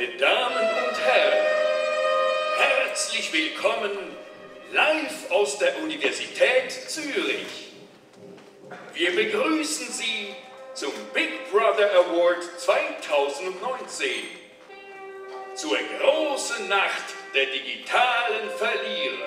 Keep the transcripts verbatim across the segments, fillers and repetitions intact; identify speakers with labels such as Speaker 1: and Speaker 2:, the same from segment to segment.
Speaker 1: Meine Damen und Herren, herzlich willkommen live aus der Universität Zürich. Wir begrüßen Sie zum Big Brother Award zweitausendneunzehn, zur großen Nacht der digitalen Verlierer.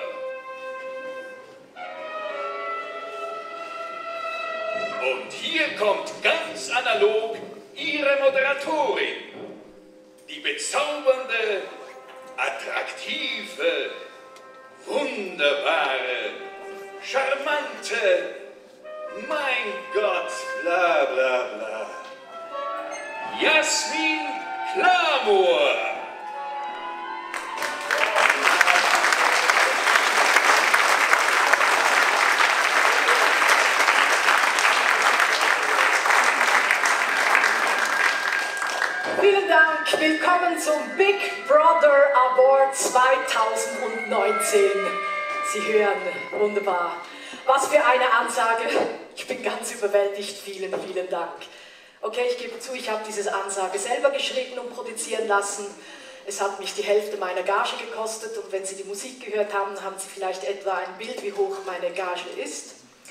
Speaker 1: Und hier kommt ganz analog Ihre Moderatorin, die bezaubernde, attraktive, wunderbare, charmante, mein Gott, bla bla bla, Jasmin Klamor.
Speaker 2: Vielen Dank, willkommen zum Big Brother Award zweitausendneunzehn. Sie hören, wunderbar. Was für eine Ansage. Ich bin ganz überwältigt, vielen, vielen Dank. Okay, ich gebe zu, ich habe diese Ansage selber geschrieben und produzieren lassen. Es hat mich die Hälfte meiner Gage gekostet und wenn Sie die Musik gehört haben, haben Sie vielleicht etwa ein Bild, wie hoch meine Gage ist.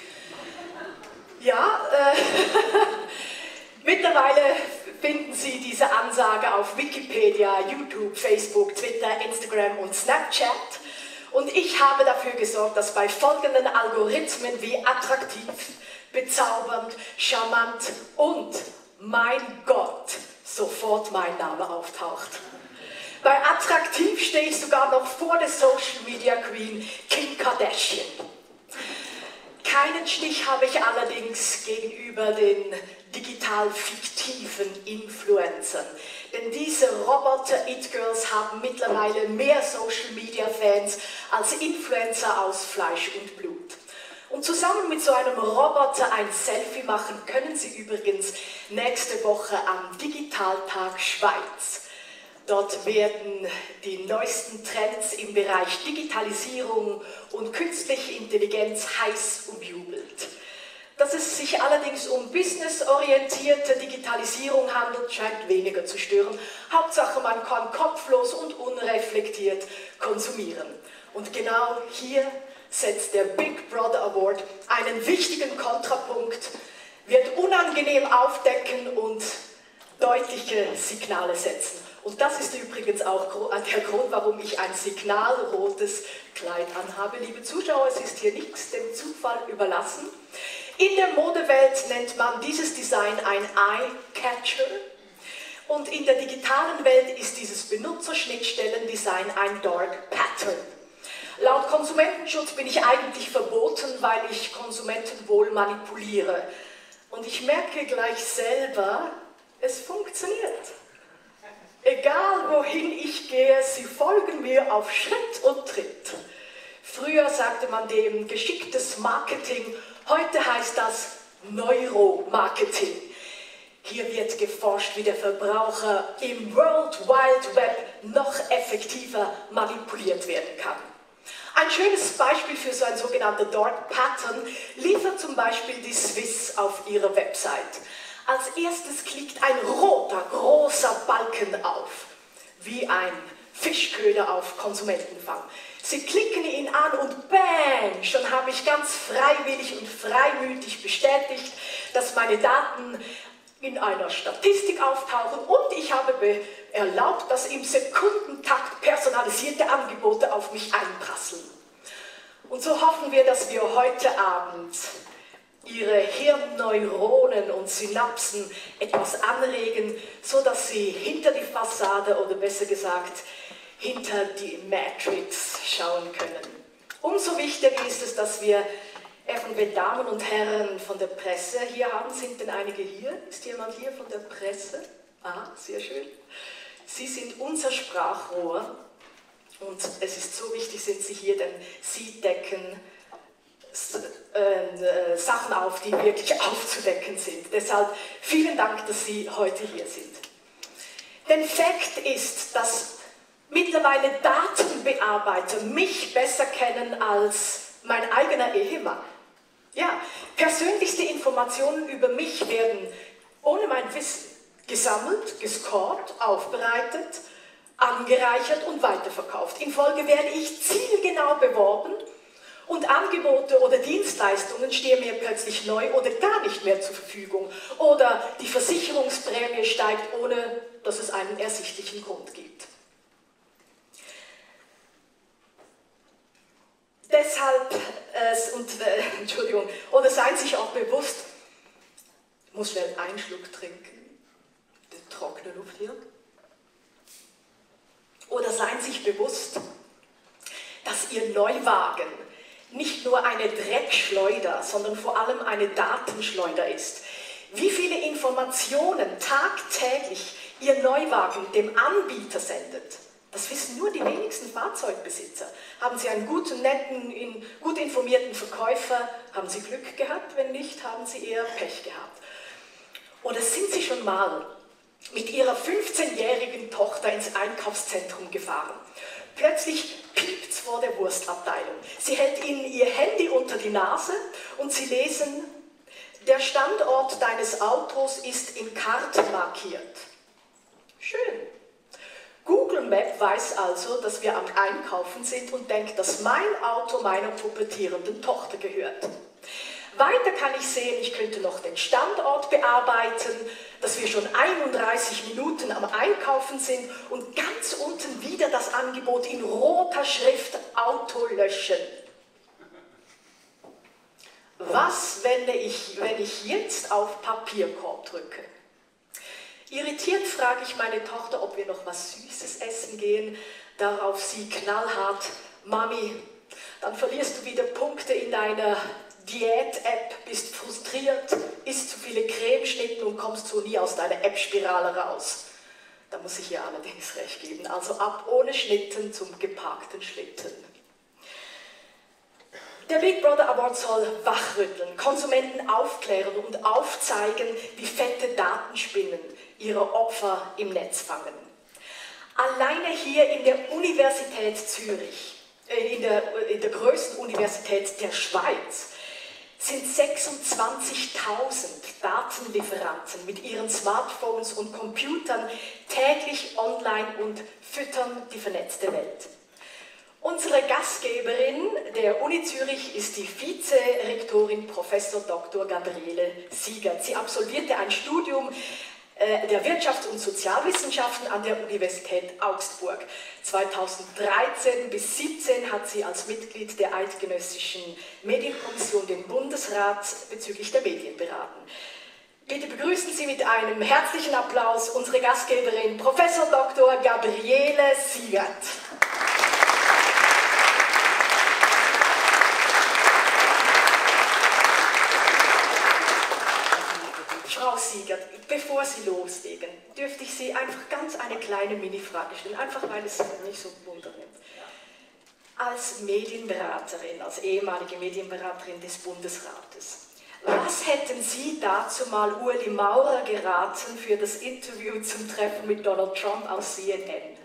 Speaker 2: Ja, äh, mittlerweile finden Sie diese Ansage auf Wikipedia, YouTube, Facebook, Twitter, Instagram und Snapchat. Und ich habe dafür gesorgt, dass bei folgenden Algorithmen wie attraktiv, bezaubernd, charmant und mein Gott sofort mein Name auftaucht. Bei attraktiv stehe ich sogar noch vor der Social Media Queen Kim Kardashian. Keinen Stich habe ich allerdings gegenüber den digital fiktiven Influencern. Denn diese Roboter-It-Girls haben mittlerweile mehr Social-Media-Fans als Influencer aus Fleisch und Blut. Und zusammen mit so einem Roboter ein Selfie machen können Sie übrigens nächste Woche am Digitaltag Schweiz. Dort werden die neuesten Trends im Bereich Digitalisierung und künstliche Intelligenz heiß umjubelt. Dass es sich allerdings um businessorientierte Digitalisierung handelt, scheint weniger zu stören. Hauptsache, man kann kopflos und unreflektiert konsumieren. Und genau hier setzt der Big Brother Award einen wichtigen Kontrapunkt, wird unangenehm aufdecken und deutliche Signale setzen. Und das ist übrigens auch der Grund, warum ich ein signalrotes Kleid anhabe. Liebe Zuschauer, es ist hier nichts dem Zufall überlassen. In der Modewelt nennt man dieses Design ein Eye-Catcher. Und in der digitalen Welt ist dieses Benutzerschnittstellendesign ein Dark Pattern. Laut Konsumentenschutz bin ich eigentlich verboten, weil ich Konsumentenwohl manipuliere. Und ich merke gleich selber, es funktioniert. Egal wohin ich gehe, sie folgen mir auf Schritt und Tritt. Früher sagte man dem geschicktes Marketing, heute heißt das Neuromarketing. Hier wird geforscht, wie der Verbraucher im World Wide Web noch effektiver manipuliert werden kann. Ein schönes Beispiel für so ein sogenannter Dark Pattern liefert zum Beispiel die Swiss auf ihrer Website. Als erstes klickt ein roter, großer Balken auf, wie ein Fischköder auf Konsumentenfang. Sie klicken ihn an und bang, schon habe ich ganz freiwillig und freimütig bestätigt, dass meine Daten in einer Statistik auftauchen und ich habe erlaubt, dass im Sekundentakt personalisierte Angebote auf mich einprasseln. Und so hoffen wir, dass wir heute Abend Ihre Hirnneuronen und Synapsen etwas anregen, sodass Sie hinter die Fassade oder besser gesagt hinter die Matrix schauen können. Umso wichtiger ist es, dass wir eventuell Damen und Herren von der Presse hier haben. Sind denn einige hier? Ist jemand hier von der Presse? Ah, sehr schön. Sie sind unser Sprachrohr und es ist so wichtig, sind Sie hier, denn Sie decken Äh, Sachen auf, die wirklich aufzudecken sind. Deshalb vielen Dank, dass Sie heute hier sind. Denn Fakt ist, dass mittlerweile Datenbearbeiter mich besser kennen als mein eigener Ehemann. Ja, persönlichste Informationen über mich werden ohne mein Wissen gesammelt, gescored, aufbereitet angereichert und weiterverkauft. In Folge werde ich zielgenau beworben und Angebote oder Dienstleistungen stehen mir plötzlich neu oder gar nicht mehr zur Verfügung. Oder die Versicherungsprämie steigt, ohne dass es einen ersichtlichen Grund gibt. Deshalb, äh, und, äh, Entschuldigung, oder seien Sie sich auch bewusst, ich muss schnell einen Schluck trinken, die trockene Luft hier. Oder seien Sie sich bewusst, dass Ihr Neuwagen nicht nur eine Dreckschleuder, sondern vor allem eine Datenschleuder ist. Wie viele Informationen tagtäglich Ihr Neuwagen dem Anbieter sendet, das wissen nur die wenigsten Fahrzeugbesitzer. Haben Sie einen guten, netten, gut informierten Verkäufer, haben Sie Glück gehabt, wenn nicht, haben Sie eher Pech gehabt. Oder sind Sie schon mal mit Ihrer fünfzehnjährigen Tochter ins Einkaufszentrum gefahren? Plötzlich piept's vor der Wurstabteilung. Sie hält Ihnen Ihr Handy unter die Nase und Sie lesen: Der Standort deines Autos ist in Karte markiert. Schön. Google Map weiß also, dass wir am Einkaufen sind und denkt, dass mein Auto meiner pubertierenden Tochter gehört. Weiter kann ich sehen, ich könnte noch den Standort bearbeiten, dass wir schon einunddreißig Minuten am Einkaufen sind und ganz unten wieder das Angebot in roter Schrift Auto löschen. Was, wenn ich, wenn ich jetzt auf Papierkorb drücke? Irritiert frage ich meine Tochter, ob wir noch was Süßes essen gehen. Darauf sie knallhart: Mami, dann verlierst du wieder Punkte in deiner Diät-App, bist frustriert, isst zu viele Cremeschnitten und kommst so nie aus deiner App-Spirale raus. Da muss ich ihr allerdings recht geben. Also ab ohne Schnitten zum geparkten Schlitten. Der Big Brother Award soll wachrütteln, Konsumenten aufklären und aufzeigen, wie fette Datenspinnen ihre Opfer im Netz fangen. Alleine hier in der Universität Zürich, äh, in, der, in der größten Universität der Schweiz, sind sechsundzwanzigtausend Datenlieferanten mit ihren Smartphones und Computern täglich online und füttern die vernetzte Welt. Unsere Gastgeberin der Uni Zürich ist die Vizerektorin Professor Doktor Gabriele Siegert. Sie absolvierte ein Studium äh, der Wirtschafts- und Sozialwissenschaften an der Universität Augsburg. zweitausenddreizehn bis siebzehn hat sie als Mitglied der Eidgenössischen Medienkommission den Bundesrat bezüglich der Medien beraten. Bitte begrüßen Sie mit einem herzlichen Applaus unsere Gastgeberin Professor Doktor Gabriele Siegert. Frau Siegert, bevor Sie loslegen, dürfte ich Sie einfach ganz eine kleine Mini-Frage stellen, einfach weil es mich so wundert. Als Medienberaterin, als ehemalige Medienberaterin des Bundesrates, was hätten Sie dazu mal Ueli Maurer geraten für das Interview zum Treffen mit Donald Trump aus C N N?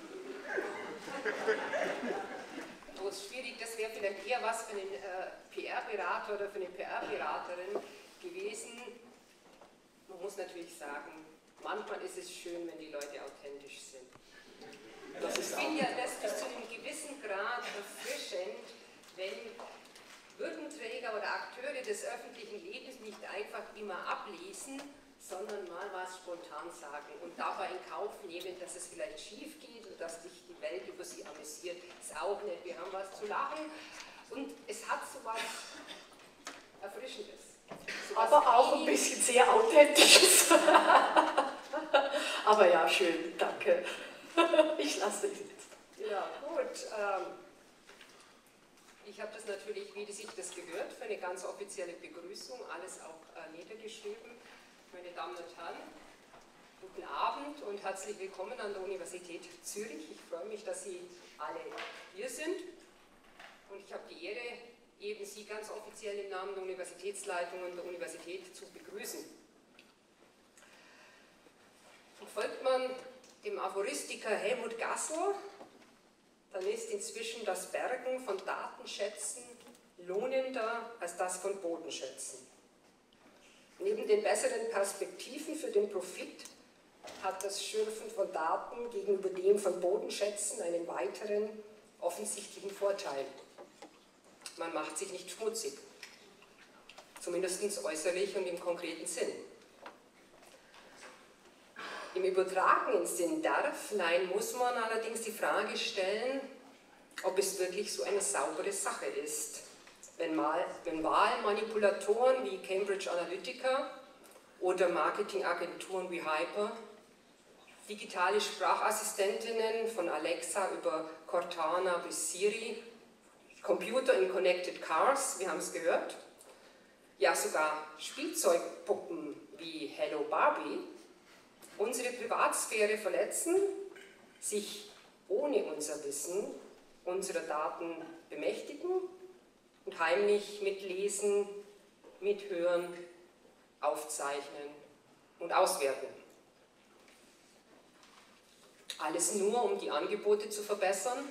Speaker 3: Oh, ist schwierig, das wäre vielleicht eher was für einen äh, P R-Berater oder für eine P R-Beraterin gewesen. Man muss natürlich sagen, manchmal ist es schön, wenn die Leute authentisch sind. Das ich finde ja das bis zu einem gewissen Grad erfrischend, wenn Würdenträger oder Akteure des öffentlichen Lebens nicht einfach immer ablesen, sondern mal was spontan sagen und dabei in Kauf nehmen, dass es vielleicht schief geht und dass sich die Welt über sie amüsiert. Ist auch nett, wir haben was zu lachen und es hat so was Erfrischendes. So was
Speaker 2: Aber auch ein bisschen sehr Authentisches. Aber ja, schön, danke. Ich lasse es jetzt.
Speaker 3: Ja, gut. Ähm, ich habe das natürlich, wie sich das gehört, für eine ganz offizielle Begrüßung, alles auch äh, niedergeschrieben. Meine Damen und Herren, guten Abend und herzlich willkommen an der Universität Zürich. Ich freue mich, dass Sie alle hier sind und ich habe die Ehre, eben Sie ganz offiziell im Namen der Universitätsleitung und der Universität zu begrüßen. Und folgt man dem Aphoristiker Helmut Gassel, dann ist inzwischen das Bergen von Datenschätzen lohnender als das von Bodenschätzen. Neben den besseren Perspektiven für den Profit hat das Schürfen von Daten gegenüber dem von Bodenschätzen einen weiteren offensichtlichen Vorteil. Man macht sich nicht schmutzig, zumindest äußerlich und im konkreten Sinn. Im übertragenen Sinn darf, nein, muss man allerdings die Frage stellen, ob es wirklich so eine saubere Sache ist, wenn, mal, wenn Wahlmanipulatoren wie Cambridge Analytica oder Marketingagenturen wie Hyper, digitale Sprachassistentinnen von Alexa über Cortana bis Siri, Computer in Connected Cars, wir haben es gehört, ja sogar Spielzeugpuppen wie Hello Barbie unsere Privatsphäre verletzen, sich ohne unser Wissen unserer Daten bemächtigen und heimlich mitlesen, mithören, aufzeichnen und auswerten. Alles nur, um die Angebote zu verbessern,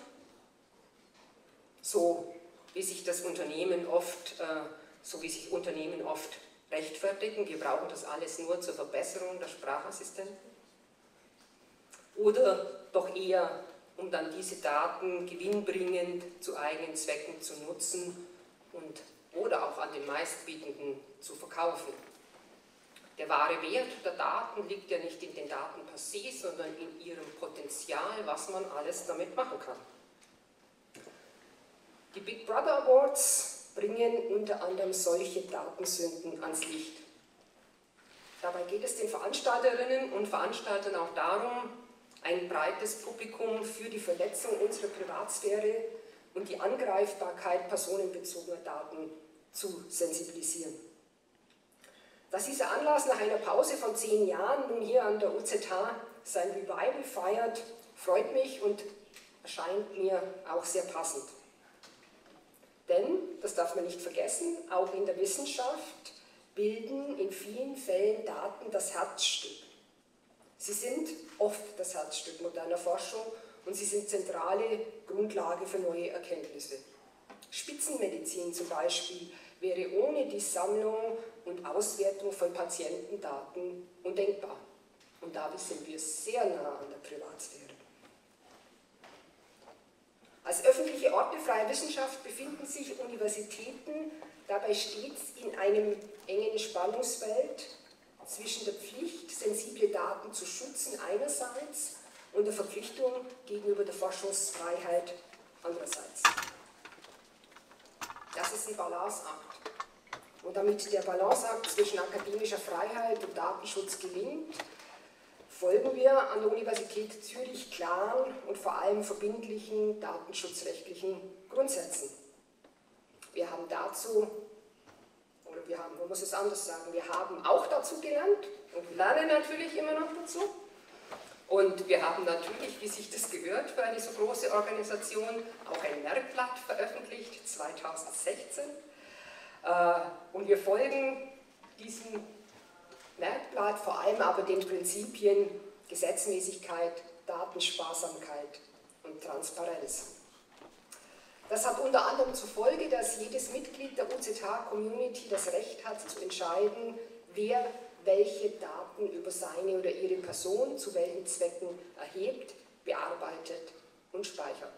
Speaker 3: so wie sich das Unternehmen oft, äh, so wie sich Unternehmen oft rechtfertigen, wir brauchen das alles nur zur Verbesserung der Sprachassistenten. Oder doch eher, um dann diese Daten gewinnbringend zu eigenen Zwecken zu nutzen und oder auch an den Meistbietenden zu verkaufen. Der wahre Wert der Daten liegt ja nicht in den Daten per se, sondern in ihrem Potenzial, was man alles damit machen kann. Die Big Brother Awards bringen unter anderem solche Datensünden ans Licht. Dabei geht es den Veranstalterinnen und Veranstaltern auch darum, ein breites Publikum für die Verletzung unserer Privatsphäre und die Angreifbarkeit personenbezogener Daten zu sensibilisieren. Dass dieser Anlass nach einer Pause von zehn Jahren nun hier an der U Z H sein Revival feiert, freut mich und erscheint mir auch sehr passend. Denn, das darf man nicht vergessen, auch in der Wissenschaft bilden in vielen Fällen Daten das Herzstück. Sie sind oft das Herzstück moderner Forschung und sie sind zentrale Grundlage für neue Erkenntnisse. Spitzenmedizin zum Beispiel wäre ohne die Sammlung und Auswertung von Patientendaten undenkbar. Und da sind wir sehr nah an der Privatsphäre. Als öffentliche Orte freier Wissenschaft befinden sich Universitäten dabei stets in einem engen Spannungsfeld zwischen der Pflicht, sensible Daten zu schützen einerseits und der Verpflichtung gegenüber der Forschungsfreiheit andererseits. Das ist ein Balanceakt. Und damit der Balanceakt zwischen akademischer Freiheit und Datenschutz gelingt, folgen wir an der Universität Zürich klaren und vor allem verbindlichen datenschutzrechtlichen Grundsätzen. Wir haben dazu, oder wir haben, man muss es anders sagen, wir haben auch dazu gelernt und lernen natürlich immer noch dazu. Und wir haben natürlich, wie sich das gehört für eine so große Organisation, auch ein Merkblatt veröffentlicht, zweitausendsechzehn. Und wir folgen diesem Merkblatt vor allem aber den Prinzipien Gesetzmäßigkeit, Datensparsamkeit und Transparenz. Das hat unter anderem zur Folge, dass jedes Mitglied der U Z H-Community das Recht hat zu entscheiden, wer welche Daten über seine oder ihre Person zu welchen Zwecken erhebt, bearbeitet und speichert.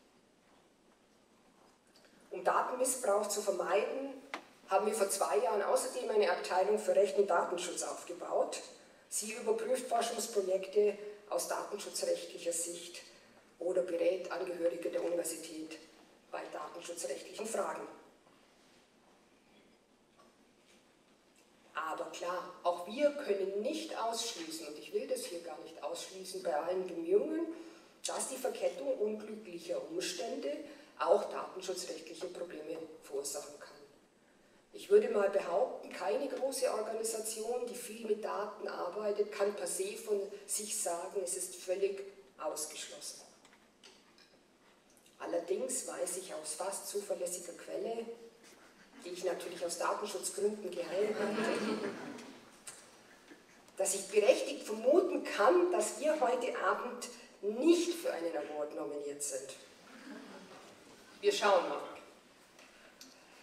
Speaker 3: Um Datenmissbrauch zu vermeiden, haben wir vor zwei Jahren außerdem eine Abteilung für Recht und Datenschutz aufgebaut. Sie überprüft Forschungsprojekte aus datenschutzrechtlicher Sicht oder berät Angehörige der Universität bei datenschutzrechtlichen Fragen. Aber klar, auch wir können nicht ausschließen, und ich will das hier gar nicht ausschließen bei allen Bemühungen, dass die Verkettung unglücklicher Umstände auch datenschutzrechtliche Probleme verursachen kann. Ich würde mal behaupten, keine große Organisation, die viel mit Daten arbeitet, kann per se von sich sagen, es ist völlig ausgeschlossen. Allerdings weiß ich aus fast zuverlässiger Quelle, die ich natürlich aus Datenschutzgründen geheim halte, dass ich berechtigt vermuten kann, dass wir heute Abend nicht für einen Award nominiert sind. Wir schauen mal.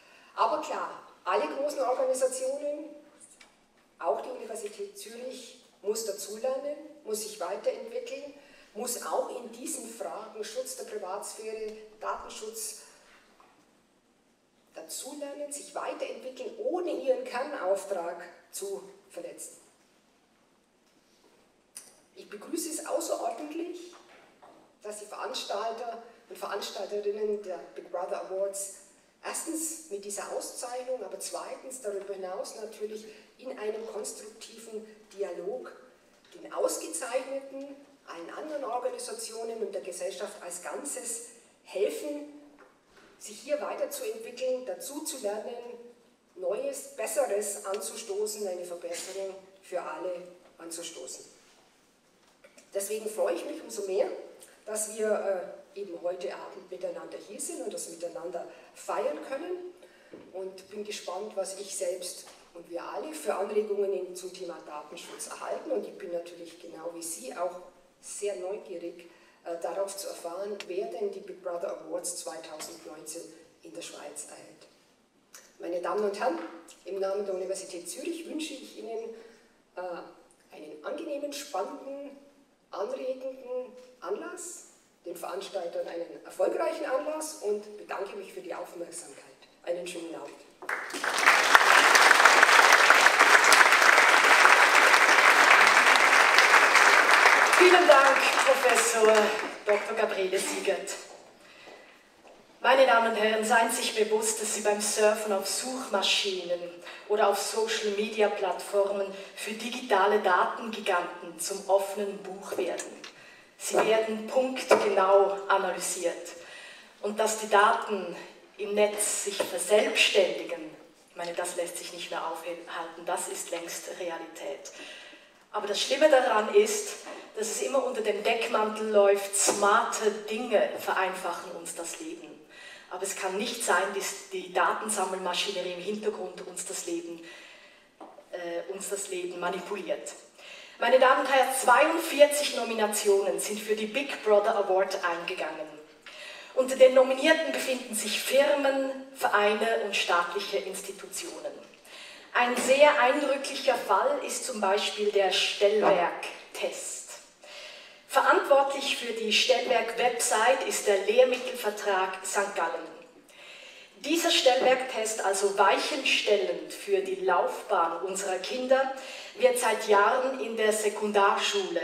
Speaker 3: Aber klar, alle großen Organisationen, auch die Universität Zürich, muss dazulernen, muss sich weiterentwickeln, muss auch in diesen Fragen Schutz der Privatsphäre, Datenschutz dazulernen, sich weiterentwickeln, ohne ihren Kernauftrag zu verletzen. Ich begrüße es außerordentlich, dass die Veranstalter und Veranstalterinnen der Big Brother Awards erstens mit dieser Auszeichnung, aber zweitens darüber hinaus natürlich in einem konstruktiven Dialog den Ausgezeichneten, allen anderen Organisationen und der Gesellschaft als Ganzes helfen, sich hier weiterzuentwickeln, dazu zu lernen, Neues, Besseres anzustoßen, eine Verbesserung für alle anzustoßen. Deswegen freue ich mich umso mehr, dass wir äh, eben heute Abend miteinander hier sind und das miteinander feiern können und bin gespannt, was ich selbst und wir alle für Anregungen zum Thema Datenschutz erhalten und ich bin natürlich genau wie Sie auch sehr neugierig äh, darauf zu erfahren, wer denn die Big Brother Awards zweitausendneunzehn in der Schweiz erhält. Meine Damen und Herren, im Namen der Universität Zürich wünsche ich Ihnen äh, einen angenehmen, spannenden, anregenden Anlass, den Veranstaltern einen erfolgreichen Anlass und bedanke mich für die Aufmerksamkeit. Einen schönen Abend.
Speaker 2: Vielen Dank, Professor Doktor Gabriele Siegert. Meine Damen und Herren, seien Sie sich bewusst, dass Sie beim Surfen auf Suchmaschinen oder auf Social-Media-Plattformen für digitale Datengiganten zum offenen Buch werden. Sie werden punktgenau analysiert. Und dass die Daten im Netz sich verselbstständigen, ich meine, das lässt sich nicht mehr aufhalten, das ist längst Realität. Aber das Schlimme daran ist, dass es immer unter dem Deckmantel läuft, smarte Dinge vereinfachen uns das Leben. Aber es kann nicht sein, dass die Datensammelmaschinerie im Hintergrund uns das Leben, äh, uns das Leben manipuliert. Meine Damen und Herren, zweiundvierzig Nominationen sind für die Big Brother Award eingegangen. Unter den Nominierten befinden sich Firmen, Vereine und staatliche Institutionen. Ein sehr eindrücklicher Fall ist zum Beispiel der Stellwerk-Test. Verantwortlich für die Stellwerk-Website ist der Lehrmittelvertrag Sankt Gallen. Dieser Stellwerk-Test, also weichenstellend für die Laufbahn unserer Kinder, wird seit Jahren in der Sekundarschule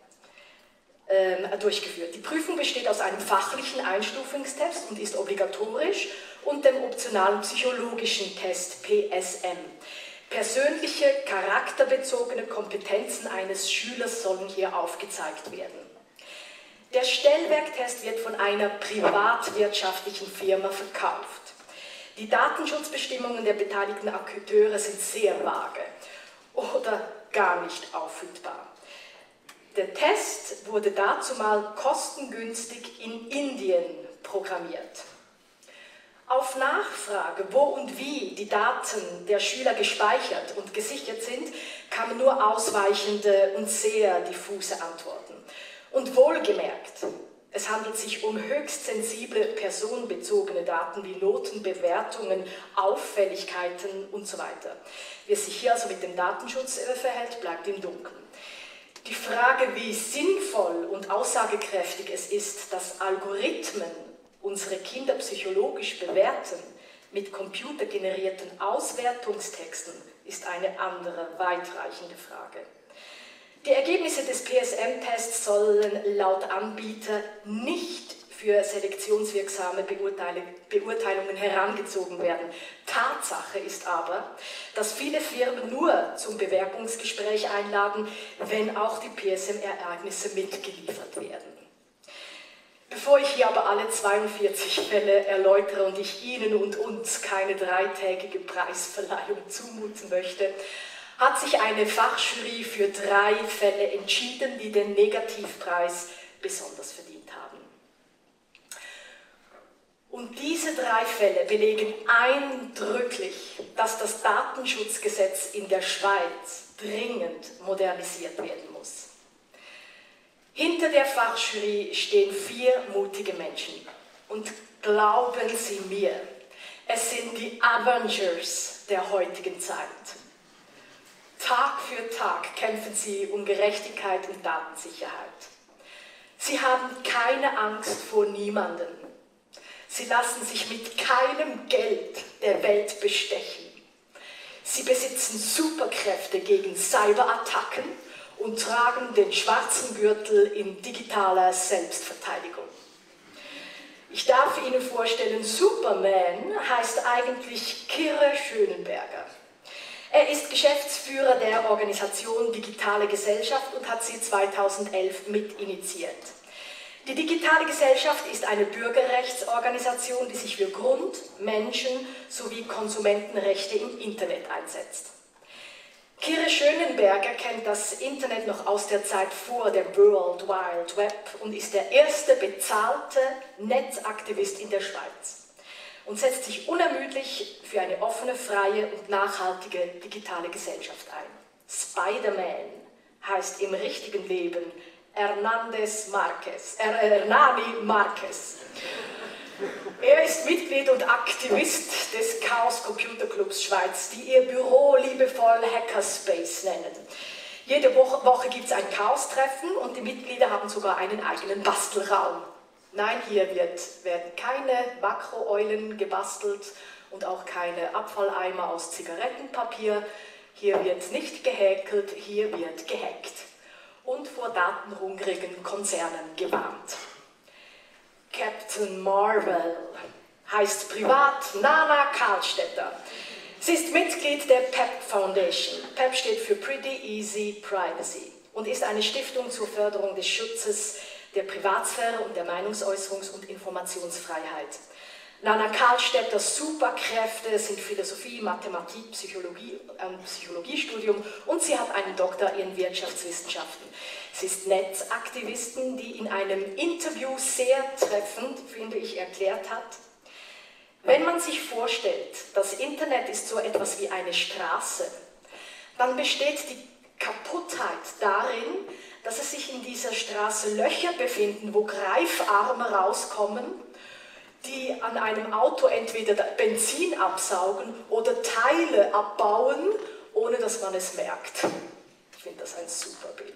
Speaker 2: ähm, durchgeführt. Die Prüfung besteht aus einem fachlichen Einstufungstest und ist obligatorisch und dem optionalen psychologischen Test P S M. Persönliche, charakterbezogene Kompetenzen eines Schülers sollen hier aufgezeigt werden. Der Stellwerk-Test wird von einer privatwirtschaftlichen Firma verkauft. Die Datenschutzbestimmungen der beteiligten Akteure sind sehr vage oder gar nicht auffindbar. Der Test wurde dazumal kostengünstig in Indien programmiert. Auf Nachfrage, wo und wie die Daten der Schüler gespeichert und gesichert sind, kamen nur ausweichende und sehr diffuse Antworten. Und wohlgemerkt, es handelt sich um höchst sensible personenbezogene Daten wie Noten, Bewertungen, Auffälligkeiten und so weiter. Wer sich hier also mit dem Datenschutz verhält, bleibt im Dunkeln. Die Frage, wie sinnvoll und aussagekräftig es ist, dass Algorithmen unsere Kinder psychologisch bewerten mit computergenerierten Auswertungstexten, ist eine andere, weitreichende Frage. Die Ergebnisse des P S M-Tests sollen laut Anbieter nicht für selektionswirksame Beurteilungen herangezogen werden. Tatsache ist aber, dass viele Firmen nur zum Bewerbungsgespräch einladen, wenn auch die P S M-Ereignisse mitgeliefert werden. Bevor ich hier aber alle zweiundvierzig Fälle erläutere und ich Ihnen und uns keine dreitägige Preisverleihung zumuten möchte, hat sich eine Fachjury für drei Fälle entschieden, die den Negativpreis besonders verdient haben. Und diese drei Fälle belegen eindrücklich, dass das Datenschutzgesetz in der Schweiz dringend modernisiert werden muss. Hinter der Fachjury stehen vier mutige Menschen. Und glauben Sie mir, es sind die Avengers der heutigen Zeit. Tag für Tag kämpfen sie um Gerechtigkeit und Datensicherheit. Sie haben keine Angst vor niemandem. Sie lassen sich mit keinem Geld der Welt bestechen. Sie besitzen Superkräfte gegen Cyberattacken und tragen den schwarzen Gürtel in digitaler Selbstverteidigung. Ich darf Ihnen vorstellen, Superman heißt eigentlich Kire Schönenberger. Er ist Geschäftsführer der Organisation Digitale Gesellschaft und hat sie zweitausendelf mitinitiiert. Die Digitale Gesellschaft ist eine Bürgerrechtsorganisation, die sich für Grund-, Menschen- sowie Konsumentenrechte im Internet einsetzt. Kire Schönenberger kennt das Internet noch aus der Zeit vor dem World Wide Web und ist der erste bezahlte Netzaktivist in der Schweiz und setzt sich unermüdlich für eine offene, freie und nachhaltige digitale Gesellschaft ein. Spider-Man heißt im richtigen Leben Hernandez Marquez, äh, Hernani Marquez. Er ist Mitglied und Aktivist des Chaos Computer Clubs Schweiz, die ihr Büro liebevoll Hackerspace nennen. Jede Woche, Woche gibt es ein Chaos-Treffen und die Mitglieder haben sogar einen eigenen Bastelraum. Nein, hier wird, werden keine Makroeulen gebastelt und auch keine Abfalleimer aus Zigarettenpapier. Hier wird nicht gehäkelt, hier wird gehackt und vor datenhungrigen Konzernen gewarnt. Captain Marvel heißt privat Nana Karlstetter. Sie ist Mitglied der P E P Foundation. P E P steht für Pretty Easy Privacy und ist eine Stiftung zur Förderung des Schutzes der Privatsphäre und der Meinungsäußerungs- und Informationsfreiheit. Nana Karlstetters Superkräfte sind Philosophie, Mathematik, Psychologie, ein Psychologiestudium und sie hat einen Doktor in Wirtschaftswissenschaften. Sie ist Netzaktivistin, die in einem Interview sehr treffend, finde ich, erklärt hat, wenn man sich vorstellt, das Internet ist so etwas wie eine Straße, dann besteht die Kaputtheit darin, dass es sich in dieser Straße Löcher befinden, wo Greifarme rauskommen, die an einem Auto entweder Benzin absaugen oder Teile abbauen, ohne dass man es merkt. Ich finde das ein super Bild.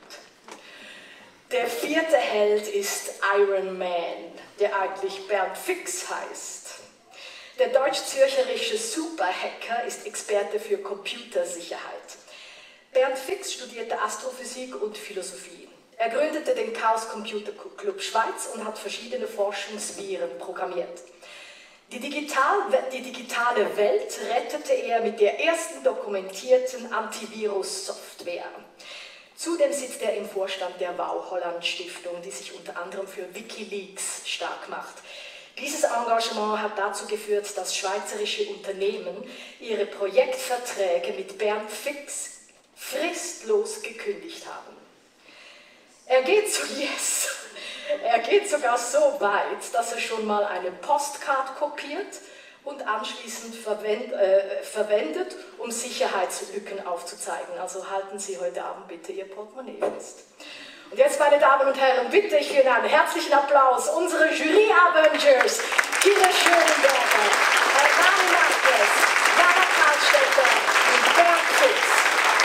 Speaker 2: Der vierte Held ist Iron Man, der eigentlich Bernd Fix heißt. Der deutsch-zürcherische Superhacker ist Experte für Computersicherheit. Bernd Fix studierte Astrophysik und Philosophie. Er gründete den Chaos Computer Club Schweiz und hat verschiedene Forschungsviren programmiert. Die, digital, die digitale Welt rettete er mit der ersten dokumentierten Antivirus-Software. Zudem sitzt er im Vorstand der Wow Holland Stiftung, die sich unter anderem für Wikileaks stark macht. Dieses Engagement hat dazu geführt, dass schweizerische Unternehmen ihre Projektverträge mit Bernd Fix fristlos gekündigt haben. Er geht, so, yes, er geht sogar so weit, dass er schon mal eine Postcard kopiert und anschließend verwend, äh, verwendet, um Sicherheitslücken aufzuzeigen. Also halten Sie heute Abend bitte Ihr Portemonnaie fest. Und jetzt, meine Damen und Herren, bitte ich für einen herzlichen Applaus unsere Jury-Avengers, Kire Schönenberger, Hernani Marquez, Nana Karlstetter und Bernd Fix.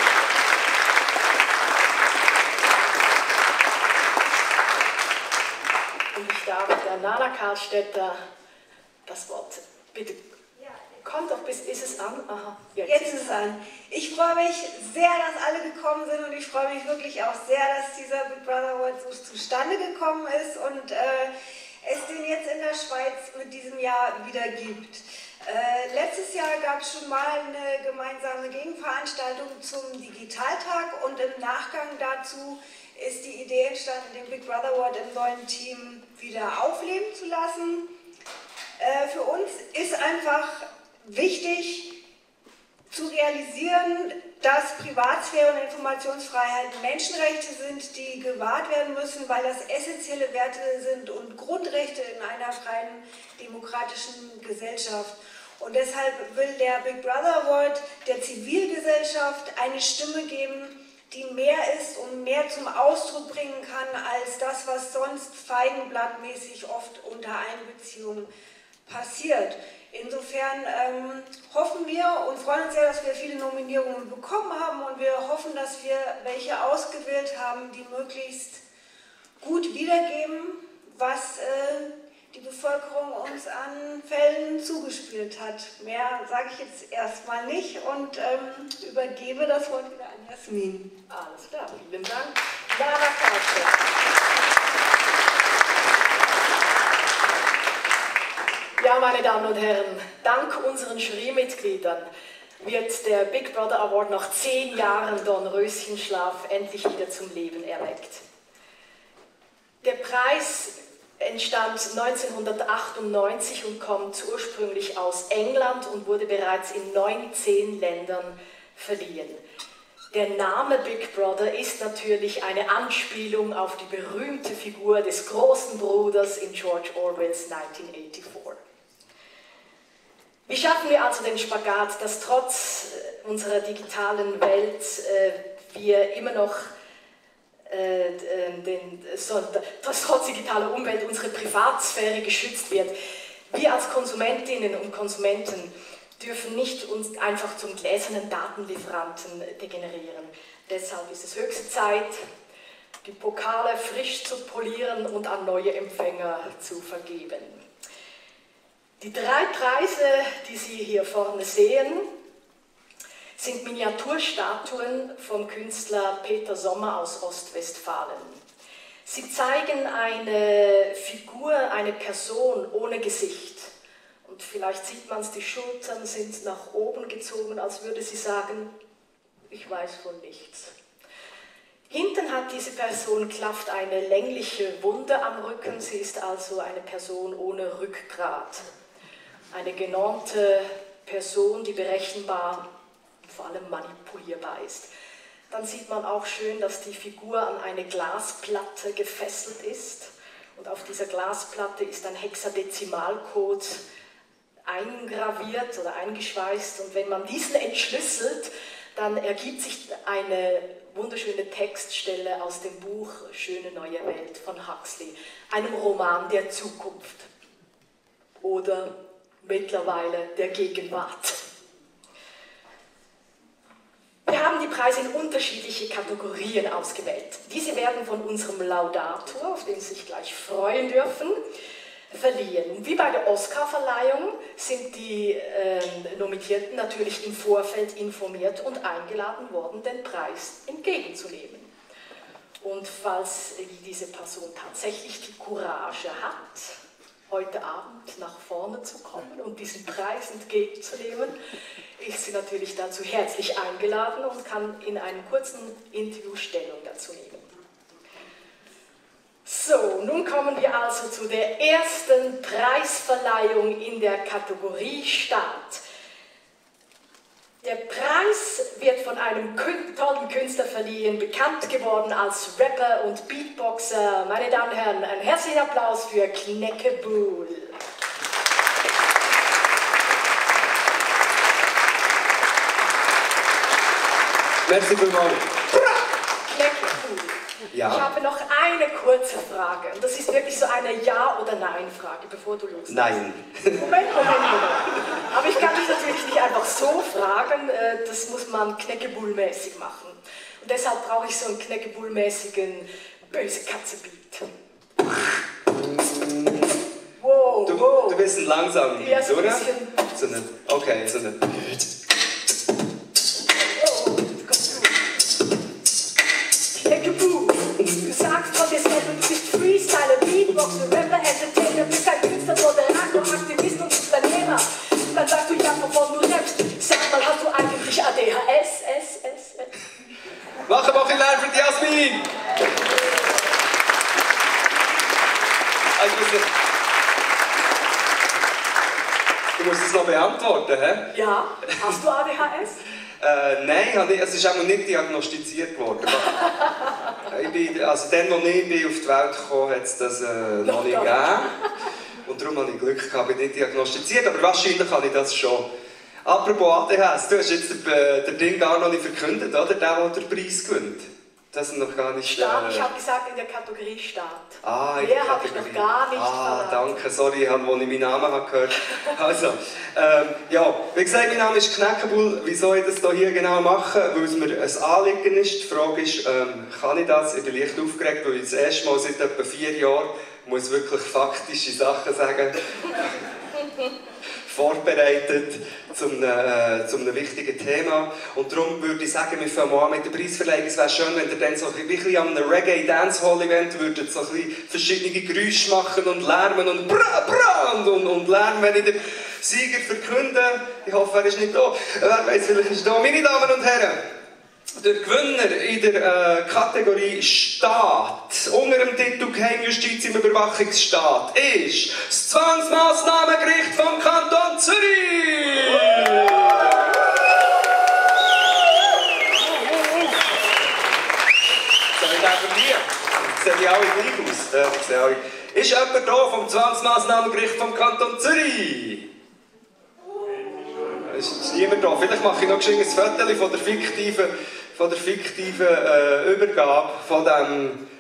Speaker 2: Und ich darf der Nana Karlstetter das Wort. Bitte, kommt doch bis, ist es an? Aha,
Speaker 4: jetzt, jetzt ist es an. Ich freue mich sehr, dass alle gekommen sind und ich freue mich wirklich auch sehr, dass dieser Big Brother Award so zustande gekommen ist und äh, es den jetzt in der Schweiz mit diesem Jahr wieder gibt. Äh, letztes Jahr gab es schon mal eine gemeinsame Gegenveranstaltung zum Digitaltag und im Nachgang dazu ist die Idee entstanden, den Big Brother Award im neuen Team wieder aufleben zu lassen. Äh, für uns ist einfach wichtig zu realisieren, dass Privatsphäre und Informationsfreiheit Menschenrechte sind, die gewahrt werden müssen, weil das essentielle Werte sind und Grundrechte in einer freien, demokratischen Gesellschaft. Und deshalb will der Big Brother Award der Zivilgesellschaft eine Stimme geben, die mehr ist und mehr zum Ausdruck bringen kann, als das, was sonst feigenblattmäßig oft unter Einbeziehung passiert. Insofern ähm, hoffen wir und freuen uns sehr, dass wir viele Nominierungen bekommen haben und wir hoffen, dass wir welche ausgewählt haben, die möglichst gut wiedergeben, was äh, die Bevölkerung uns an Fällen zugespielt hat. Mehr sage ich jetzt erstmal nicht und ähm, übergebe das Wort wieder an Jasmin.
Speaker 2: Alles klar, vielen Dank. Lara Kautze. Ja, meine Damen und Herren, dank unseren Jurymitgliedern wird der Big Brother Award nach zehn Jahren Dornröschenschlaf endlich wieder zum Leben erweckt. Der Preis entstand neunzehnhundertachtundneunzig und kommt ursprünglich aus England und wurde bereits in neunzehn Ländern verliehen. Der Name Big Brother ist natürlich eine Anspielung auf die berühmte Figur des großen Bruders in George Orwells neunzehnhundertvierundachtzig. Wie schaffen wir also den Spagat, dass trotz unserer digitalen Welt äh, wir immer noch äh, den, so, dass trotz digitaler Umwelt unsere Privatsphäre geschützt wird? Wir als Konsumentinnen und Konsumenten dürfen nicht uns einfach zum gläsernen Datenlieferanten degenerieren. Deshalb ist es höchste Zeit, die Pokale frisch zu polieren und an neue Empfänger zu vergeben. Die drei Preise, die Sie hier vorne sehen, sind Miniaturstatuen vom Künstler Peter Sommer aus Ostwestfalen. Sie zeigen eine Figur, eine Person ohne Gesicht. Und vielleicht sieht man es, die Schultern sind nach oben gezogen, als würde sie sagen, ich weiß von nichts. Hinten hat diese Person klafft eine längliche Wunde am Rücken, sie ist also eine Person ohne Rückgrat. Eine genormte Person, die berechenbar und vor allem manipulierbar ist. Dann sieht man auch schön, dass die Figur an eine Glasplatte gefesselt ist. Und auf dieser Glasplatte ist ein Hexadezimalcode eingraviert oder eingeschweißt. Und wenn man diesen entschlüsselt, dann ergibt sich eine wunderschöne Textstelle aus dem Buch Schöne neue Welt von Huxley, einem Roman der Zukunft oder mittlerweile der Gegenwart. Wir haben die Preise in unterschiedliche Kategorien ausgewählt. Diese werden von unserem Laudator, auf den Sie sich gleich freuen dürfen, verliehen. Wie bei der Oscar-Verleihung sind die äh, Nominierten natürlich im Vorfeld informiert und eingeladen worden, den Preis entgegenzunehmen. Und falls diese Person tatsächlich die Courage hat, heute Abend nach vorne zu kommen und diesen Preis entgegenzunehmen, ist sie natürlich dazu herzlich eingeladen und kann in einem kurzen Interview Stellung dazu nehmen. So, nun kommen wir also zu der ersten Preisverleihung in der Kategorie Start. Der Preis wird von einem tollen Künstler verliehen, bekannt geworden als Rapper und Beatboxer. Meine Damen und Herren, einen herzlichen Applaus für Kneckebull.
Speaker 5: Merci vielmals.
Speaker 2: Kneckebull.
Speaker 5: Ja.
Speaker 2: Ich habe noch eine kurze Frage. Und das ist wirklich so eine Ja- oder Nein-Frage, bevor du loslegst.
Speaker 5: Nein.
Speaker 2: Moment, Moment, Moment. Aber ich kann dich natürlich nicht einfach so fragen, das muss man Kneckebull-mäßig machen. Und deshalb brauche ich so einen Kneckebull-mäßigen böse Katze-Beat. Wow,
Speaker 5: Du,
Speaker 2: wow.
Speaker 5: du bist ein langsamer
Speaker 2: Ja,
Speaker 5: Beat,
Speaker 2: so ein
Speaker 5: oder?
Speaker 2: bisschen.
Speaker 5: So eine, okay, so eine.
Speaker 2: Oh, kommst du. Kneckebull, du sagst von dir selber, du bist Freestyler, Beatboxer, Rapper, Entertainer, bist ein Künstler, Moderator, Aktivist und Unternehmer. Dann sagst du ja, wovon du rappst. Sag mal, hast du eigentlich A D H S, S, S, S?
Speaker 5: Mach ein bisschen Lärm für die Jasmin! Also, du musst es noch beantworten, hä?
Speaker 2: Ja, hast du A D H S?
Speaker 5: Äh, nein, es ist auch nicht diagnostiziert worden. ich bin, also dann, als ich bin auf die Welt kam, hat es das äh, noch nicht gegeben. Und darum habe ich Glück gehabt, bin nicht diagnostiziert, aber wahrscheinlich habe ich das schon. Apropos A D H S, du hast jetzt den, den Ding gar noch nicht verkündet, oder? Der, der den Preis gewinnt. Das noch gar nicht...
Speaker 2: Staat,
Speaker 5: äh,
Speaker 2: ich habe gesagt in der Kategorie Staat.
Speaker 5: Ah,
Speaker 2: Mehr habe ich noch gar nicht
Speaker 5: Ah,
Speaker 2: verraten.
Speaker 5: danke, sorry, als ich meinen Namen habe gehört Also, ähm, ja, wie gesagt, mein Name ist Knäckebull. Wieso ich das hier genau mache? Weil es mir ein Anliegen ist. Die Frage ist, ähm, kann ich das? Ich bin leicht aufgeregt, weil ich das erste Mal seit etwa vier Jahren muss wirklich faktische Sachen sagen vorbereitet zu einem, äh, zu einem wichtigen Thema. Und darum würde ich sagen, wir fangen mal an mit der Preisverleihung. Es wäre schön, wenn ihr dann so ein bisschen an einem Reggae-Dancehall-Event würdet so ein bisschen verschiedene Geräusche machen und lärmen und bra, bra und, und, und lärmen, wenn ich den Sieger verkünde. Ich hoffe, er ist nicht da. Wer weiß, vielleicht ist er da. Meine Damen und Herren, der Gewinner in der äh, Kategorie Staat unter dem Titel Geheimjustiz im Überwachungsstaat ist das Zwangsmaßnahmengericht vom Kanton Zürich! Soll ich den von dir? Sehen die alle gleich aus? Ja, die sehen alle. Ist jemand hier vom Zwangsmaßnahmengericht vom Kanton Zürich? Es ist niemand da. Vielleicht mache ich noch ein Foto von der fiktiven, von der fiktiven äh, Übergabe von diesem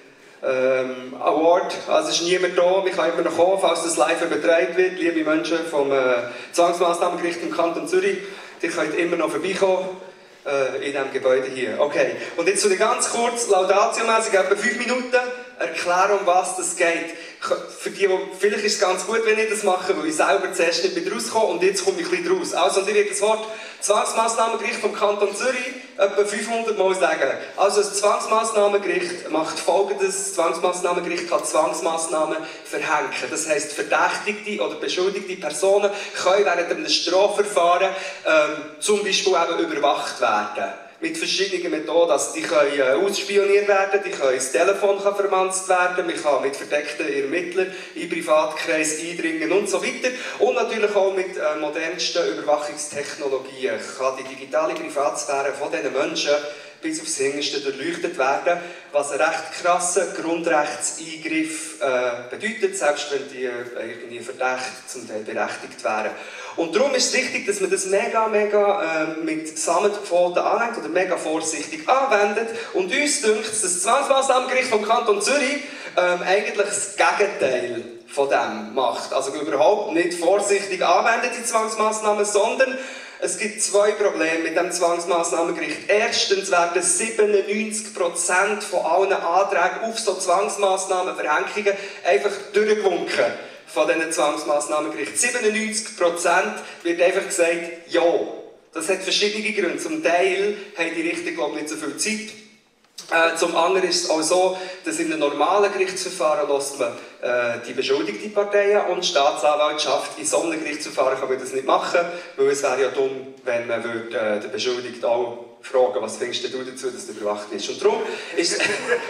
Speaker 5: ähm, Award. Also es ist niemand da. Ich kann immer noch kommen, falls das live übertragen wird. Liebe Menschen vom äh, Zwangsmaßnahmengericht im Kanton Zürich, die könnt immer noch vorbeikommen äh, in diesem Gebäude hier. Okay. Und jetzt so ganz kurz, laudatiomässig, etwa fünf Minuten, erklären, um was es geht. Für die, die, vielleicht ist es ganz gut, wenn ich das mache, weil ich selber zuerst nicht mit rauskomme und jetzt komme ich ein bisschen raus. Also, und ich werde das Wort Zwangsmaßnahmengericht vom Kanton Zürich etwa fünfhundert Mal sagen. Also, das Zwangsmaßnahmengericht macht Folgendes: Das Zwangsmaßnahmengericht kann Zwangsmaßnahmen verhängen. Das heisst, verdächtigte oder beschuldigte Personen können während einem Strafverfahren ähm, zum Beispiel eben überwacht werden. Mit verschiedenen Methoden. Also die können äh, ausspioniert werden, die können ins Telefon kann vermanzt werden, man kann mit verdeckten Ermittlern in Privatkreis eindringen und so weiter. Und natürlich auch mit äh, modernsten Überwachungstechnologien kann die digitale Privatsphäre von diesen Menschen bis aufs Hinterste durchleuchtet werden, was einen recht krassen Grundrechtseingriff äh, bedeutet, selbst wenn die äh, irgendwie Verdächte zum Teil berechtigt wären. Und darum ist es wichtig, dass man das mega, mega äh, mit Sammelquoten anlenkt oder mega vorsichtig anwendet. Und uns dünkt, dass das Zwangsmaßnahmengericht vom Kanton Zürich ähm, eigentlich das Gegenteil von dem macht. Also überhaupt nicht vorsichtig anwendet, die Zwangsmaßnahmen, sondern es gibt zwei Probleme mit dem Zwangsmaßnahmengericht. Erstens werden siebenundneunzig Prozent von allen Anträgen auf so Zwangsmaßnahmenverhängungen einfach durchgewunken von diesen Zwangsmaßnahmengericht. siebenundneunzig Prozent wird einfach gesagt, ja. Das hat verschiedene Gründe. Zum Teil haben die Richter, glaube ich, nicht so viel Zeit. Äh, zum anderen ist es auch so, dass in einem normalen Gerichtsverfahren lässt man äh, die beschuldigten Parteien und die Staatsanwaltschaft. In so einem Gerichtsverfahren kann man das nicht machen, weil es wäre ja dumm, wenn man würde, äh, den Beschuldigten auch fragen, was findest du dazu, dass du überwacht bist. Und darum ist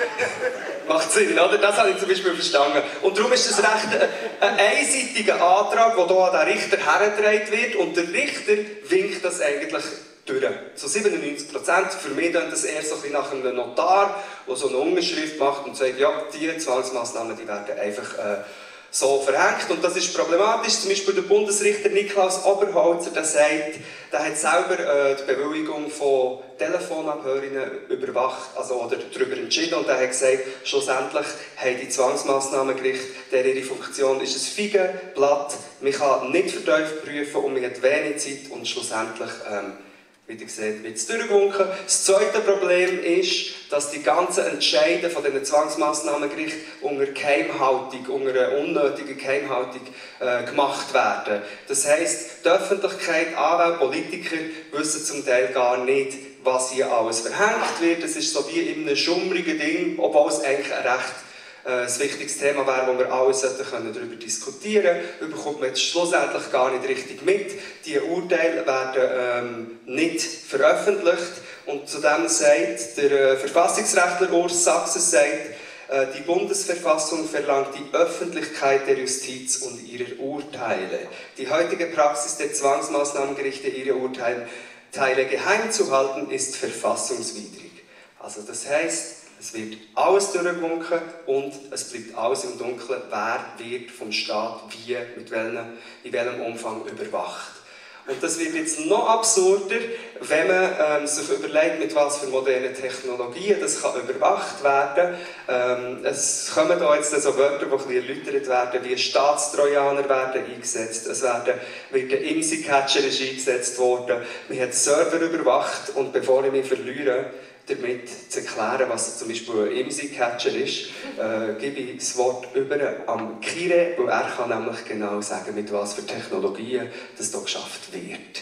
Speaker 5: macht Sinn, oder? Das habe ich zum Beispiel verstanden. Und darum ist es recht ein, ein einseitiger Antrag, der hier an den Richter hergetragen wird und der Richter winkt das eigentlich durch. So siebenundneunzig Prozent. Für mich dann das eher so ein bisschen nach einem Notar, der so eine Unterschrift macht und sagt, ja, die Zwangsmaßnahmen, die werden einfach äh, so verhängt. Und das ist problematisch. Zum Beispiel der Bundesrichter Niklaus Oberholzer, der sagt, der hat selber äh, die Bewilligung von Telefonabhörungen überwacht, also oder darüber entschieden, und er hat gesagt, schlussendlich haben die Zwangsmaßnahmengerichte, der ihre Funktion ist ein Feigenblatt, man kann nicht vertieft prüfen und man hat wenig Zeit und schlussendlich ähm, wie ihr seht, wird es durchgewunken. Das zweite Problem ist, dass die ganzen Entscheide von diesen Zwangsmaßnahmengerichten unter Geheimhaltung, unter einer unnötigen Geheimhaltung äh, gemacht werden. Das heisst, die Öffentlichkeit, Anwälte, Politiker wissen zum Teil gar nicht, was hier alles verhängt wird. Es ist so wie in einem schummrigen Ding, obwohl es eigentlich ein recht ein wichtiges Thema wäre, wo wir alle darüber diskutieren können, bekommt man jetzt schlussendlich gar nicht richtig mit. Die Urteile werden ähm, nicht veröffentlicht und zudem sagt der äh, Verfassungsrechtler Urs Sachses, sagt, äh, die Bundesverfassung verlangt die Öffentlichkeit der Justiz und ihrer Urteile. Die heutige Praxis der Zwangsmaßnahmengerichte, ihre Urteile geheim zu halten, ist verfassungswidrig. Also das heisst, es wird alles durchgewunken und es bleibt alles im Dunkeln, wer wird vom Staat wie, mit welchem, in welchem Umfang überwacht. Und das wird jetzt noch absurder, wenn man ähm, sich überlegt, mit was für modernen Technologien das kann überwacht werden kann. Ähm, es kommen da jetzt so Wörter, die ein bisschen erläutert werden, wie Staatstrojaner werden eingesetzt, es werden, wird ein IMSI-Catcher eingesetzt worden, man hat Server überwacht und bevor ich mich verliere, damit zu erklären, was zum Beispiel ein IMSI-Catcher ist, äh, gebe ich das Wort über an Kire, weil er kann nämlich genau sagen, mit was für Technologien das hier geschafft wird.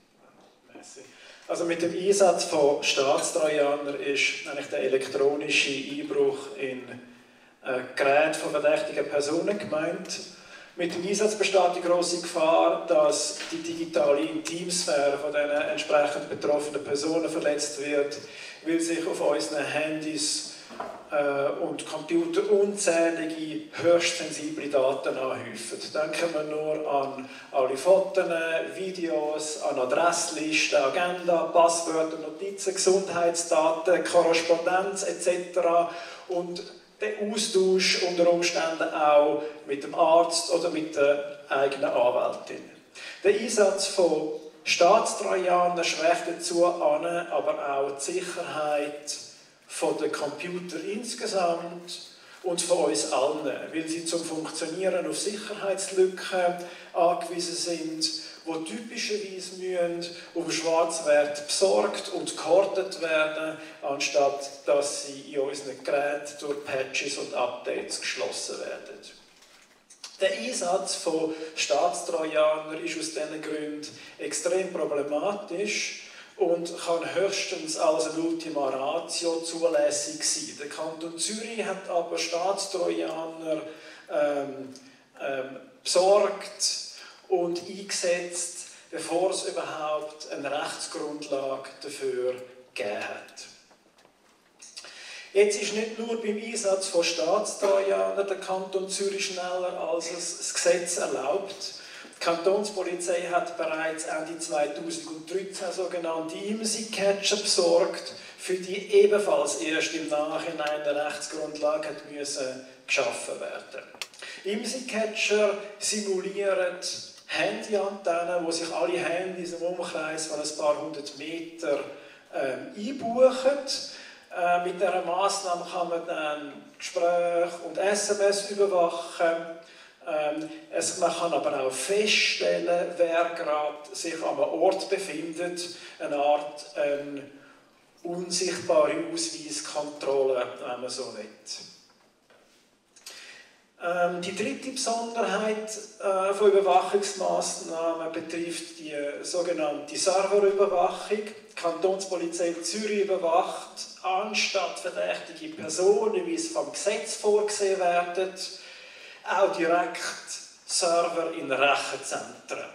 Speaker 6: Also mit dem Einsatz von Staatstrojanern ist eigentlich der elektronische Einbruch in äh, Geräte von verdächtigen Personen gemeint. Mit dem Einsatz besteht die grosse Gefahr, dass die digitale Intimsphäre von den entsprechend betroffenen Personen verletzt wird, weil sich auf unseren Handys äh, und Computer unzählige, höchst sensible Daten anhäufen. Denken wir nur an alle Fotos, Videos, an Adresslisten, Agenda, Passwörter, Notizen, Gesundheitsdaten, Korrespondenz et cetera. Und den Austausch unter Umständen auch mit dem Arzt oder mit der eigenen Anwältin. Der Einsatz von Staatstrojanern schwächt dazu an, aber auch die Sicherheit der Computer insgesamt und von uns allen, weil sie zum Funktionieren auf Sicherheitslücken angewiesen sind, die typischerweise müssen auf dem Schwarzwert besorgt und gehortet werden, anstatt dass sie in unseren Geräten durch Patches und Updates geschlossen werden. Der Einsatz von Staatstrojanern ist aus diesen Gründen extrem problematisch und kann höchstens als ein Ultima Ratio zulässig sein. Der Kanton Zürich hat aber Staatstrojaner ähm, ähm, besorgt und eingesetzt, bevor es überhaupt eine Rechtsgrundlage dafür gegeben hat. Jetzt ist nicht nur beim Einsatz von Staatstrojanern der Kanton Zürich schneller, als es das Gesetz erlaubt. Die Kantonspolizei hat bereits Ende zweitausenddreizehn sogenannte IMSI-Catcher besorgt, für die ebenfalls erst im Nachhinein eine Rechtsgrundlage hat müssen geschaffen werden. IMSI-Catcher simulieren Handyantennen, wo sich alle Handys im Umkreis von ein paar hundert Meter ähm, einbuchen. Äh, mit dieser Massnahme kann man dann Gespräche und S M S überwachen. Ähm, es, man kann aber auch feststellen, wer gerade sich an einem Ort befindet. Eine Art ähm, unsichtbare Ausweiskontrolle, wenn man so will. Ähm, die dritte Besonderheit äh, von Überwachungsmaßnahmen betrifft die sogenannte Serverüberwachung. Die Kantonspolizei Zürich überwacht anstatt verdächtige Personen, wie es vom Gesetz vorgesehen werden, auch direkt Server in Rechenzentren.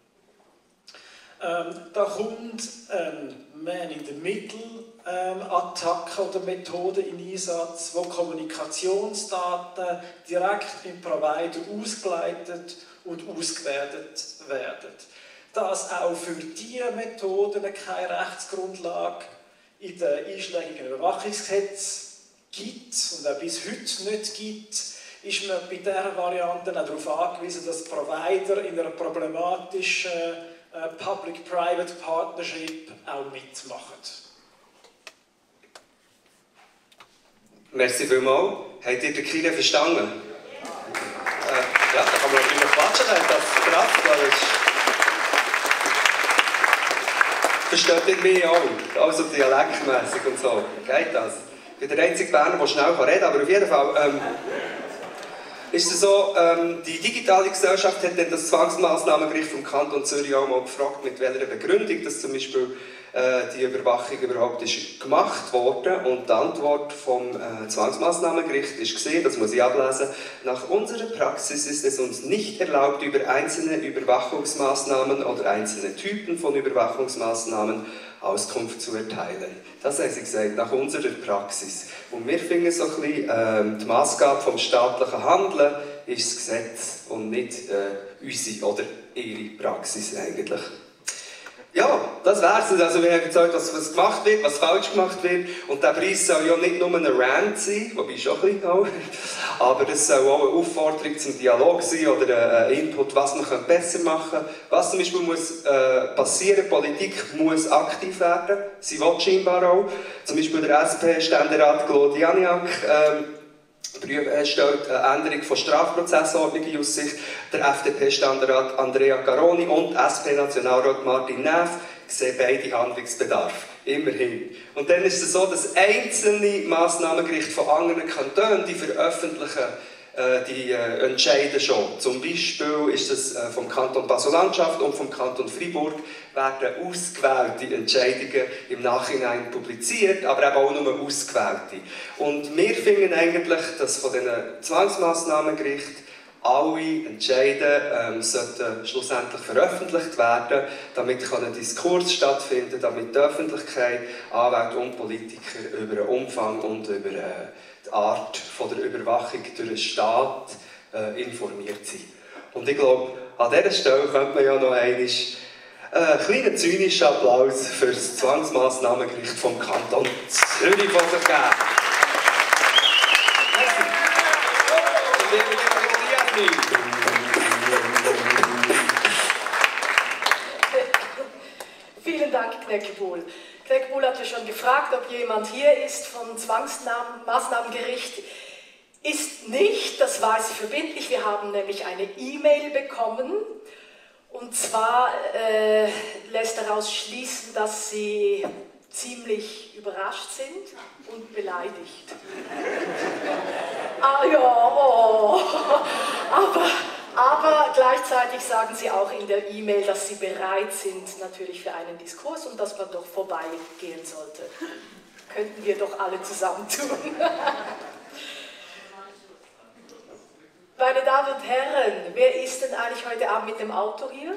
Speaker 6: Ähm, da kommt ein Man-in-the-Middle-Attacke ähm, oder Methode in Einsatz, wo Kommunikationsdaten direkt beim Provider ausgeleitet und ausgewertet werden. Da es auch für diese Methoden keine Rechtsgrundlage in den einschlägigen Überwachungsgesetzen gibt und auch bis heute nicht gibt, ist man bei dieser Variante auch darauf angewiesen, dass Provider in einer problematischen äh, Public-Private Partnership auch mitmachen.
Speaker 5: Merci vielmals. Habt ihr den Kire verstanden? Äh, ja, da kann man natürlich klatschen, wenn das Kraft ist. Versteht ihr mich auch? Also dialektmässig und so. Geht das? Ich bin der einzige Berner, der schnell reden kann, aber auf jeden Fall ähm, ist es so, ähm, die digitale Gesellschaft hat dann das Zwangsmaßnahmengericht vom Kanton Zürich auch mal gefragt, mit welcher Begründung dass zum Beispiel äh, die Überwachung überhaupt ist gemacht wurde. Und die Antwort vom äh, Zwangsmaßnahmengericht ist gesehen, das muss ich ablesen: Nach unserer Praxis ist es uns nicht erlaubt, über einzelne Überwachungsmaßnahmen oder einzelne Typen von Überwachungsmaßnahmen Auskunft zu erteilen. Das haben sie gesagt, nach unserer Praxis. Und wir finden so ein bisschen, ähm, die Maßgabe vom staatlichen Handeln ist das Gesetz und nicht äh, unsere oder ihre Praxis eigentlich. Ja, das wär's. Also wir haben gezeigt, was, was gemacht wird, was falsch gemacht wird. Und der Preis soll ja nicht nur ein Rant sein, wobei schon ein bisschen auch, aber es soll auch eine Aufforderung zum Dialog sein oder ein Input, was man besser machen kann. Was zum Beispiel muss äh, passieren, Politik muss aktiv werden, sie will scheinbar auch. Zum Beispiel der S P-Ständerat Claude Janiak ähm, stellt eine Änderung von Strafprozessordnung in Aussicht. Der F D P-Ständerat Andrea Caroni und S P-Nationalrat Martin Näf sehen beide Handlungsbedarf. Immerhin. Und dann ist es so, dass einzelne Massnahmengerichte von anderen Kantonen, die veröffentlichen äh, die äh, entscheiden schon. Zum Beispiel ist das äh, vom Kanton Basel-Landschaft und vom Kanton Freiburg werden ausgewählte Entscheidungen im Nachhinein publiziert, aber eben auch nur ausgewählte. Und wir finden eigentlich, dass von diesen Zwangsmassnahmengerichten alle Entscheide ähm, sollten schlussendlich veröffentlicht werden, damit ein Diskurs stattfinden, damit die Öffentlichkeit, Anwälte und Politiker über den Umfang und über äh, die Art von der Überwachung durch den Staat äh, informiert sind. Und ich glaube, an dieser Stelle könnte man ja noch einmal einen kleinen zynischen Applaus für das Zwangsmassnahmengericht vom Kanton Zürich von sich geben.
Speaker 2: Vielen Dank, Kneckebuhl. Kneckebuhl hat ja schon gefragt, ob jemand hier ist vom Zwangsmaßnahmengericht. Ist nicht, das war es verbindlich. Wir haben nämlich eine E-Mail bekommen. Und zwar äh, lässt daraus schließen, dass Sie ziemlich überrascht sind und beleidigt. Ah ja, oh. aber, aber gleichzeitig sagen Sie auch in der E-Mail, dass Sie bereit sind natürlich für einen Diskurs und dass man doch vorbeigehen sollte. Könnten wir doch alle zusammen tun. Meine Damen und Herren, wer ist denn eigentlich heute Abend mit dem Auto hier?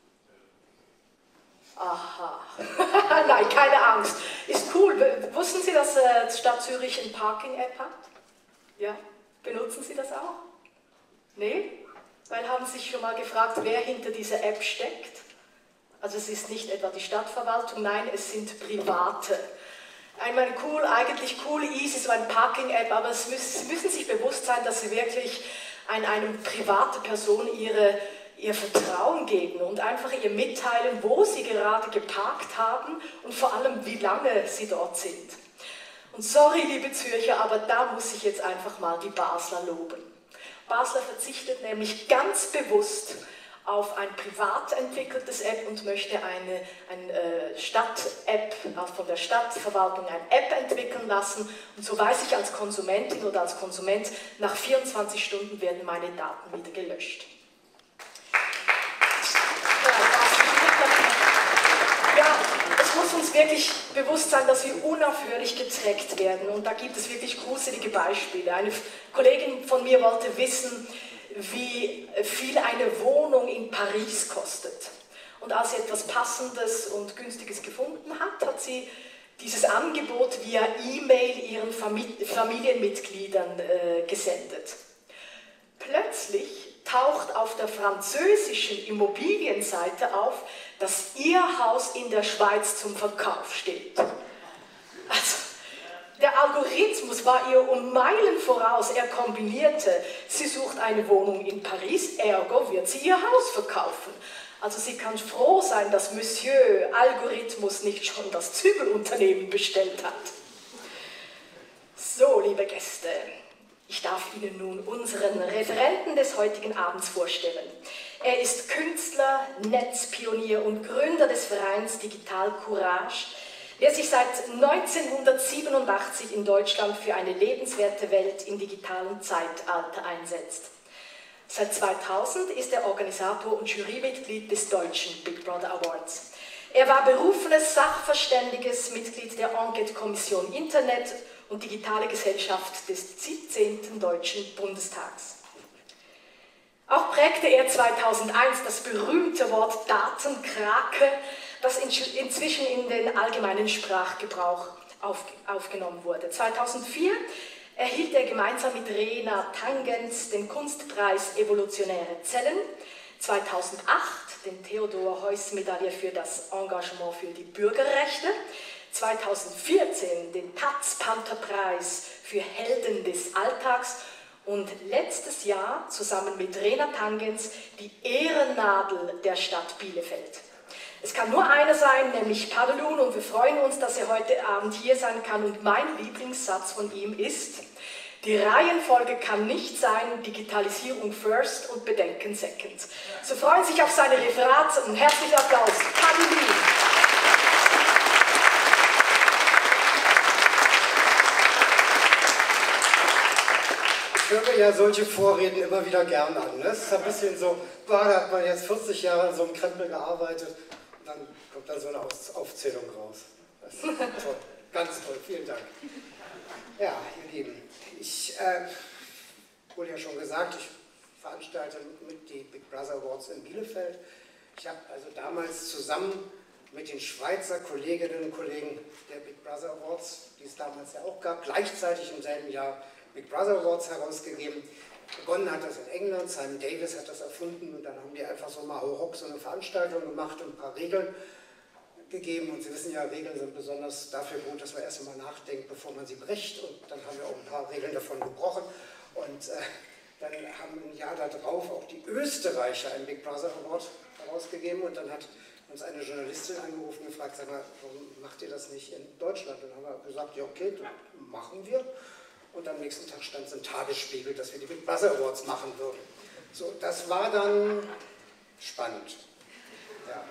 Speaker 2: Aha. Nein, keine Angst. Ist cool. Wussten Sie, dass äh, die Stadt Zürich eine Parking-App hat? Ja? Benutzen Sie das auch? Nee? Weil haben Sie sich schon mal gefragt, wer hinter dieser App steckt? Also es ist nicht etwa die Stadtverwaltung, nein, es sind Private. Einmal cool, eigentlich cool, easy, so eine Parking-App, aber es müssen, Sie müssen sich bewusst sein, dass Sie wirklich an eine private Person ihre ihr Vertrauen geben und einfach ihr mitteilen, wo sie gerade geparkt haben und vor allem, wie lange sie dort sind. Und sorry, liebe Zürcher, aber da muss ich jetzt einfach mal die Basler loben. Basler verzichtet nämlich ganz bewusst auf ein privat entwickeltes App und möchte eine, eine äh, Stadt-App, also von der Stadtverwaltung eine App entwickeln lassen. Und so weiß ich als Konsumentin oder als Konsument, nach vierundzwanzig Stunden werden meine Daten wieder gelöscht. Ja, es muss uns wirklich bewusst sein, dass wir unaufhörlich getrackt werden. Und da gibt es wirklich gruselige Beispiele. Eine Kollegin von mir wollte wissen, wie viel eine Wohnung in Paris kostet. Und als sie etwas Passendes und Günstiges gefunden hat, hat sie dieses Angebot via E-Mail ihren Familienmitgliedern äh, gesendet. Plötzlich taucht auf der französischen Immobilienseite auf, dass ihr Haus in der Schweiz zum Verkauf steht. Also, der Algorithmus war ihr um Meilen voraus. Er kombinierte, sie sucht eine Wohnung in Paris, ergo wird sie ihr Haus verkaufen. Also sie kann froh sein, dass Monsieur Algorithmus nicht schon das Zügelunternehmen bestellt hat. So, liebe Gäste, ich darf Ihnen nun unseren Referenten des heutigen Abends vorstellen. Er ist Künstler, Netzpionier und Gründer des Vereins Digital Courage, der sich seit neunzehnhundertsiebenundachtzig in Deutschland für eine lebenswerte Welt im digitalen Zeitalter einsetzt. Seit zweitausend ist er Organisator und Jurymitglied des deutschen Big Brother Awards. Er war berufenes, sachverständiges Mitglied der Enquete-Kommission Internet und Digitale Gesellschaft des siebzehnten Deutschen Bundestags. Auch prägte er zweitausendeins das berühmte Wort Datenkrake, das inzwischen in den allgemeinen Sprachgebrauch auf, aufgenommen wurde. zweitausendvier erhielt er gemeinsam mit Rena Tangens den Kunstpreis Evolutionäre Zellen. zweitausendacht den Theodor-Heuss-Medaille für das Engagement für die Bürgerrechte, zweitausendvierzehn den Taz-Panther-Preis für Helden des Alltags und letztes Jahr zusammen mit Rena Tangens die Ehrennadel der Stadt Bielefeld. Es kann nur einer sein, nämlich Padelun, und wir freuen uns, dass er heute Abend hier sein kann. Und mein Lieblingssatz von ihm ist: Die Reihenfolge kann nicht sein Digitalisierung first und Bedenken second. So freuen sich auf seine Referate und herzlichen Applaus. Padelun.
Speaker 7: Ich höre ja solche Vorreden immer wieder gern an. Ne? Es ist ein bisschen so, boah, da hat man jetzt vierzig Jahre in so einem Krempel gearbeitet und dann kommt dann so eine Aufzählung raus. Das ist toll, ganz toll, vielen Dank. Ja, ihr Lieben, ich äh, wurde ja schon gesagt, ich veranstalte mit die Big Brother Awards in Bielefeld. Ich habe also damals zusammen mit den Schweizer Kolleginnen und Kollegen der Big Brother Awards, die es damals ja auch gab, gleichzeitig im selben Jahr Big Brother Awards herausgegeben. Begonnen hat das in England, Simon Davis hat das erfunden und dann haben die einfach so mal hauruck so eine Veranstaltung gemacht und ein paar Regeln gegeben. Und Sie wissen ja, Regeln sind besonders dafür gut, dass man erst einmal nachdenkt, bevor man sie bricht. Und dann haben wir auch ein paar Regeln davon gebrochen. Und äh, dann haben ein Jahr darauf auch die Österreicher einen Big Brother Award herausgegeben. Und dann hat uns eine Journalistin angerufen und gefragt, sag mal, warum macht ihr das nicht in Deutschland? Und dann haben wir gesagt, ja okay, das machen wir. Und am nächsten Tag stand es im Tagesspiegel, dass wir die Big Brother Awards machen würden. So, das war dann spannend. Ja.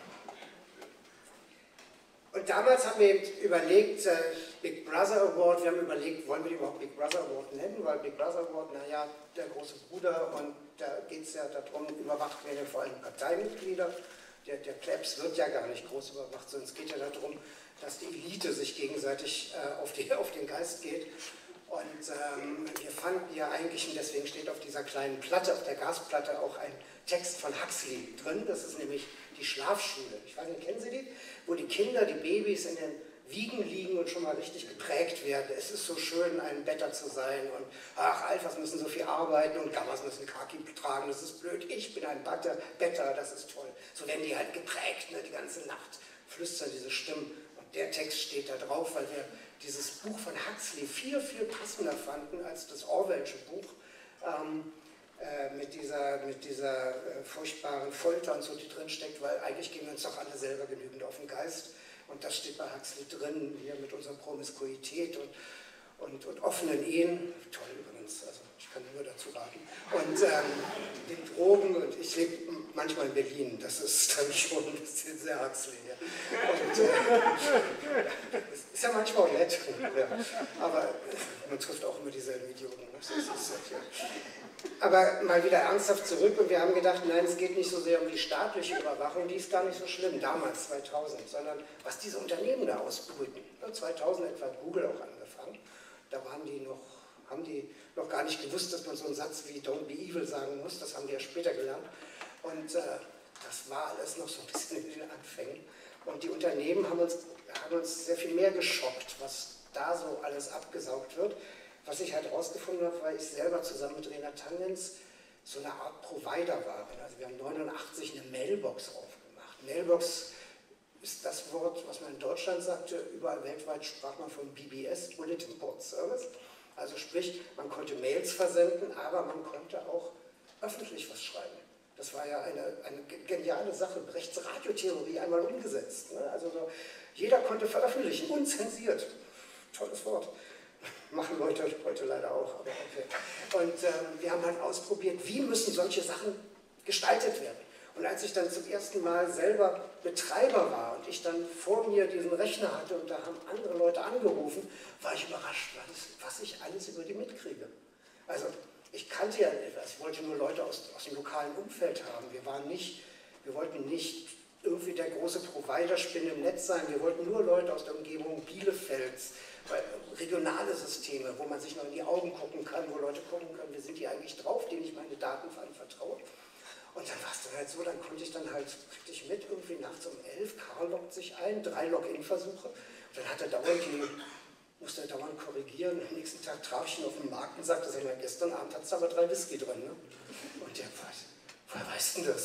Speaker 7: Und damals haben wir eben überlegt, äh, Big Brother Award, wir haben überlegt, wollen wir die überhaupt Big Brother Award nennen, weil Big Brother Award, naja, der große Bruder, und da geht es ja darum, überwacht werden ja vor allem Parteimitglieder. Der, der Plebs wird ja gar nicht groß überwacht, sondern es geht ja darum, dass die Elite sich gegenseitig äh, auf, die, auf den Geist geht. Und ähm, wir fanden ja eigentlich, und deswegen steht auf dieser kleinen Platte, auf der Gasplatte, auch ein Text von Huxley drin. Das ist nämlich die Schlafschule. Ich weiß nicht, kennen Sie die? Wo die Kinder, die Babys in den Wiegen liegen und schon mal richtig geprägt werden. Es ist so schön, ein Better zu sein. Und ach, Alphas müssen so viel arbeiten und Gammas müssen Kaki tragen. Das ist blöd. Ich bin ein Better, Better, das ist toll. So werden die halt geprägt, ne, die ganze Nacht. Flüstern diese Stimmen. Und der Text steht da drauf, weil wir dieses Buch von Huxley viel, viel passender fanden als das Orwellsche Buch ähm, äh, mit dieser, mit dieser äh, furchtbaren Folter und so, die drin steckt, weil eigentlich gehen wir uns doch alle selber genügend auf den Geist. Und das steht bei Huxley drin, hier mit unserer Promiskuität und, und, und offenen Ehen. Toll übrigens, also ich kann nur dazu raten. Und ähm, den Drogen, und ich lebe manchmal in Berlin, das ist dann schon ein bisschen sehr Huxley. Ja. Und, äh, ist ja manchmal auch nett, ja. Aber man trifft auch immer dieselben Idioten. Das ist, ja. Aber mal wieder ernsthaft zurück, und wir haben gedacht, nein, es geht nicht so sehr um die staatliche Überwachung, die ist gar nicht so schlimm, damals, zweitausend, sondern was diese Unternehmen da ausbrüten. zweitausend etwa hat Google auch angefangen, da waren die noch, haben die noch gar nicht gewusst, dass man so einen Satz wie Don't be evil sagen muss, das haben die ja später gelernt. Und äh, das war alles noch so ein bisschen in den Anfängen. Und die Unternehmen haben uns, haben uns sehr viel mehr geschockt, was da so alles abgesaugt wird. Was ich halt herausgefunden habe, weil ich selber zusammen mit Rena Tangens so eine Art Provider war. Also wir haben neunundachtzig eine Mailbox aufgemacht. Mailbox ist das Wort, was man in Deutschland sagte. Überall weltweit sprach man von B B S, Bulletin Board Service. Also sprich, man konnte Mails versenden, aber man konnte auch öffentlich was schreiben. Das war ja eine, eine geniale Sache, Brechts Radiotheorie einmal umgesetzt. Ne? Also so, jeder konnte veröffentlichen, unzensiert. Tolles Wort. Machen Leute heute leider auch, aber okay. Und ähm, wir haben halt ausprobiert, wie müssen solche Sachen gestaltet werden. Und als ich dann zum ersten Mal selber Betreiber war und ich dann vor mir diesen Rechner hatte und da haben andere Leute angerufen, war ich überrascht, was ich alles über die mitkriege. Also ich kannte ja etwas, ich wollte nur Leute aus, aus dem lokalen Umfeld haben. Wir waren nicht, wir wollten nicht irgendwie der große Provider-Spin im Netz sein, wir wollten nur Leute aus der Umgebung Bielefelds, weil regionale Systeme, wo man sich noch in die Augen gucken kann, wo Leute gucken können, wie sind die eigentlich drauf, denen ich meine Daten anvertraue. Und dann war es dann halt so, dann konnte ich dann halt richtig mit, irgendwie nachts um elf, Karl loggt sich ein, drei Login-Versuche, und dann hat er dauernd die, musste er dauernd korrigieren, am nächsten Tag traf ich ihn auf dem Markt und sagte, sag mal, gestern Abend hat es aber drei Whisky drin, ne? Und der, woher weißt du denn das?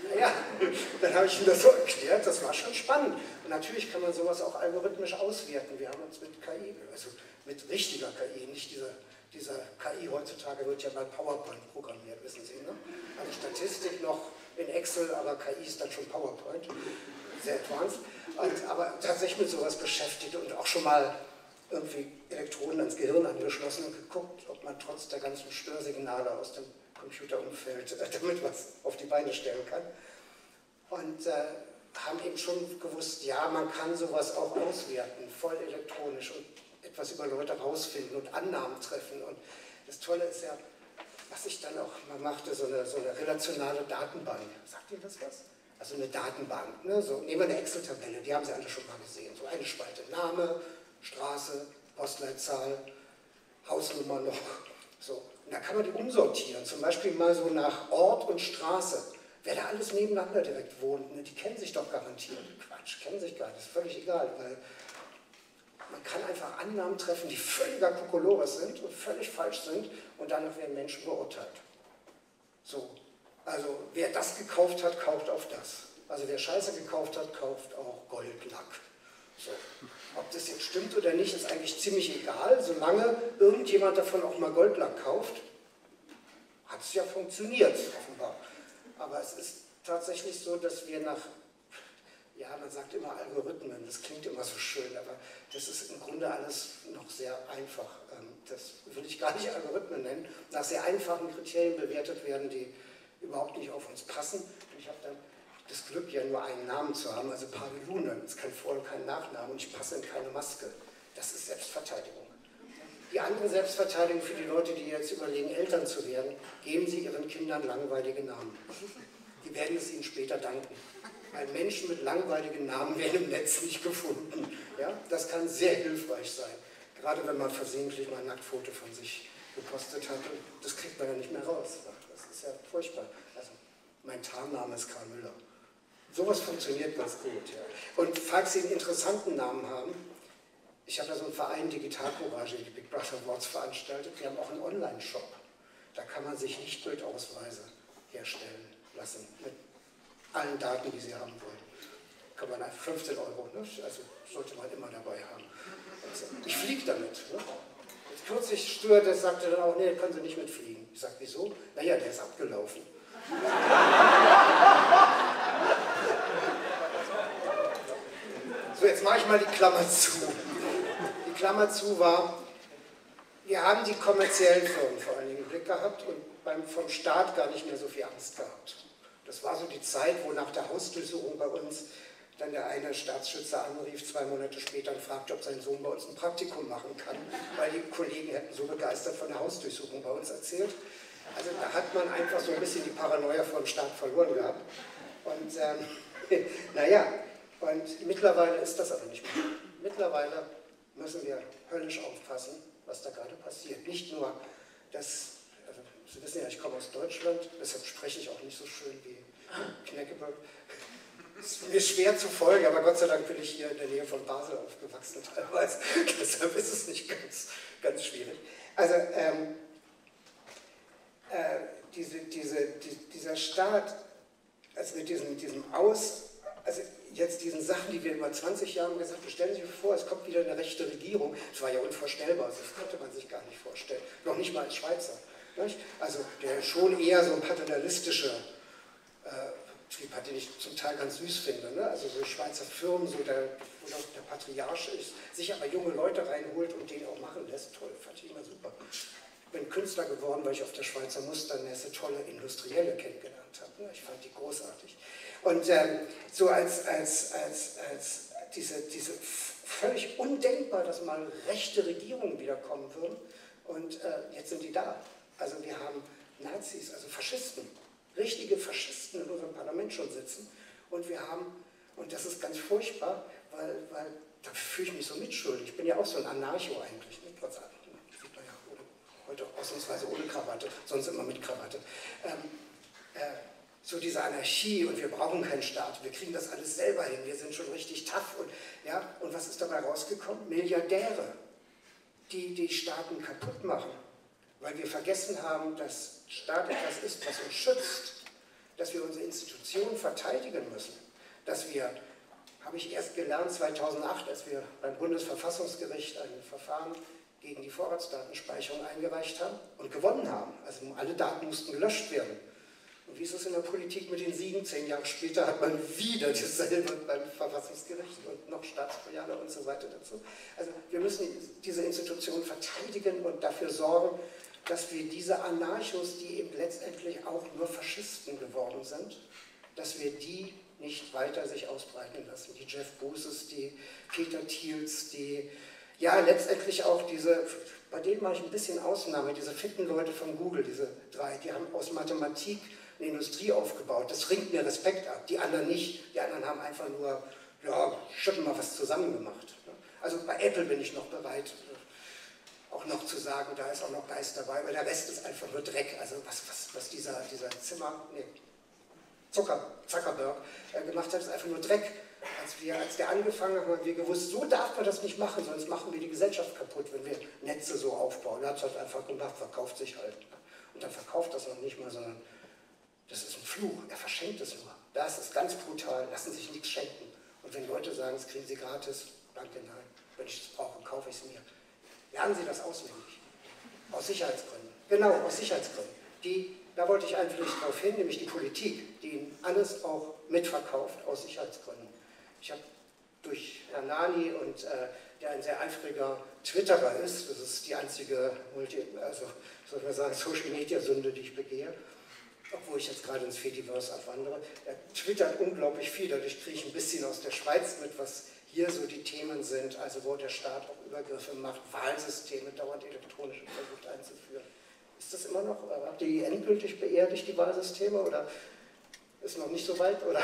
Speaker 7: Naja, dann habe ich ihm das so erklärt, das war schon spannend. Und natürlich kann man sowas auch algorithmisch auswerten. Wir haben uns mit K I, also mit richtiger K I, nicht dieser, dieser K I heutzutage wird ja bei PowerPoint programmiert, wissen Sie, ne? Also Statistik noch in Excel, aber K I ist dann schon PowerPoint, sehr advanced. Und, aber tatsächlich mit sowas beschäftigt und auch schon mal irgendwie Elektroden ans Gehirn angeschlossen und geguckt, ob man trotz der ganzen Störsignale aus dem Computerumfeld äh, damit was auf die Beine stellen kann. Und äh, haben eben schon gewusst, ja, man kann sowas auch auswerten, voll elektronisch und etwas über Leute rausfinden und Annahmen treffen. Und das Tolle ist ja, was ich dann auch mal machte, so eine, so eine relationale Datenbank. Sagt Ihnen das was? Also eine Datenbank, ne? So, nehmen wir eine Excel-Tabelle, die haben Sie alle schon mal gesehen. So eine Spalte Name, Straße, Postleitzahl, Hausnummer noch. So. Und da kann man die umsortieren, zum Beispiel mal so nach Ort und Straße. Wer da alles nebeneinander direkt wohnt, ne, die kennen sich doch garantiert. Quatsch, kennen sich gar nicht, ist völlig egal, weil man kann einfach Annahmen treffen, die völliger Kokolores sind und völlig falsch sind und danach werden Menschen beurteilt. So, also wer das gekauft hat, kauft auf das. Also wer Scheiße gekauft hat, kauft auch Goldlack. So. Ob das jetzt stimmt oder nicht, ist eigentlich ziemlich egal, solange irgendjemand davon auch mal Goldlack kauft, hat es ja funktioniert, offenbar. Aber es ist tatsächlich so, dass wir nach, ja, man sagt immer Algorithmen, das klingt immer so schön, aber das ist im Grunde alles noch sehr einfach. Das will ich gar nicht Algorithmen nennen, nach sehr einfachen Kriterien bewertet werden, die überhaupt nicht auf uns passen. Und ich habe dann das Glück, ja nur einen Namen zu haben, also Pavillune, es ist kein Vor- und kein Nachname und ich passe in keine Maske. Das ist Selbstverteidigung. Die andere Selbstverteidigung für die Leute, die jetzt überlegen, Eltern zu werden, geben sie ihren Kindern langweilige Namen. Die werden es ihnen später danken. Weil Menschen mit langweiligen Namen werden im Netz nicht gefunden. Ja? Das kann sehr hilfreich sein. Gerade wenn man versehentlich mal ein Nacktfoto von sich gepostet hat. Und das kriegt man ja nicht mehr raus. Das ist ja furchtbar. Also, mein Tarnname ist Karl Müller. Sowas funktioniert ganz gut. Ja. Und falls Sie einen interessanten Namen haben, ich habe ja so einen Verein Digital Courage, die Big Brother Awards veranstaltet, die haben auch einen Online-Shop. Da kann man sich Lichtbildausweise herstellen lassen, mit allen Daten, die Sie haben wollen. Kann man fünfzehn Euro, ne? Also sollte man immer dabei haben. Also, ich fliege damit. Ne? Jetzt kürzlich Stewardess sagte dann auch, nee, können Sie nicht mitfliegen. Ich sage, wieso? Naja, der ist abgelaufen. So, jetzt mache ich mal die Klammer zu. Die Klammer zu war, wir haben die kommerziellen Firmen vor allen Dingen im Blick gehabt und beim, vom Staat gar nicht mehr so viel Angst gehabt. Das war so die Zeit, wo nach der Hausdurchsuchung bei uns dann der eine Staatsschützer anrief, zwei Monate später und fragte, ob sein Sohn bei uns ein Praktikum machen kann, weil die Kollegen hätten so begeistert von der Hausdurchsuchung bei uns erzählt. Also da hat man einfach so ein bisschen die Paranoia vor dem Staat verloren gehabt. Und ähm, naja, und mittlerweile ist das aber nicht mehr. Mittlerweile müssen wir höllisch aufpassen, was da gerade passiert. Nicht nur, dass, also Sie wissen ja, ich komme aus Deutschland, deshalb spreche ich auch nicht so schön wie Kneckeberg. Es ist mir schwer zu folgen, aber Gott sei Dank bin ich hier in der Nähe von Basel aufgewachsen teilweise. Deshalb ist es nicht ganz, ganz schwierig. Also ähm, äh, diese, diese, die, dieser Staat, also mit diesem, diesem Aus, also jetzt diesen Sachen, die wir über zwanzig Jahre gesagt haben, stellen Sie sich vor, es kommt wieder eine rechte Regierung. Das war ja unvorstellbar, das konnte man sich gar nicht vorstellen. Noch nicht mal als Schweizer. Nicht? Also der schon eher so ein paternalistischer äh, Trieb hat, den ich zum Teil ganz süß finde. Ne? Also so Schweizer Firmen, so der, wo der Patriarch ist, sich aber junge Leute reinholt und den auch machen lässt. Toll, fand ich immer super. Ich bin Künstler geworden, weil ich auf der Schweizer Musternmesse tolle Industrielle kennengelernt habe. Ne? Ich fand die großartig. Und ähm, so als, als, als, als diese, diese völlig undenkbar, dass mal rechte Regierungen wiederkommen würden. Und äh, jetzt sind die da. Also wir haben Nazis, also Faschisten, richtige Faschisten in unserem Parlament schon sitzen. Und wir haben, und das ist ganz furchtbar, weil, weil da fühle ich mich so mitschuldig. Ich bin ja auch so ein Anarcho eigentlich, ne? Trotz allem. Sieht man ja ohne, heute ausnahmsweise ohne Krawatte, sonst immer mit Krawatte. Ähm, äh, so diese Anarchie und wir brauchen keinen Staat, wir kriegen das alles selber hin, wir sind schon richtig tough. Und, ja, und was ist dabei rausgekommen? Milliardäre, die die Staaten kaputt machen. Weil wir vergessen haben, dass Staat etwas ist, was uns schützt. dass wir unsere Institutionen verteidigen müssen, dass wir, habe ich erst gelernt zweitausendacht, als wir beim Bundesverfassungsgericht ein Verfahren gegen die Vorratsdatenspeicherung eingereicht haben und gewonnen haben. Also alle Daten mussten gelöscht werden. Und wie ist es in der Politik mit den Siegen? Zehn Jahre später hat man wieder dasselbe beim Verfassungsgericht und noch Staatstrojaner und so weiter dazu. Also wir müssen diese Institutionen verteidigen und dafür sorgen, dass wir diese Anarchos, die eben letztendlich auch nur Faschisten geworden sind, dass wir die nicht weiter sich ausbreiten lassen. Die Jeff Bezos, die Peter Thiels, die, ja letztendlich auch diese, bei denen mache ich ein bisschen Ausnahme, diese fitten Leute von Google, diese drei, die haben aus Mathematik eine Industrie aufgebaut. Das ringt mir Respekt ab, die anderen nicht. Die anderen haben einfach nur, ja, schon mal was zusammen gemacht. Also bei Apple bin ich noch bereit, auch noch zu sagen, da ist auch noch Geist dabei, weil der Rest ist einfach nur Dreck. Also was, was, was dieser, dieser Zimmer, nee, Zucker, Zuckerberg äh, gemacht hat, ist einfach nur Dreck. Als, wir, als der angefangen hat, haben wir gewusst, so darf man das nicht machen, sonst machen wir die Gesellschaft kaputt, wenn wir Netze so aufbauen. Er hat es halt einfach gemacht, verkauft sich halt. Und dann verkauft das noch nicht mal, sondern das ist ein Fluch, er verschenkt es nur. Das ist ganz brutal, lassen sich nichts schenken. Und wenn Leute sagen, das kriegen sie gratis, danke, nein, wenn ich es brauche, kaufe ich es mir. Lernen Sie das auswendig. Aus Sicherheitsgründen. Genau, aus Sicherheitsgründen. Die, da wollte ich eigentlich darauf hin, nämlich die Politik, die Ihnen alles auch mitverkauft, aus Sicherheitsgründen. Ich habe durch Herrn Nani und äh, der ein sehr eifriger Twitterer ist, das ist die einzige, Multi, also soll ich mal sagen, Social-Media-Sünde, die ich begehe, obwohl ich jetzt gerade ins Fediverse abwandere. Er twittert unglaublich viel, dadurch kriege ich ein bisschen aus der Schweiz mit, was hier so die Themen sind, also wo der Staat auch Übergriffe macht, Wahlsysteme dauernd elektronisch versucht einzuführen. Ist das immer noch, habt ihr die endgültig beerdigt, die Wahlsysteme, oder ist noch nicht so weit? Oder?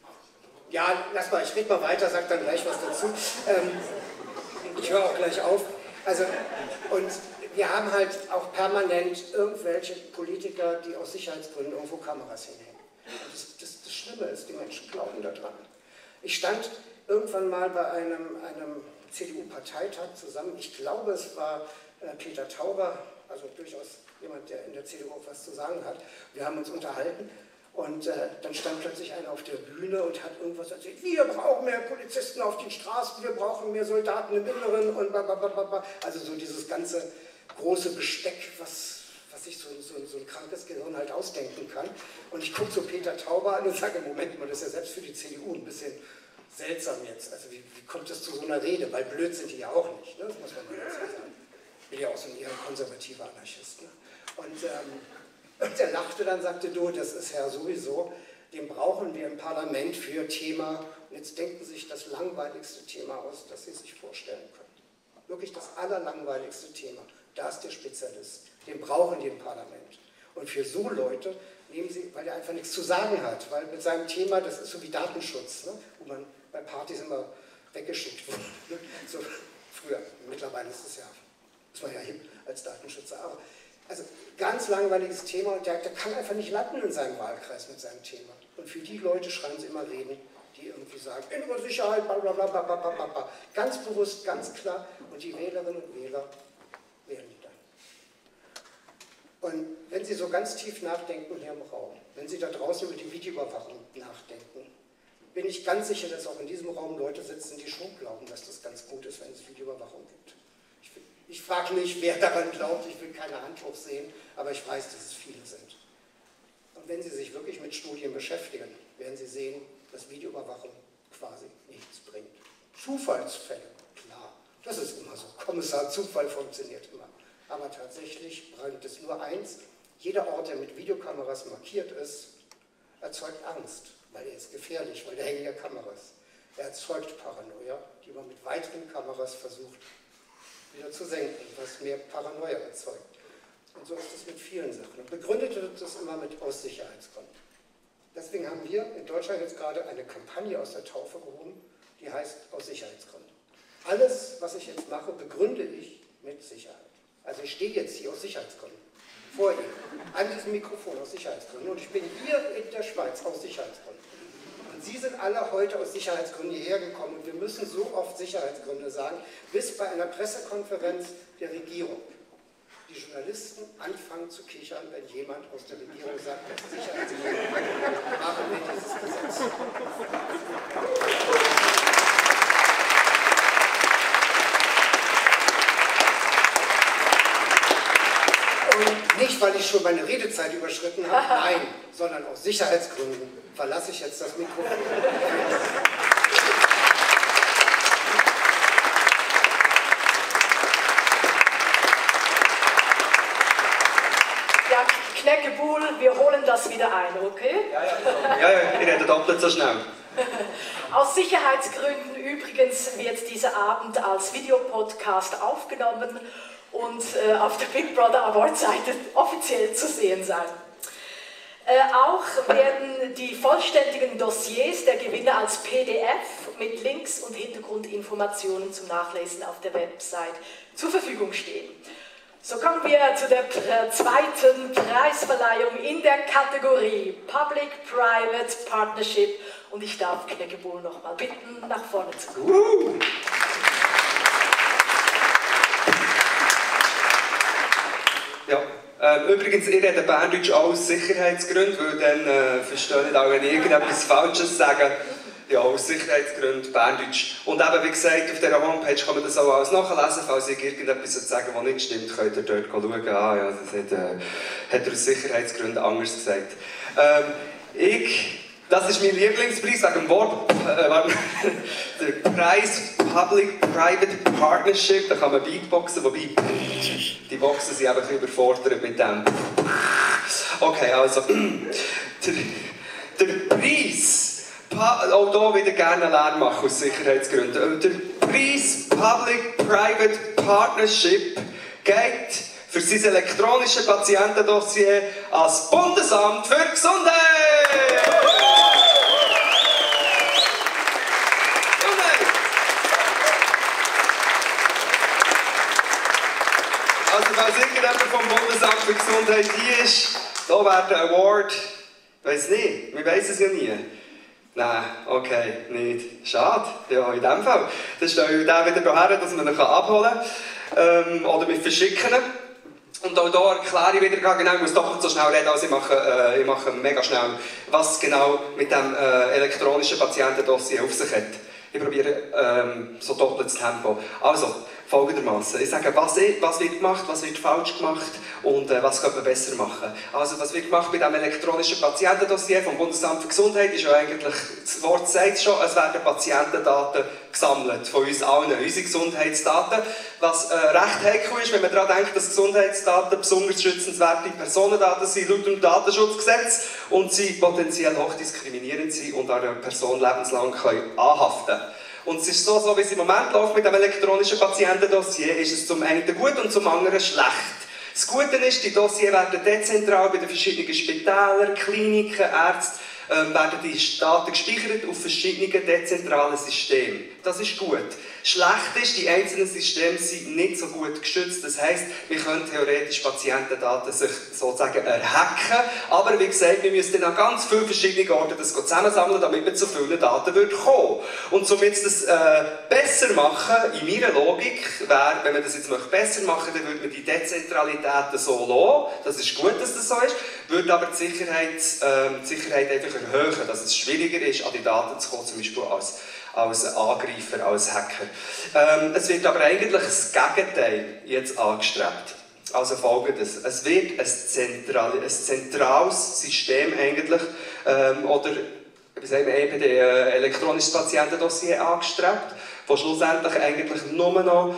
Speaker 7: Ja, lass mal, ich rede mal weiter, sag dann gleich was dazu. Ähm, ich höre auch gleich auf. Also, und wir haben halt auch permanent irgendwelche Politiker, die aus Sicherheitsgründen irgendwo Kameras hinhängen. Und das, das, das Schlimme ist, die Menschen glauben daran. Ich stand irgendwann mal bei einem, einem C D U-Parteitag zusammen, ich glaube es war äh, Peter Tauber, also durchaus jemand, der in der C D U auch was zu sagen hat. Wir haben uns unterhalten und äh, dann stand plötzlich einer auf der Bühne und hat irgendwas erzählt, wir brauchen mehr Polizisten auf den Straßen, wir brauchen mehr Soldaten im Inneren und blablabla. Also so dieses ganze große Besteck, was, was sich so, so, so ein krankes Gehirn halt ausdenken kann. Und ich gucke so Peter Tauber an und sage, Moment mal, das ist ja selbst für die C D U ein bisschen seltsam jetzt. Also wie, wie kommt das zu so einer Rede? Weil blöd sind die ja auch nicht, ne? Das muss man mal dazu sagen. Ich bin ja auch so ein eher konservativer Anarchist. Ne? Und, ähm, und er lachte dann, sagte, du, das ist ja sowieso, den brauchen wir im Parlament für Thema, und jetzt denken Sie sich das langweiligste Thema aus, das Sie sich vorstellen können. Wirklich das allerlangweiligste Thema. Da ist der Spezialist. Den brauchen die im Parlament. Und für so Leute nehmen sie, weil er einfach nichts zu sagen hat, weil mit seinem Thema, das ist so wie Datenschutz, ne? Wo man bei Partys immer weggeschickt wurde. Ne? So früher, mittlerweile ist es ja, ist man ja hip als Datenschützer. Aber also ganz langweiliges Thema und der, der kann einfach nicht landen in seinem Wahlkreis mit seinem Thema. Und für die Leute schreiben sie immer Reden, die irgendwie sagen, innere Sicherheit, bla bla bla bla bla bla bla. Ganz bewusst, ganz klar. Und die Wählerinnen und Wähler wählen die dann. Und wenn Sie so ganz tief nachdenken hier im Raum, wenn Sie da draußen über die Videoüberwachung nachdenken, bin ich ganz sicher, dass auch in diesem Raum Leute sitzen, die schon glauben, dass das ganz gut ist, wenn es Videoüberwachung gibt. Ich, ich frage nicht, wer daran glaubt, ich will keine Hand hoch sehen, aber ich weiß, dass es viele sind. Und wenn Sie sich wirklich mit Studien beschäftigen, werden Sie sehen, dass Videoüberwachung quasi nichts bringt. Zufallsfälle, klar, das ist immer so. Kommissar Zufall funktioniert immer. Aber tatsächlich bringt es nur eins, jeder Ort, der mit Videokameras markiert ist, erzeugt Angst, weil er ist gefährlich, weil da hängen ja Kameras. Er erzeugt Paranoia, die man mit weiteren Kameras versucht wieder zu senken, was mehr Paranoia erzeugt. Und so ist es mit vielen Sachen. Und begründet wird das immer mit aus Sicherheitsgründen. Deswegen haben wir in Deutschland jetzt gerade eine Kampagne aus der Taufe gehoben, die heißt aus Sicherheitsgründen. Alles, was ich jetzt mache, begründe ich mit Sicherheit. Also ich stehe jetzt hier aus Sicherheitsgründen vor Ihnen, an diesem Mikrofon aus Sicherheitsgründen. Und ich bin hier in der Schweiz aus Sicherheitsgründen. Und Sie sind alle heute aus Sicherheitsgründen hierher gekommen. Und wir müssen so oft Sicherheitsgründe sagen, bis bei einer Pressekonferenz der Regierung, die Journalisten anfangen zu kichern, wenn jemand aus der Regierung sagt, dass Sicherheitsgründe machen wir dieses Gesetz. Und nicht, weil ich schon meine Redezeit überschritten habe, nein, sondern aus Sicherheitsgründen verlasse ich jetzt das Mikrofon.
Speaker 2: Ja, Knäckebuhl, wir holen das wieder ein, okay?
Speaker 5: Ja, ja, ja, ja, ihr redet doppelt so schnell.
Speaker 2: Aus Sicherheitsgründen übrigens wird dieser Abend als Videopodcast aufgenommen und äh, auf der Big Brother Award Seite offiziell zu sehen sein. Äh, auch werden die vollständigen Dossiers der Gewinner als P D F mit Links und Hintergrundinformationen zum Nachlesen auf der Website zur Verfügung stehen. So kommen wir zu der äh, zweiten Preisverleihung in der Kategorie Public-Private Partnership und ich darf Knäckebuhl noch mal bitten, nach vorne zu kommen.
Speaker 5: Uh. Ja, ähm, übrigens, ihr redet Berndeutsch auch aus Sicherheitsgründen, weil dann äh, verstehe ich auch, wenn ich irgendetwas Falsches sage. Ja, aus Sicherheitsgründen Berndeutsch. Und eben, wie gesagt, auf dieser Homepage kann man das auch alles nachlesen. Falls ich irgendetwas sagen was nicht stimmt, könnt ihr dort schauen. Ah, ja, das hat, äh, hat er aus Sicherheitsgründen anders gesagt. Ähm, ich... Das ist mein Lieblingspreis wegen dem Wort, äh, der Preis Public-Private Partnership, da kann man Beatboxen, wobei die Boxen sind einfach überfordert mit dem. Okay, also, der, der Preis, auch hier wieder gerne Lärm machen aus Sicherheitsgründen, der Preis Public-Private Partnership geht für sein elektronisches Patientendossier ans Bundesamt für Gesundheit! Also falls irgendjemand vom Bundesamt für Gesundheit hier ist, da wäre der Award, ich weiss nicht, wir weiss es ja nie. Nein, okay, nicht. Schade, ja in dem Fall. Dann stelle ich den wieder hierher, dass man ihn abholen kann ähm, oder mit verschicken. Und auch hier erkläre ich wieder, genau, ich muss doppelt so schnell reden, also ich mache, äh, ich mache mega schnell, was genau mit dem äh, elektronischen Patientendossier auf sich hat. Ich probiere ähm, so doppeltes Tempo. Also, folgendermaßen. Ich sage, was, was wird gemacht, was wird falsch gemacht und äh, was könnte man besser machen. Also, was wird gemacht bei diesem elektronischen Patientendossier vom Bundesamt für Gesundheit, ist ja eigentlich, das Wort sagt es schon, es werden Patientendaten gesammelt, von uns allen, unsere Gesundheitsdaten. Was äh, recht heikel ist, wenn man daran denkt, dass Gesundheitsdaten besonders schützenswerte Personendaten sind, laut dem Datenschutzgesetz, und sie potenziell hochdiskriminierend sind und einer Person lebenslang können anhaften können. Und es ist so, so wie es im Moment läuft mit dem elektronischen Patientendossier, ist es zum einen gut und zum anderen schlecht. Das Gute ist, die Dossiers werden dezentral bei den verschiedenen Spitälern, Kliniken, Ärzten, ähm, werden die Daten gespeichert auf verschiedenen dezentralen Systemen. Das ist gut. Schlecht ist, die einzelnen Systeme sind nicht so gut geschützt. Das heisst, wir können theoretisch Patientendaten sich sozusagen erhacken. Aber wie gesagt, wir müssen dann an ganz vielen verschiedenen Orten das zusammensammeln, damit wir zu vielen Daten kommen würden. Und somit das äh, besser machen, in meiner Logik, wäre, wenn man das jetzt besser machen möchte, dann würde man die Dezentralität so lassen. Das ist gut, dass das so ist. Würde aber die Sicherheit, äh, die Sicherheit einfach erhöhen, dass es schwieriger ist, an die Daten zu kommen, zum Beispiel als als Angreifer, als Hacker. Ähm, es wird aber eigentlich das Gegenteil jetzt angestrebt. Also folgendes: Es wird ein, zentral, ein zentrales System eigentlich, ähm, oder wie sagen wir, eben ein äh, elektronisches Patientendossier angestrebt, das schlussendlich eigentlich nur noch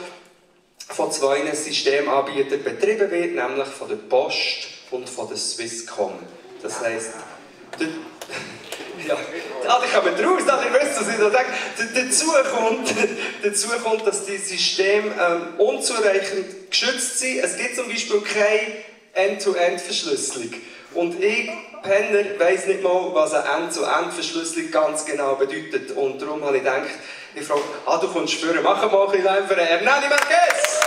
Speaker 5: von zwei Systemanbietern betrieben wird, nämlich von der Post und von der Swisscom. Das heisst, der Ja, also ich komme raus, dass ihr wisst, was ich da sage. Dazu kommt, dazu kommt, dass die Systeme ähm, unzureichend geschützt sind. Es gibt zum Beispiel keine End-to-End-Verschlüsselung. Und ich, Penner, weiss nicht mal, was eine End-to-End-Verschlüsselung ganz genau bedeutet. Und darum habe ich gedacht, ich frage, ah, du kommst führen, mach mal ein bisschen für Hernani Marquez!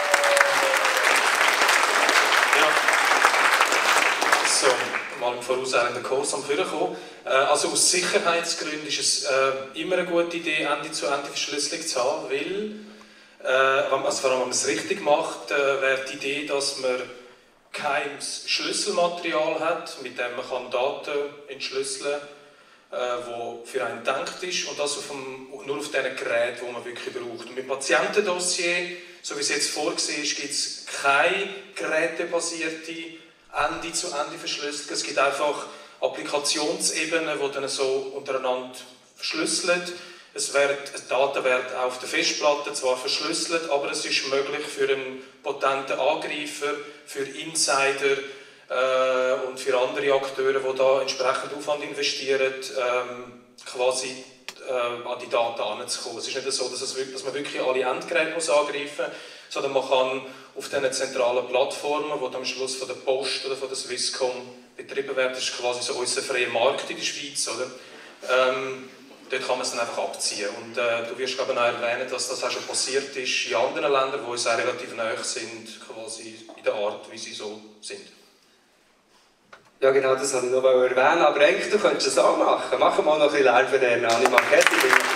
Speaker 8: So, mal im vorauseilenden Kurs am Führen kommen. Also aus Sicherheitsgründen ist es äh, immer eine gute Idee, Ende-zu-Ende-Verschlüsselung zu haben, weil Äh, also vor allem, wenn man es richtig macht, äh, wäre die Idee, dass man geheimes Schlüsselmaterial hat, mit dem man kann Daten entschlüsseln kann, äh, wo für einen gedacht ist und das auf dem, nur auf den Geräten, die man wirklich braucht. Und mit Patientendossier, so wie es jetzt vorgesehen ist, gibt es keine gerätebasierte Ende-zu-Ende-Verschlüsselung. Es gibt einfach Applikationsebenen, die dann so untereinander verschlüsseln. Es wird, die Daten werden auf der Festplatte zwar verschlüsselt, aber es ist möglich für einen potenten Angreifer, für Insider äh, und für andere Akteure, die da entsprechend Aufwand investieren, ähm, quasi äh, an die Daten heranzukommen. Es ist nicht so, dass, es wirklich, dass man wirklich alle Endgeräte muss angreifen muss, sondern man kann auf diesen zentralen Plattformen, die am Schluss von der Post oder von der Swisscom betrieben werden, das ist quasi so unser freier Markt in der Schweiz, oder? Ähm, Dort kann man es dann einfach abziehen. Und äh, du wirst glaube ich noch erwähnen, dass das auch schon passiert ist in anderen Ländern, die uns auch relativ nahe sind, quasi in der Art, wie sie so sind.
Speaker 5: Ja genau, das wollte ich noch erwähnen, aber eigentlich du könntest es auch machen. Mach mal noch ein bisschen Lärm für den Animakette.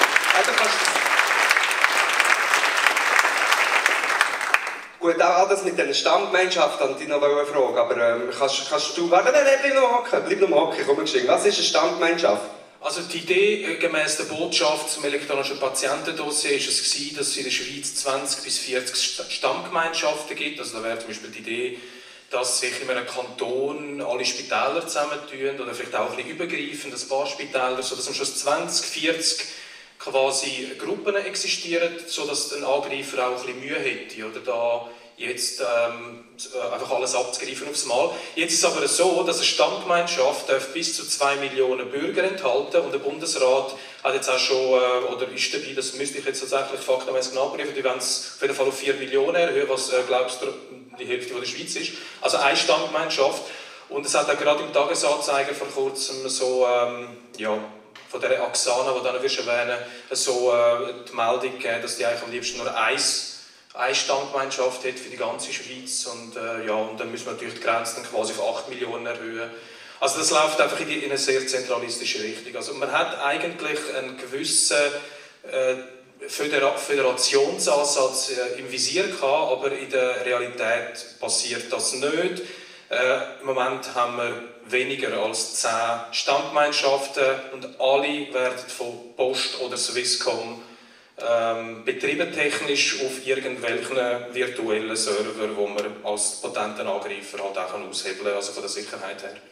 Speaker 5: Gut, auch das mit dieser Stammgemeinschaft habe ich noch eine Frage, aber ähm, kannst, kannst du... Warte, nein, nein, bleib noch hocken, bleib noch hocken, komm geschehen. Was ist eine Stammgemeinschaft?
Speaker 8: Also die Idee gemäß der Botschaft zum elektronischen Patientendossier war es, gewesen, dass es in der Schweiz zwanzig bis vierzig Stammgemeinschaften gibt. Also da wäre zum Beispiel die Idee, dass sich in einem Kanton alle Spitäler zusammentun oder vielleicht auch ein bisschen übergreifend, ein paar Spitäler, sodass am Schluss zwanzig, vierzig quasi Gruppen existieren, sodass ein Angreifer auch ein bisschen Mühe hätte, oder da jetzt ähm, einfach alles abzugreifen aufs Mal. Jetzt ist es aber so, dass eine Stammgemeinschaft bis zu zwei Millionen Bürger enthalten und der Bundesrat hat jetzt auch schon, äh, oder ist dabei, das müsste ich jetzt tatsächlich faktenmäßig nachprüfen, die wollen es auf jeden Fall auf vier Millionen erhöhen, was äh, glaubst du, die Hälfte der Schweiz ist. Also eine Stammgemeinschaft. Und es hat auch gerade im Tagesanzeiger vor kurzem so, ähm, ja, von der Axana, die du dann wirst erwähnen, so äh, die Meldung gegeben, dass die eigentlich am liebsten nur eins eine Stammgemeinschaft hat für die ganze Schweiz und, äh, ja, und dann müssen wir natürlich die Grenze dann quasi auf acht Millionen erhöhen. Also das läuft einfach in, die, in eine sehr zentralistische Richtung. Also man hat eigentlich einen gewissen äh, Födera Föderationsansatz äh, im Visier gehabt, aber in der Realität passiert das nicht. Äh, Im Moment haben wir weniger als zehn Stammgemeinschaften und alle werden von Post oder Swisscom Ähm, betrieben technisch auf irgendwelchen virtuellen Server, die man als potenten Angreifer halt auch aushebeln kann, also von der Sicherheit her.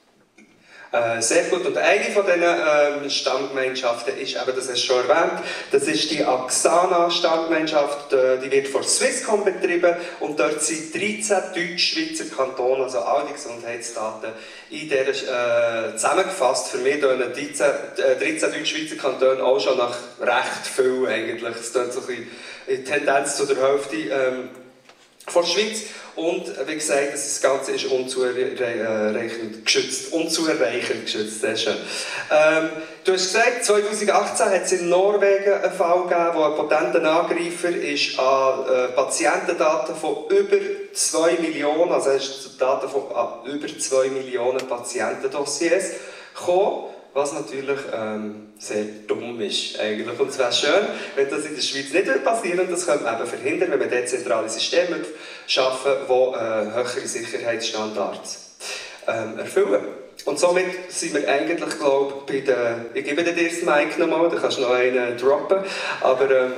Speaker 5: Äh, sehr gut. Und eine von diesen ähm, Stammgemeinschaften ist, eben, das hast du schon erwähnt, das ist die Axana-Stammgemeinschaft, äh, die wird von Swisscom betrieben und dort sind dreizehn Deutschschweizer Kantone, also all die Gesundheitsdaten, in der äh, zusammengefasst. Für mich tun dreizehn, äh, dreizehn Deutschschweizer Kantone auch schon nach recht viel eigentlich. Es tut so ein bisschen in Tendenz zu der Hälfte ähm, von der Schweiz. Und wie gesagt, das Ganze ist unzureichend geschützt. Unzureichend geschützt, sehr schön. Ähm, du hast gesagt, zwanzig achtzehn hat es in Norwegen einen Fall gegeben, wo ein potenter Angreifer ist an äh, Patientendaten von über zwei Millionen, also er ist zu Daten von äh, über zwei Millionen Patientendossiers gekommen. Was natürlich ähm, sehr dumm ist eigentlich. Und es wäre schön, wenn das in der Schweiz nicht passieren würde. Das könnte man eben verhindern, wenn man dezentrale Systeme schaffen, die äh, höhere Sicherheitsstandards ähm, erfüllen. Und somit sind wir eigentlich, glaube ich, bei der... Ich gebe dir das Mic nochmal, da kannst du noch einen droppen. Aber ähm,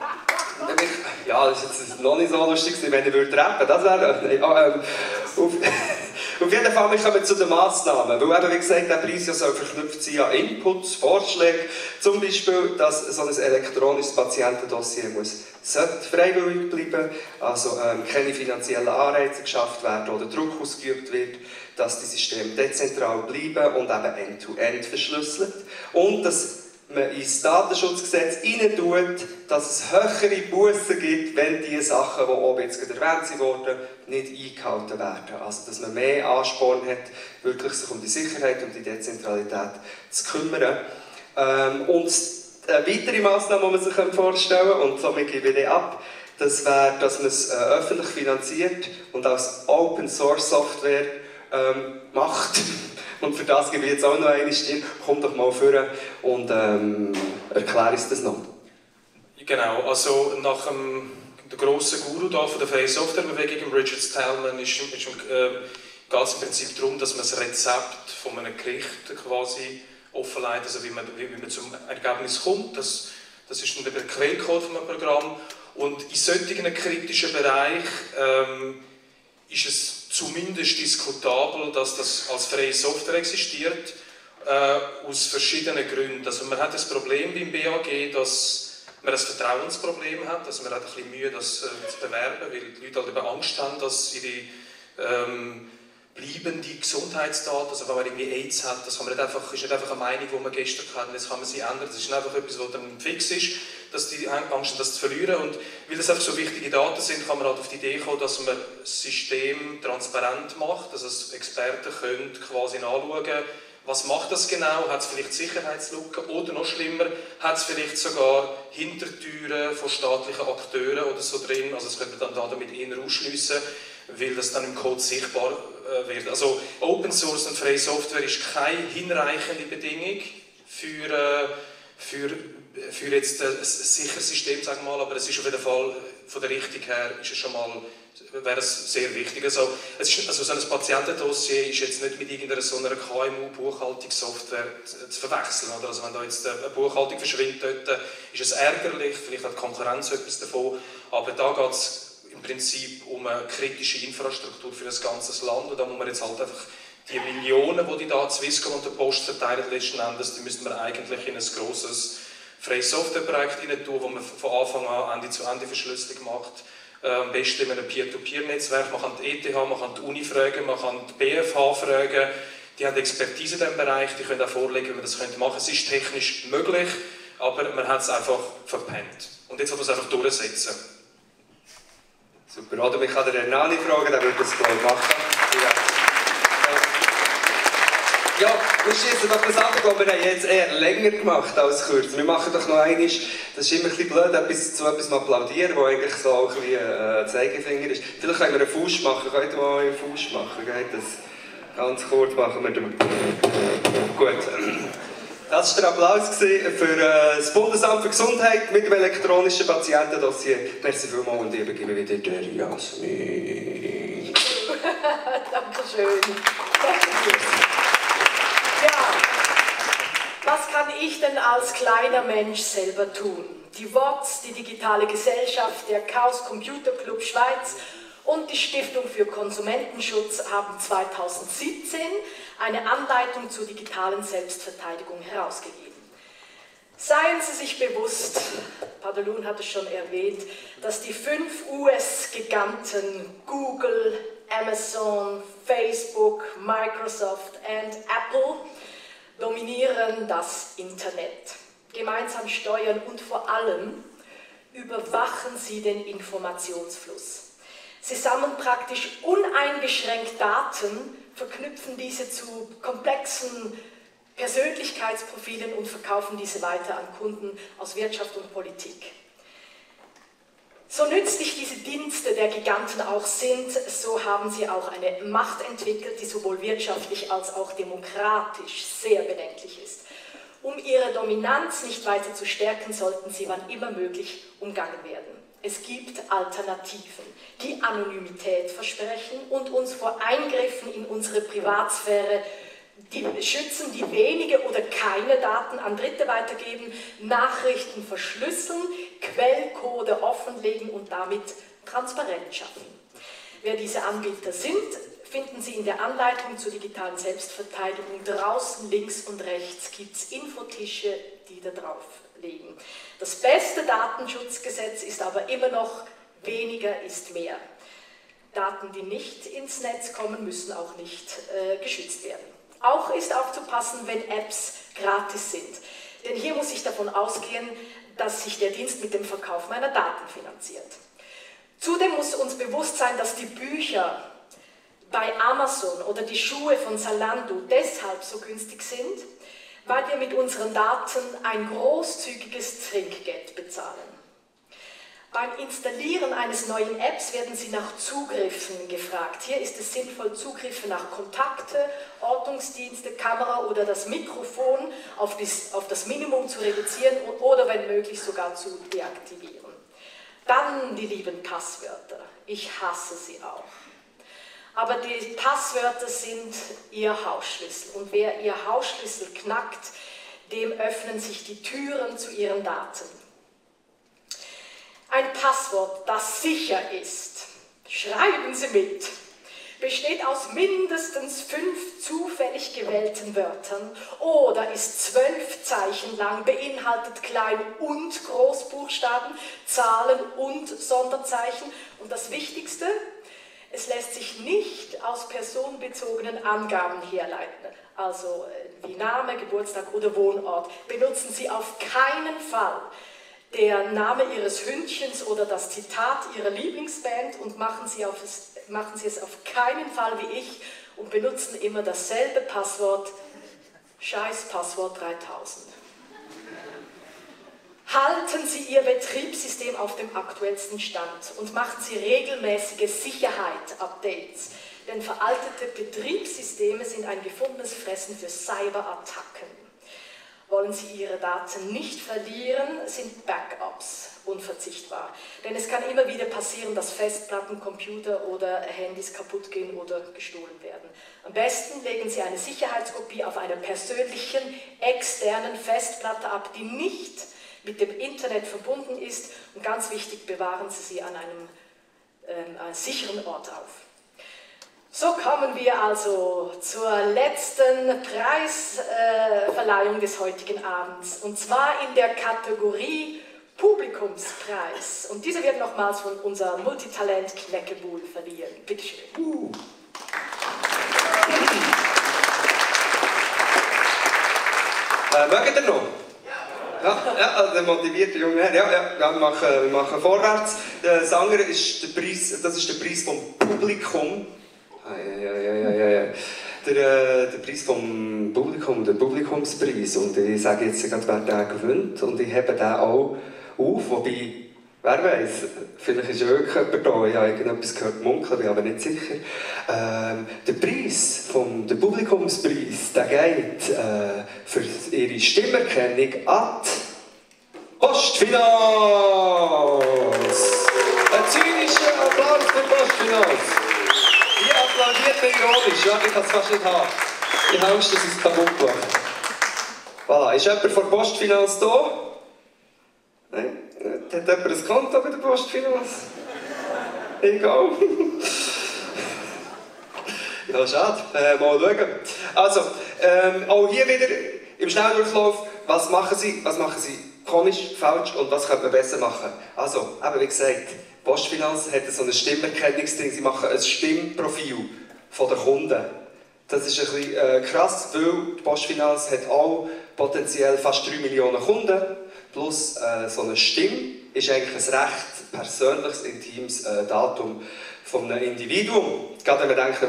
Speaker 5: ja, das ist jetzt noch nicht so lustig, wenn ich würde rappen. Das wäre... Äh, ähm, auf, Auf jeden Fall, wir kommen zu den Massnahmen, weil eben, wie gesagt, der Preis ja soll verknüpft sein an Inputs, Vorschläge, zum Beispiel, dass so ein elektronisches Patientendossier muss sollte freiwillig bleiben, also ähm, keine finanziellen Anreize geschafft werden oder Druck ausgeübt wird, dass die Systeme dezentral bleiben und eben end-to-end verschlüsselt und dass man ins Datenschutzgesetz hinein tut, dass es höhere Bussen gibt, wenn die Sachen, die oben jetzt erwähnt wurden, nicht eingehalten werden. Also, dass man mehr Ansporn hat, wirklich sich um die Sicherheit und die Dezentralität zu kümmern. Ähm, und eine weitere Massnahme, die man sich vorstellen kann, und somit gebe ich die ab, das wäre, dass man es äh, öffentlich finanziert und als Open-Source-Software ähm, macht. Und für das gebe ich jetzt auch noch eine Stimme. Komm doch mal vor und ähm, erkläre uns das noch.
Speaker 8: Genau, also nach dem der grosse Guru da von der Freie Softwarebewegung, Richard Stallman, ist, ist, äh, geht es im Prinzip darum, dass man das Rezept von einem Gericht quasi offenlegt, also wie man, wie, wie man zum Ergebnis kommt. Das, das ist dann der Quellcode von einem Programm. Und in solchen kritischen Bereich ähm, ist es zumindest diskutabel, dass das als freie Software existiert, äh, aus verschiedenen Gründen. Also man hat das Problem beim B A G, dass man ein Vertrauensproblem hat, also man hat ein bisschen Mühe, das äh, zu bewerben, weil die Leute halt eben Angst haben, dass ihre ähm, bleibende Gesundheitsdaten, also wenn man irgendwie AIDS hat, das kann man nicht einfach, ist nicht einfach eine Meinung, die man gestern hatte, jetzt kann man sie ändern, das ist nicht einfach etwas, was dann fix ist, dass die Angst haben, das zu verlieren. Und weil das einfach so wichtige Daten sind, kann man halt auf die Idee kommen, dass man das System transparent macht, dass also Experten können quasi nachschauen, was macht das genau? Hat es vielleicht Sicherheitslücken? Oder noch schlimmer, hat es vielleicht sogar Hintertüren von staatlichen Akteuren oder so drin? Also das könnte man dann damit eher ausschliessen, weil das dann im Code sichtbar äh, wird. Also Open Source und freie Software ist keine hinreichende Bedingung für, äh, für, für jetzt ein sicheres System, sagen wir mal, aber es ist auf jeden Fall von der Richtung her ist es schon mal wäre es sehr wichtig. Also, es ist, also so ein Patientendossier ist jetzt nicht mit irgendeiner so einer K M U-Buchhaltungssoftware zu, zu verwechseln. Oder? Also wenn da jetzt eine Buchhaltung verschwindet, dort, ist es ärgerlich, vielleicht hat die Konkurrenz etwas davon, aber da geht es im Prinzip um eine kritische Infrastruktur für ein ganzes Land und da muss man jetzt halt einfach die Millionen, die die da Swisscom und der Post verteilen letzten Endes, die müsste man eigentlich in ein grosses freies Softwareprojekt rein tun, wo man von Anfang an Ende zu Ende Verschlüsselung macht. Am besten in einem Peer-to-Peer-Netzwerk. Man kann die E T H, man kann die Uni fragen, man kann die B F H fragen. Die haben Expertise in diesem Bereich, die können auch vorlegen, wie man das machen könnte. Es ist technisch möglich, aber man hat es einfach verpennt. Und jetzt will man es einfach durchsetzen.
Speaker 5: Super, oder mich kann der Hernani fragen, der würde das glaube ich machen. Ja. Ja, wir schießen doch das ab. Ich glaube, wir haben jetzt eher länger gemacht als kürzer. Wir machen doch noch einmal, das ist immer ein bisschen blöd, etwas, zu etwas applaudieren, wo eigentlich so auch ein bisschen äh, Zeigefinger ist. Vielleicht können wir einen Fuß machen. Könnt ihr mal einen Fuß machen? Geht das? Ganz kurz machen wir den. Gut. Das war der Applaus für äh, das Bundesamt für Gesundheit mit dem elektronischen Patientendossier. Merci vielmals und ich übergebe wieder der Jasmin.
Speaker 2: Dankeschön. Ja, was kann ich denn als kleiner Mensch selber tun? Die W O Z, die Digitale Gesellschaft, der Chaos Computer Club Schweiz und die Stiftung für Konsumentenschutz haben zweitausendsiebzehn eine Anleitung zur digitalen Selbstverteidigung herausgegeben. Seien Sie sich bewusst, Padelun hat es schon erwähnt, dass die fünf U S-Giganten Google, Amazon, Facebook, Microsoft und Apple dominieren das Internet. Gemeinsam steuern und vor allem überwachen sie den Informationsfluss. Sie sammeln praktisch uneingeschränkt Daten, verknüpfen diese zu komplexen Persönlichkeitsprofilen und verkaufen diese weiter an Kunden aus Wirtschaft und Politik. So nützlich diese Dienste der Giganten auch sind, so haben sie auch eine Macht entwickelt, die sowohl wirtschaftlich als auch demokratisch sehr bedenklich ist. Um ihre Dominanz nicht weiter zu stärken, sollten sie wann immer möglich umgangen werden. Es gibt Alternativen, die Anonymität versprechen und uns vor Eingriffen in unsere Privatsphäre die schützen, die wenige oder keine Daten an Dritte weitergeben, Nachrichten verschlüsseln, Quellcode offenlegen und damit Transparenz schaffen. Wer diese Anbieter sind, finden Sie in der Anleitung zur digitalen Selbstverteidigung. Draußen links und rechts gibt es Infotische, die da drauf liegen. Das beste Datenschutzgesetz ist aber immer noch, weniger ist mehr. Daten, die nicht ins Netz kommen, müssen auch nicht äh, geschützt werden. Auch ist aufzupassen, wenn Apps gratis sind. Denn hier muss ich davon ausgehen, dass sich der Dienst mit dem Verkauf meiner Daten finanziert. Zudem muss uns bewusst sein, dass die Bücher bei Amazon oder die Schuhe von Zalando deshalb so günstig sind, weil wir mit unseren Daten ein großzügiges Trinkgeld bezahlen. Beim Installieren eines neuen Apps werden Sie nach Zugriffen gefragt. Hier ist es sinnvoll, Zugriffe nach Kontakte, Ortungsdienste, Kamera oder das Mikrofon auf das, auf das Minimum zu reduzieren oder wenn möglich sogar zu deaktivieren. Dann die lieben Passwörter. Ich hasse sie auch. Aber die Passwörter sind Ihr Hausschlüssel und wer Ihr Hausschlüssel knackt, dem öffnen sich die Türen zu Ihren Daten. Ein Passwort, das sicher ist, schreiben Sie mit, besteht aus mindestens fünf zufällig gewählten Wörtern oder ist zwölf Zeichen lang, beinhaltet Klein- und Großbuchstaben, Zahlen und Sonderzeichen und das Wichtigste, es lässt sich nicht aus personenbezogenen Angaben herleiten, also wie Name, Geburtstag oder Wohnort. Benutzen Sie auf keinen Fall der Name Ihres Hündchens oder das Zitat Ihrer Lieblingsband und machen Sie, auf es, machen Sie es auf keinen Fall wie ich und benutzen immer dasselbe Passwort, scheiß Passwort dreitausend. Halten Sie Ihr Betriebssystem auf dem aktuellsten Stand und machen Sie regelmäßige Sicherheit-Updates, denn veraltete Betriebssysteme sind ein gefundenes Fressen für Cyberattacken. Wollen Sie Ihre Daten nicht verlieren, sind Backups unverzichtbar. Denn es kann immer wieder passieren, dass Festplatten, Computer oder Handys kaputt gehen oder gestohlen werden. Am besten legen Sie eine Sicherheitskopie auf einer persönlichen, externen Festplatte ab, die nicht mit dem Internet verbunden ist. Und ganz wichtig, bewahren Sie sie an einem ähm, sicheren Ort auf. So kommen wir also zur letzten Preisverleihung äh, des heutigen Abends, und zwar in der Kategorie Publikumspreis. Und dieser wird nochmals von unserem Multitalent Kneckebuhl verliehen. Bitte schön. Uh.
Speaker 5: Äh, mögt ihr noch? Ja, ja, also der motivierte junge Herr. Ja, ja, ja, wir machen, wir machen vorwärts. Der Sanger ist der Preis, das ist der Preis vom Publikum. Ja, ja, ja, ja, ja. Der, äh, der Preis vom Publikum, der Publikumspreis. Und ich sage jetzt gerade, wer den gewinnt. Und ich hebe den auch auf. Wobei, wer weiß, vielleicht ist wirklich jemand da. Ich habe irgendetwas gehört munkeln, bin aber nicht sicher. Ähm, der Preis, vom, der Publikumspreis, der geht äh, für ihre Stimmerkennung an die Postfinanz. Ein zynischer Applaus für Postfinanz. Die applaudiert mir ironisch, ja, ich kann es fast nicht haben. Ich habe Angst, dass ich es kaputt mache. Voilà. Ist jemand von der Postfinanz da? Nein? Hat jemand ein Konto bei der Postfinanz? Egal. Ja, schade. Äh, mal schauen. Also, ähm, auch hier wieder im Schnelldurchlauf, was machen Sie, was machen Sie komisch, falsch und was könnte man besser machen? Also, eben wie gesagt, Postfinanz hat so ein Stimmerkennungsding, sie machen ein Stimmprofil von den Kunden. Das ist ein bisschen äh, krass, weil die Postfinanz hat auch potenziell fast drei Millionen Kunden, plus äh, so eine Stimme ist eigentlich ein recht persönliches, intimes äh, Datum von einem Individuum. Gerade wenn man denkt,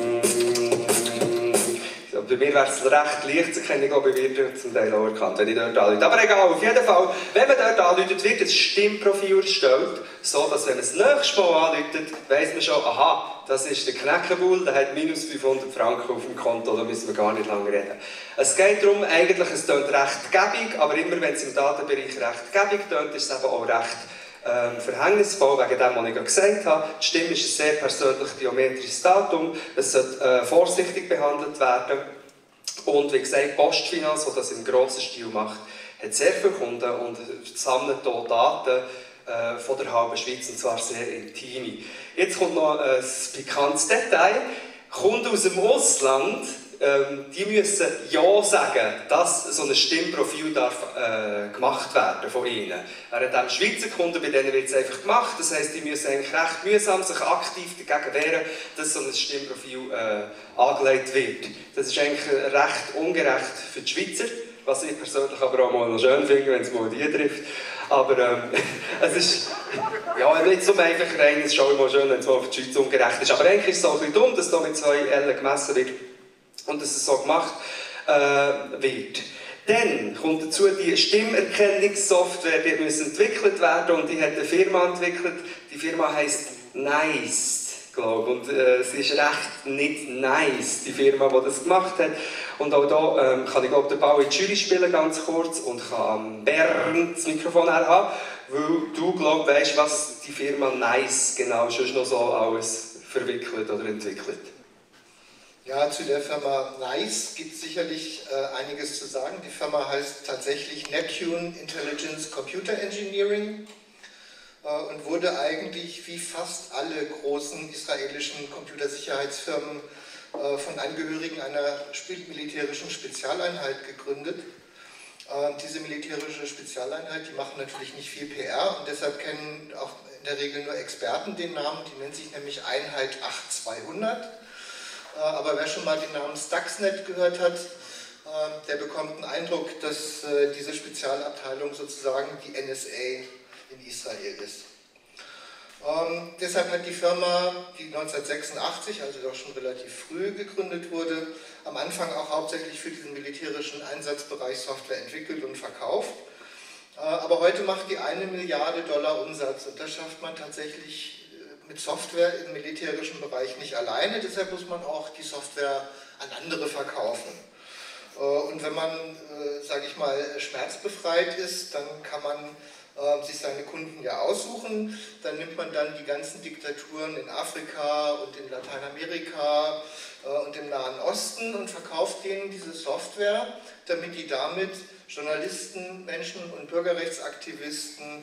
Speaker 5: bei mir wäre es recht leicht zu erkennen, ich glaube, ich werde zum Teil auch erkannt, wenn ich dort anrufe. Aber egal, auf jeden Fall, wenn man dort anruft, wird ein Stimmprofil erstellt, so dass, wenn man das nächste Mal anruft, weiss man schon, aha, das ist der Kneckebuhl, der hat minus fünfhundert Franken auf dem Konto, da müssen wir gar nicht lange reden. Es geht darum, eigentlich, es klingt recht gäbig, aber immer wenn es im Datenbereich recht gäbig klingt, ist es eben auch recht Ähm, verhängnisvoll, wegen dem, was ich gesagt habe. Die Stimme ist ein sehr persönlich biometrisches Datum. Es sollte äh, vorsichtig behandelt werden. Und wie gesagt, Postfinanz, die das im grossen Stil macht, hat sehr viele Kunden und sammelt hier Daten äh, von der halben Schweiz, und zwar sehr intime. Jetzt kommt noch ein pikantes Detail. Kunden aus dem Ausland, ähm, die müssen Ja sagen, dass so ein Stimmprofil darf, äh, gemacht werden von ihnen. Während dem Schweizer Kunden, bei denen wird es einfach gemacht. Das heisst, die müssen eigentlich recht mühsam sich aktiv dagegen wehren, dass so ein Stimmprofil äh, angelegt wird. Das ist eigentlich recht ungerecht für die Schweizer, was ich persönlich aber auch mal noch schön finde, wenn es mal die trifft. Aber ähm, es ist ja, nicht so einfach rein, es ist auch immer schön, wenn es mal für die Schweiz ungerecht ist. Aber eigentlich ist es auch ein bisschen dumm, dass da mit zwei Ellen gemessen wird und dass es so gemacht äh, wird. Dann kommt dazu die Stimmerkennungssoftware, die muss entwickelt werden und die hat eine Firma entwickelt. Die Firma heisst Nice, glaube ich. Und äh, sie ist recht nicht nice, die Firma, die das gemacht hat. Und auch da ähm, kann ich glaube den Ball in die Jury spielen, ganz kurz, und kann am Bernd das Mikrofon haben, weil du glaube weißt, was die Firma Nice genau schon noch so alles verwickelt oder entwickelt.
Speaker 9: Ja, zu der Firma Nice gibt es sicherlich äh, einiges zu sagen. Die Firma heißt tatsächlich Neptune Intelligence Computer Engineering äh, und wurde eigentlich wie fast alle großen israelischen Computersicherheitsfirmen äh, von Angehörigen einer militärischen Spezialeinheit gegründet. Äh, diese militärische Spezialeinheit, die machen natürlich nicht viel P R und deshalb kennen auch in der Regel nur Experten den Namen. Die nennt sich nämlich Einheit achtzweihundert. Aber wer schon mal den Namen Stuxnet gehört hat, der bekommt einen Eindruck, dass diese Spezialabteilung sozusagen die N S A in Israel ist. Ähm, deshalb hat die Firma, die neunzehnhundertsechsundachtzig, also doch schon relativ früh gegründet wurde, am Anfang auch hauptsächlich für diesen militärischen Einsatzbereich Software entwickelt und verkauft. Äh, aber heute macht die eine Milliarde Dollar Umsatz und das schafft man tatsächlich mit Software im militärischen Bereich nicht alleine, deshalb muss man auch die Software an andere verkaufen. Und wenn man, sage ich mal, schmerzbefreit ist, dann kann man sich seine Kunden ja aussuchen. Dann nimmt man dann die ganzen Diktaturen in Afrika und in Lateinamerika und im Nahen Osten und verkauft denen diese Software, damit die damit Journalisten, Menschen und Bürgerrechtsaktivisten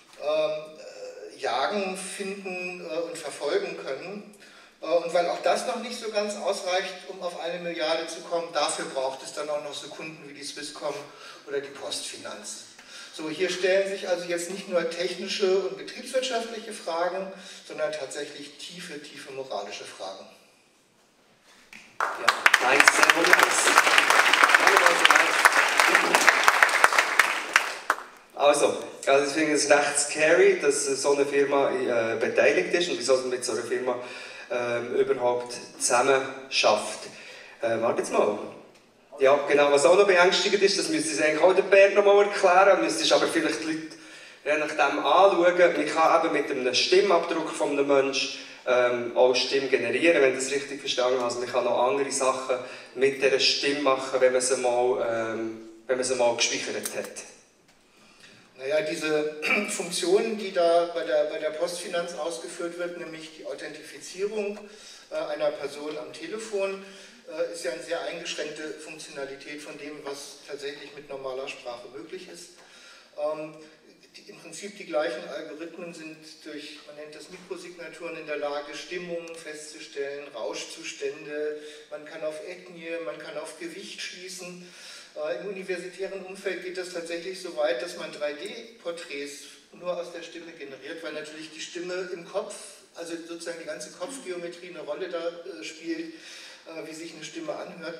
Speaker 9: jagen, finden äh, und verfolgen können. Äh, und weil auch das noch nicht so ganz ausreicht, um auf eine Milliarde zu kommen, dafür braucht es dann auch noch so Kunden wie die Swisscom oder die Postfinanz. So, hier stellen sich also jetzt nicht nur technische und betriebswirtschaftliche Fragen, sondern tatsächlich tiefe, tiefe moralische Fragen.
Speaker 5: Ja, nice, sehr nice. Also, also ich finde es recht scary, dass so eine Firma äh, beteiligt ist und wieso man mit so einer Firma äh, überhaupt zusammen schafft. Äh, warte jetzt mal. Ja, genau, was auch noch beängstigend ist, das müsste eigentlich auch der Bernd noch mal erklären, müsste aber vielleicht die Leute je nachdem anschauen. Man kann eben mit einem Stimmabdruck von einem Menschen ähm, auch Stimme generieren, wenn ich das richtig verstanden habe. Also man kann noch andere Sachen mit dieser Stimme machen, wenn man sie mal, ähm, wenn man sie mal gespeichert hat.
Speaker 9: Naja, diese Funktion, die da bei der, bei der Postfinanz ausgeführt wird, nämlich die Authentifizierung äh, einer Person am Telefon, äh, ist ja eine sehr eingeschränkte Funktionalität von dem, was tatsächlich mit normaler Sprache möglich ist. Ähm, die, im Prinzip die gleichen Algorithmen sind durch, man nennt das Mikrosignaturen, in der Lage, Stimmungen festzustellen, Rauschzustände, man kann auf Ethnie, man kann auf Gewicht schließen. Im universitären Umfeld geht das tatsächlich so weit, dass man drei D Porträts nur aus der Stimme generiert, weil natürlich die Stimme im Kopf, also sozusagen die ganze Kopfgeometrie eine Rolle da spielt, wie sich eine Stimme anhört.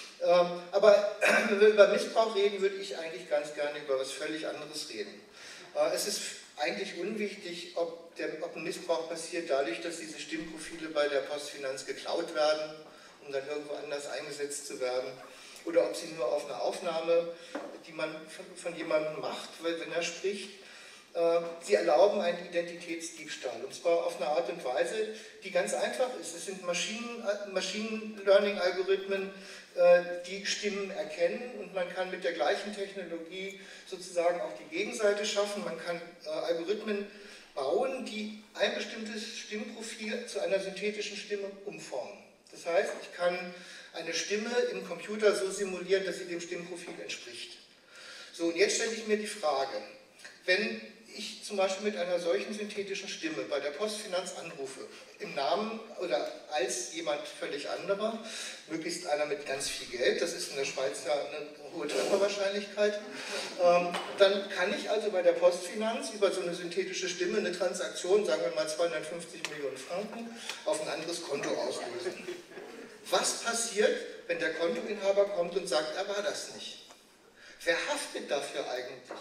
Speaker 9: Aber wenn wir über Missbrauch reden, würde ich eigentlich ganz gerne über etwas völlig anderes reden. Es ist eigentlich unwichtig, ob, der, ob ein Missbrauch passiert dadurch, dass diese Stimmprofile bei der Postfinanz geklaut werden, um dann irgendwo anders eingesetzt zu werden. Oder ob sie nur auf eine Aufnahme, die man von, von jemandem macht, weil, wenn er spricht, äh, sie erlauben einen Identitätsdiebstahl. Und zwar auf eine Art und Weise, die ganz einfach ist. Es sind Maschinen, Machine Learning-Algorithmen, äh, die Stimmen erkennen und man kann mit der gleichen Technologie sozusagen auch die Gegenseite schaffen. Man kann äh, Algorithmen bauen, die ein bestimmtes Stimmprofil zu einer synthetischen Stimme umformen. Das heißt, ich kann eine Stimme im Computer so simulieren, dass sie dem Stimmprofil entspricht. So, und jetzt stelle ich mir die Frage, wenn ich zum Beispiel mit einer solchen synthetischen Stimme bei der Postfinanz anrufe, im Namen oder als jemand völlig anderer, möglichst einer mit ganz viel Geld, das ist in der Schweiz ja eine hohe Trefferwahrscheinlichkeit, ähm, dann kann ich also bei der Postfinanz über so eine synthetische Stimme eine Transaktion, sagen wir mal zweihundertfünfzig Millionen Franken, auf ein anderes Konto auslösen. Was passiert, wenn der Kontoinhaber kommt und sagt, er war das nicht? Wer haftet dafür eigentlich?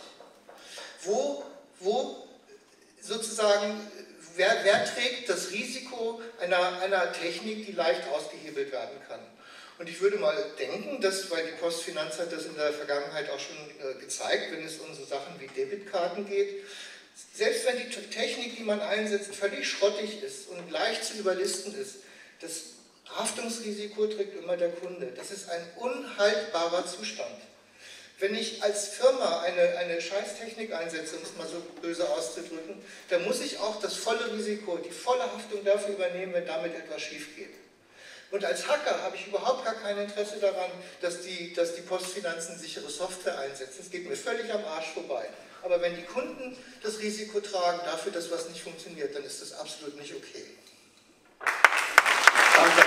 Speaker 9: Wo, wo sozusagen, wer, wer trägt das Risiko einer, einer Technik, die leicht ausgehebelt werden kann? Und ich würde mal denken, dass, weil die Postfinanz hat das in der Vergangenheit auch schon äh, gezeigt, wenn es um so Sachen wie Debitkarten geht, selbst wenn die Technik, die man einsetzt, völlig schrottig ist und leicht zu überlisten ist, das Haftungsrisiko trägt immer der Kunde. Das ist ein unhaltbarer Zustand. Wenn ich als Firma eine, eine Scheißtechnik einsetze, um es mal so böse auszudrücken, dann muss ich auch das volle Risiko, die volle Haftung dafür übernehmen, wenn damit etwas schief geht. Und als Hacker habe ich überhaupt gar kein Interesse daran, dass die, dass die Postfinanzen sichere Software einsetzen. Es geht mir völlig am Arsch vorbei. Aber wenn die Kunden das Risiko tragen dafür, dass was nicht funktioniert, dann ist das absolut nicht okay.
Speaker 5: Danke.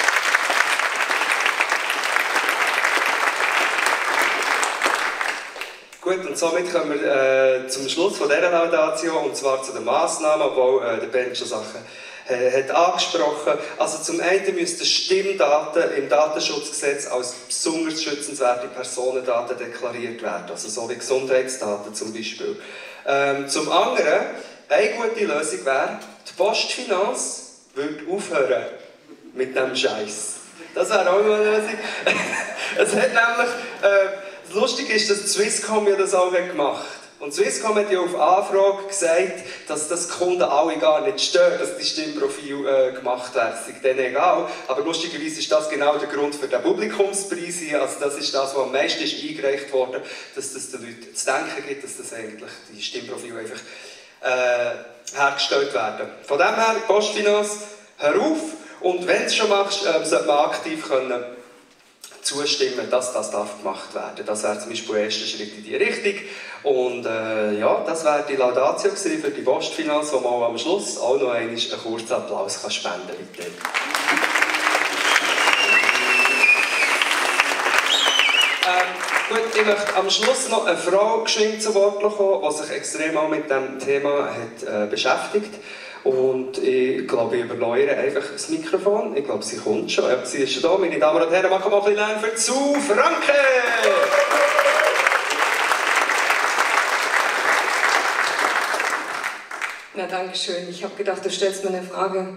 Speaker 5: Gut, und somit kommen wir äh, zum Schluss von dieser Laudatio, und zwar zu den Massnahmen, obwohl äh, der Ben schon Sachen äh, hat angesprochen. Also zum einen müssten Stimmdaten im Datenschutzgesetz als besonders schützenswerte Personendaten deklariert werden, also so wie Gesundheitsdaten zum Beispiel. Ähm, zum anderen, eine gute Lösung wäre, die Postfinanz würde aufhören mit diesem Scheiß. Das wäre auch eine Lösung. Es hat nämlich... Äh, Das Lustige ist, dass Swisscom ja das auch gemacht hat. Und Swisscom hat ja auf Anfrage gesagt, dass das die Kunden alle gar nicht stört, dass die Stimmprofile äh, gemacht werden. Das ist denen egal. Aber lustigerweise ist das genau der Grund für den Publikumspreis hier. Also das ist das, was am meisten ist eingereicht wurde, dass das den Leuten zu denken gibt, dass das eigentlich die Stimmprofile einfach äh, hergestellt werden. Von dem her, Postfinanz, hör auf. Und wenn du es schon machst, äh, sollte man aktiv können zustimmen, dass das darf gemacht werden. Das wäre zum Beispiel der erste Schritt in die Richtung. Und äh, ja, das wäre die Laudatio für die Postfinanz, wo man am Schluss auch noch einen, einen kurzen Applaus kann spenden kann. Bitte. Ähm, gut, ich möchte am Schluss noch eine Frau geschwind zu Wort kommen, die sich extrem auch mit diesem Thema hat, äh, beschäftigt. Und ich glaube, ich überläure einfach das Mikrofon. Ich glaube, sie kommt schon. Ja, sie ist schon da. Meine Damen und Herren, machen wir mal ein bisschen Lärm für Sue Franke!
Speaker 10: Na, danke schön. Ich habe gedacht, du stellst mir eine Frage.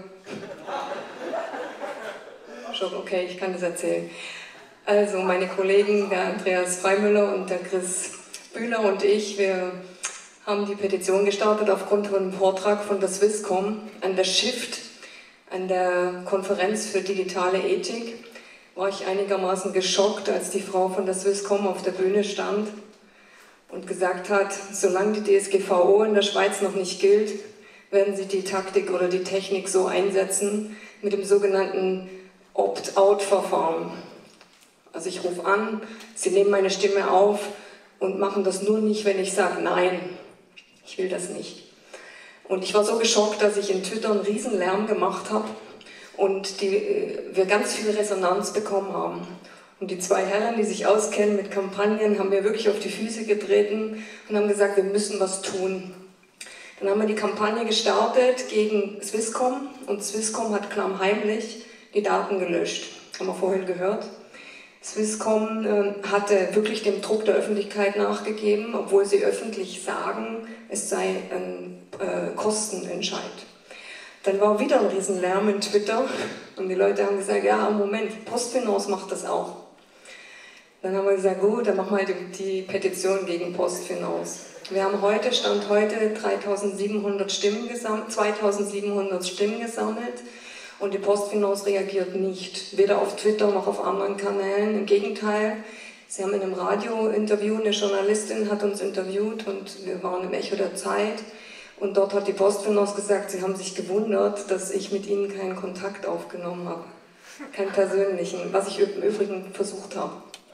Speaker 10: Schon okay, ich kann das erzählen. Also, meine Kollegen, der Andreas Freimüller und der Chris Bühler und ich, wir haben die Petition gestartet aufgrund von einem Vortrag von der Swisscom an der Shift, an der Konferenz für digitale Ethik. War ich einigermaßen geschockt, als die Frau von der Swisscom auf der Bühne stand und gesagt hat, solange die D S G V O in der Schweiz noch nicht gilt, werden sie die Taktik oder die Technik so einsetzen mit dem sogenannten Opt-out-Verfahren. Also ich rufe an, sie nehmen meine Stimme auf und machen das nur nicht, wenn ich sage Nein. Ich will das nicht. Und ich war so geschockt, dass ich in Twitter einen riesen Lärm gemacht habe und die, wir ganz viel Resonanz bekommen haben. Und die zwei Herren, die sich auskennen mit Kampagnen, haben mir wirklich auf die Füße getreten und haben gesagt, wir müssen was tun. Dann haben wir die Kampagne gestartet gegen Swisscom und Swisscom hat klammheimlich die Daten gelöscht. Haben wir vorhin gehört. Swisscom äh, hatte wirklich dem Druck der Öffentlichkeit nachgegeben, obwohl sie öffentlich sagen, es sei ein äh, Kostenentscheid. Dann war wieder ein Riesenlärm in Twitter und die Leute haben gesagt, ja, Moment, Postfinanz macht das auch. Dann haben wir gesagt, gut, dann machen wir die, die Petition gegen Postfinanz. Wir haben heute, Stand heute, dreitausendsiebenhundert Stimmen gesammelt, zweitausendsiebenhundert Stimmen gesammelt. Und die Postfinanz reagiert nicht, weder auf Twitter noch auf anderen Kanälen. Im Gegenteil, sie haben in einem Radiointerview, eine Journalistin hat uns interviewt und wir waren im Echo der Zeit. Und dort hat die Postfinanz gesagt, sie haben sich gewundert, dass ich mit ihnen keinen Kontakt aufgenommen habe. Keinen persönlichen, was ich im Übrigen versucht habe.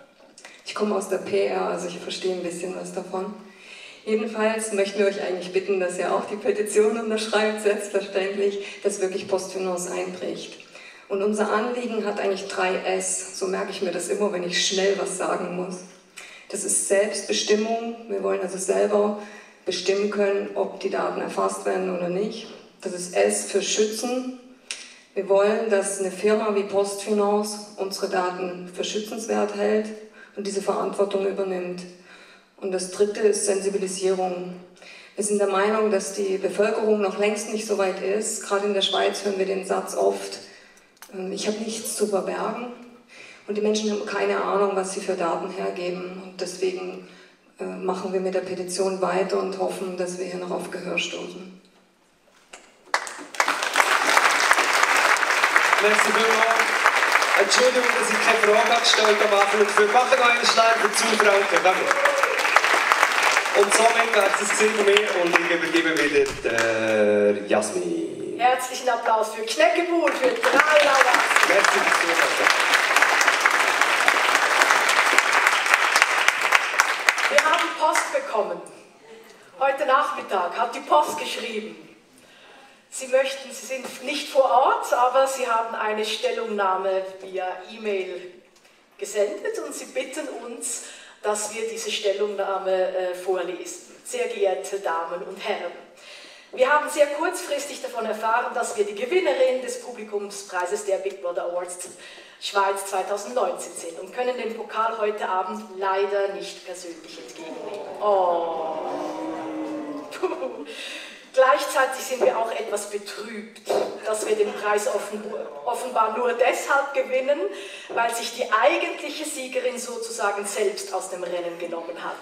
Speaker 10: Ich komme aus der P R, also ich verstehe ein bisschen was davon. Jedenfalls möchten wir euch eigentlich bitten, dass ihr auch die Petition unterschreibt, selbstverständlich, dass wirklich Postfinanz einbricht. Und unser Anliegen hat eigentlich drei S, so merke ich mir das immer, wenn ich schnell was sagen muss. Das ist Selbstbestimmung, wir wollen also selber bestimmen können, ob die Daten erfasst werden oder nicht. Das ist S für Schützen. Wir wollen, dass eine Firma wie Postfinanz unsere Daten für schützenswert hält und diese Verantwortung übernimmt. Und das dritte ist Sensibilisierung. Wir sind der Meinung, dass die Bevölkerung noch längst nicht so weit ist. Gerade in der Schweiz hören wir den Satz oft, ich habe nichts zu verbergen. Und die Menschen haben keine Ahnung, was sie für Daten hergeben. Und deswegen äh, machen wir mit der Petition weiter und hoffen, dass wir hier noch auf Gehör stoßen.
Speaker 5: Merci vielmals. Entschuldigung, dass ich keine Frage gestellt habe am Anfang. Wir machen noch einen Schlag für zwei Franken. Danke. Und somit wäre es gesehen von mir und ich übergebe wieder der Jasmin.
Speaker 2: Herzlichen Applaus für Knäckebuhl, für drei Lauer.
Speaker 5: Merci fürs Zuhören.
Speaker 2: Wir haben Post bekommen. Heute Nachmittag hat die Post geschrieben. Sie möchten, Sie sind nicht vor Ort, aber Sie haben eine Stellungnahme via E-Mail gesendet und Sie bitten uns, dass wir diese Stellungnahme äh, vorlesen. Sehr geehrte Damen und Herren, wir haben sehr kurzfristig davon erfahren, dass wir die Gewinnerin des Publikumspreises der Big Brother Awards Schweiz zweitausendneunzehn sind und können den Pokal heute Abend leider nicht persönlich entgegennehmen. Oh. Puh. Gleichzeitig sind wir auch etwas betrübt, dass wir den Preis offenbar nur deshalb gewinnen, weil sich die eigentliche Siegerin sozusagen selbst aus dem Rennen genommen hat.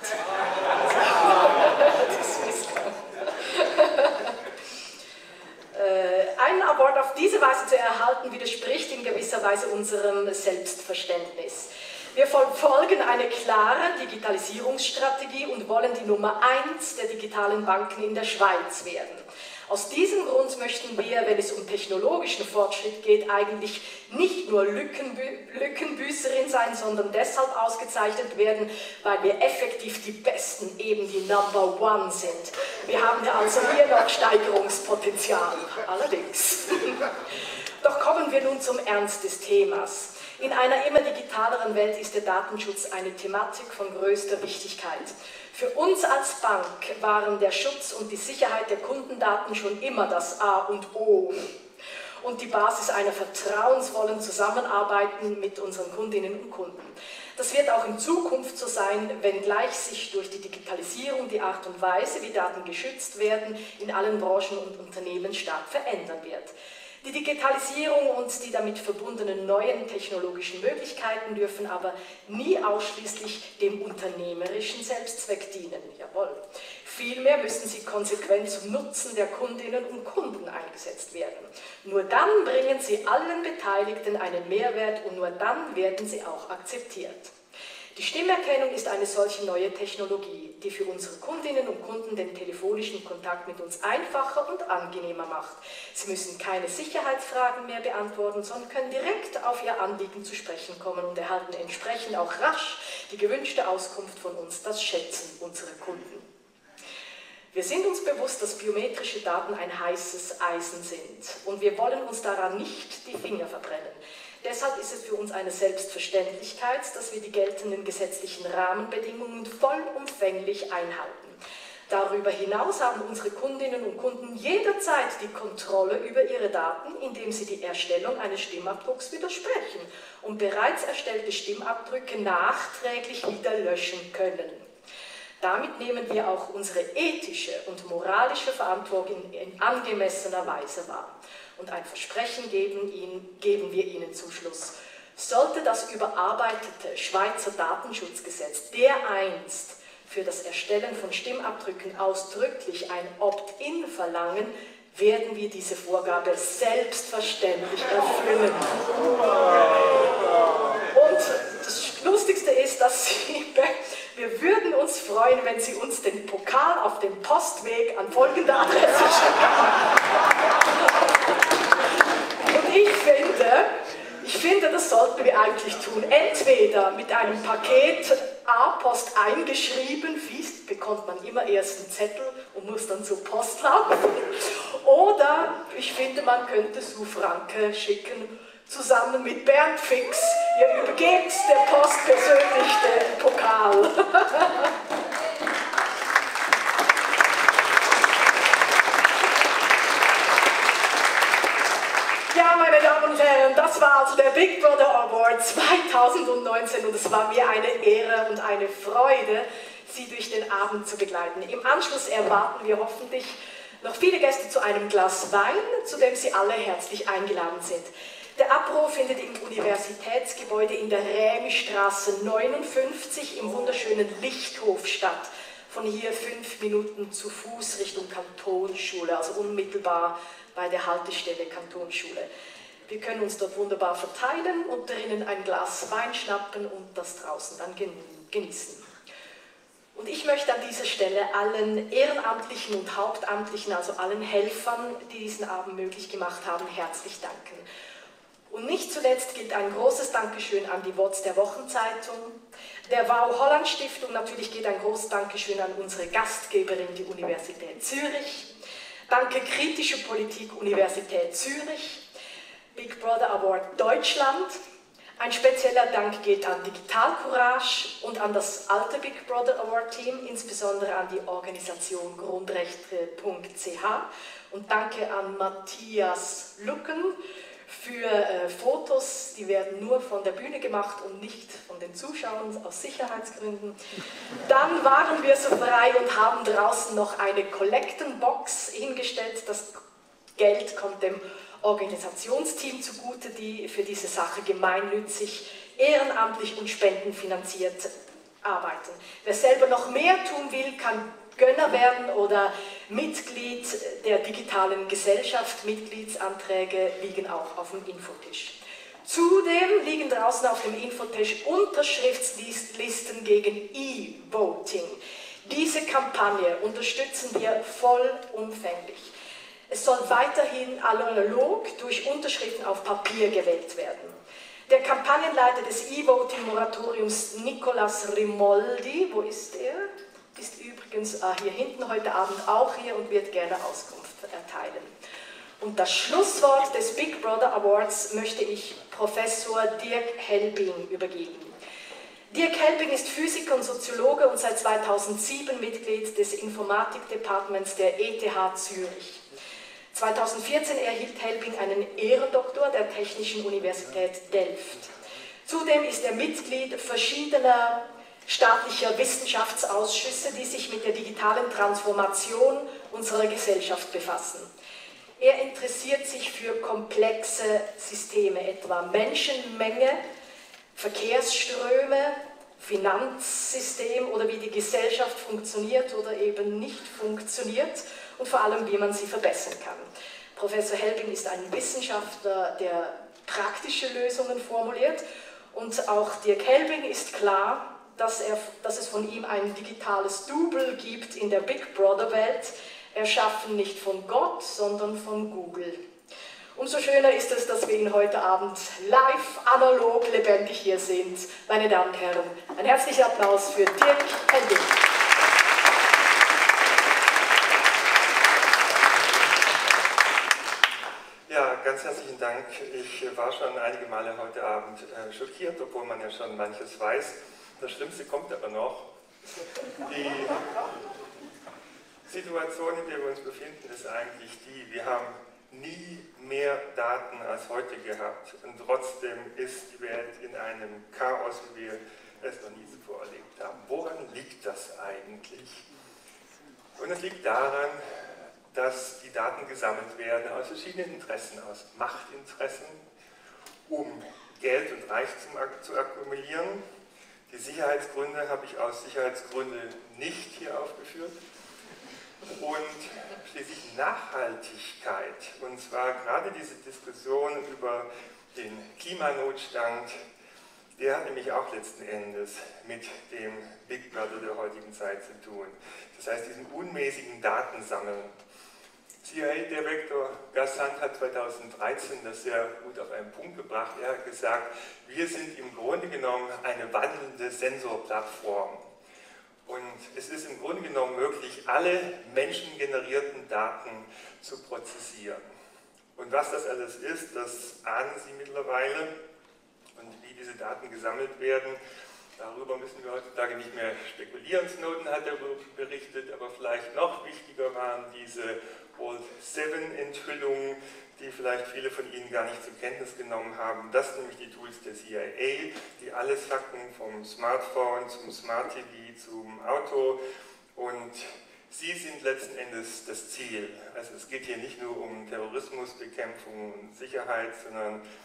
Speaker 2: Einen Award auf diese Weise zu erhalten, widerspricht in gewisser Weise unserem Selbstverständnis. Wir verfolgen eine klare Digitalisierungsstrategie und wollen die Nummer eins der digitalen Banken in der Schweiz werden. Aus diesem Grund möchten wir, wenn es um technologischen Fortschritt geht, eigentlich nicht nur Lückenbü Lückenbüßerin sein, sondern deshalb ausgezeichnet werden, weil wir effektiv die Besten, eben die Number One sind. Wir haben ja also hier noch Steigerungspotenzial, allerdings. Doch kommen wir nun zum Ernst des Themas. In einer immer digitaleren Welt ist der Datenschutz eine Thematik von größter Wichtigkeit. Für uns als Bank waren der Schutz und die Sicherheit der Kundendaten schon immer das A und O und die Basis einer vertrauensvollen Zusammenarbeit mit unseren Kundinnen und Kunden. Das wird auch in Zukunft so sein, wenngleich sich durch die Digitalisierung die Art und Weise, wie Daten geschützt werden, in allen Branchen und Unternehmen stark verändern wird. Die Digitalisierung und die damit verbundenen neuen technologischen Möglichkeiten dürfen aber nie ausschließlich dem unternehmerischen Selbstzweck dienen. Jawohl. Vielmehr müssen sie konsequent zum Nutzen der Kundinnen und Kunden eingesetzt werden. Nur dann bringen sie allen Beteiligten einen Mehrwert und nur dann werden sie auch akzeptiert. Die Stimmerkennung ist eine solche neue Technologie, die für unsere Kundinnen und Kunden den telefonischen Kontakt mit uns einfacher und angenehmer macht. Sie müssen keine Sicherheitsfragen mehr beantworten, sondern können direkt auf ihr Anliegen zu sprechen kommen und erhalten entsprechend auch rasch die gewünschte Auskunft von uns, das schätzen unsere Kunden. Wir sind uns bewusst, dass biometrische Daten ein heißes Eisen sind und wir wollen uns daran nicht die Finger verbrennen. Deshalb ist es für uns eine Selbstverständlichkeit, dass wir die geltenden gesetzlichen Rahmenbedingungen vollumfänglich einhalten. Darüber hinaus haben unsere Kundinnen und Kunden jederzeit die Kontrolle über ihre Daten, indem sie die Erstellung eines Stimmabdrucks widersprechen und bereits erstellte Stimmabdrücke nachträglich wieder löschen können. Damit nehmen wir auch unsere ethische und moralische Verantwortung in angemessener Weise wahr. Und ein Versprechen geben, ihnen, geben wir Ihnen zum Schluss. Sollte das überarbeitete Schweizer Datenschutzgesetz dereinst für das Erstellen von Stimmabdrücken ausdrücklich ein Opt-in verlangen, werden wir diese Vorgabe selbstverständlich erfüllen. Und das Lustigste ist, dass Sie, wir würden uns freuen, wenn Sie uns den Pokal auf dem Postweg an folgende Adresse schicken. Und ich finde, ich finde, das sollten wir eigentlich tun. Entweder mit einem Paket A-Post eingeschrieben, fies, bekommt man immer erst einen Zettel und muss dann zur Post laufen. Oder ich finde, man könnte Sue Franke schicken, zusammen mit Bernd Fix. Ihr übergebt der Post persönlich den Pokal. Ja, meine Damen und Herren, das war also der Big Brother Award zweitausendneunzehn und es war mir eine Ehre und eine Freude, Sie durch den Abend zu begleiten. Im Anschluss erwarten wir hoffentlich noch viele Gäste zu einem Glas Wein, zu dem Sie alle herzlich eingeladen sind. Der Apro findet im Universitätsgebäude in der Rämistraße neunundfünfzig im wunderschönen Lichthof statt. Von hier fünf Minuten zu Fuß Richtung Kantonsschule, also unmittelbar bei der Haltestelle Kantonsschule. Wir können uns dort wunderbar verteilen und drinnen ein Glas Wein schnappen und das draußen dann genießen. Und ich möchte an dieser Stelle allen Ehrenamtlichen und Hauptamtlichen, also allen Helfern, die diesen Abend möglich gemacht haben, herzlich danken. Und nicht zuletzt gilt ein großes Dankeschön an die W O Z der Wochenzeitung, der W A U Holland Stiftung, natürlich geht ein großes Dankeschön an unsere Gastgeberin, die Universität Zürich. Danke Kritische Politik Universität Zürich, Big Brother Award Deutschland. Ein spezieller Dank geht an Digital Courage und an das alte Big Brother Award Team, insbesondere an die Organisation Grundrechte punkt c h. Und danke an Matthias Lucken für äh, Fotos, die werden nur von der Bühne gemacht und nicht von den Zuschauern aus Sicherheitsgründen. Dann waren wir so frei und haben draußen noch eine Kollektenbox hingestellt. Das Geld kommt dem Organisationsteam zugute, die für diese Sache gemeinnützig, ehrenamtlich und spendenfinanziert arbeiten. Wer selber noch mehr tun will, kann Gönner werden oder Mitglied der digitalen Gesellschaft. Mitgliedsanträge liegen auch auf dem Infotisch. Zudem liegen draußen auf dem Infotisch Unterschriftslisten gegen E-Voting. Diese Kampagne unterstützen wir vollumfänglich. Es soll weiterhin analog durch Unterschriften auf Papier gewählt werden. Der Kampagnenleiter des E-Voting-Moratoriums, Nicolas Rimoldi, wo ist er? Ist übrigens ah, hier hinten heute Abend auch hier und wird gerne Auskunft erteilen. Und das Schlusswort des Big Brother Awards möchte ich Professor Dirk Helbing übergeben. Dirk Helbing ist Physiker und Soziologe und seit zweitausendsieben Mitglied des Informatikdepartements der E T H Zürich. zweitausendvierzehn erhielt Helbing einen Ehrendoktor der Technischen Universität Delft. Zudem ist er Mitglied verschiedener staatlicher Wissenschaftsausschüsse, die sich mit der digitalen Transformation unserer Gesellschaft befassen. Er interessiert sich für komplexe Systeme, etwa Menschenmenge, Verkehrsströme, Finanzsystem oder wie die Gesellschaft funktioniert oder eben nicht funktioniert und vor allem, wie man sie verbessern kann. Professor Helbing ist ein Wissenschaftler, der praktische Lösungen formuliert und auch Dirk Helbing ist klar, dass, er, dass es von ihm ein digitales Double gibt in der Big Brother Welt, erschaffen nicht von Gott, sondern von Google. Umso schöner ist es, dass wir ihn heute Abend live, analog, lebendig hier sind. Meine Damen und Herren, ein herzlicher Applaus für Dirk Helbing.
Speaker 11: Ja, ganz herzlichen Dank. Ich war schon einige Male heute Abend äh, schockiert, obwohl man ja schon manches weiß. Das Schlimmste kommt aber noch. Die Situation, in der wir uns befinden, ist eigentlich die, wir haben nie mehr Daten als heute gehabt und trotzdem ist die Welt in einem Chaos, wie wir es noch nie zuvor erlebt haben. Woran liegt das eigentlich? Und es liegt daran, dass die Daten gesammelt werden aus verschiedenen Interessen, aus Machtinteressen, um Geld und Reichtum zu akkumulieren. Die Sicherheitsgründe habe ich aus Sicherheitsgründen nicht hier aufgeführt. Und schließlich Nachhaltigkeit, und zwar gerade diese Diskussion über den Klimanotstand, der hat nämlich auch letzten Endes mit dem Big Brother der heutigen Zeit zu tun. Das heißt, diesen unmäßigen Datensammeln. C I A-Direktor Gassant hat zweitausenddreizehn das sehr gut auf einen Punkt gebracht. Er hat gesagt, wir sind im Grunde genommen eine wandelnde Sensorplattform. Und es ist im Grunde genommen möglich, alle menschengenerierten Daten zu prozessieren. Und was das alles ist, das ahnen Sie mittlerweile. Und wie diese Daten gesammelt werden, darüber müssen wir heutzutage nicht mehr spekulieren. Snowden hat darüber berichtet, aber vielleicht noch wichtiger waren diese Vault sieben Enthüllungen, die vielleicht viele von Ihnen gar nicht zur Kenntnis genommen haben. Das sind nämlich die Tools der C I A, die alles hacken, vom Smartphone zum Smart T V zum Auto. Und sie sind letzten Endes das Ziel. Also es geht hier nicht nur um Terrorismusbekämpfung und Sicherheit, sondern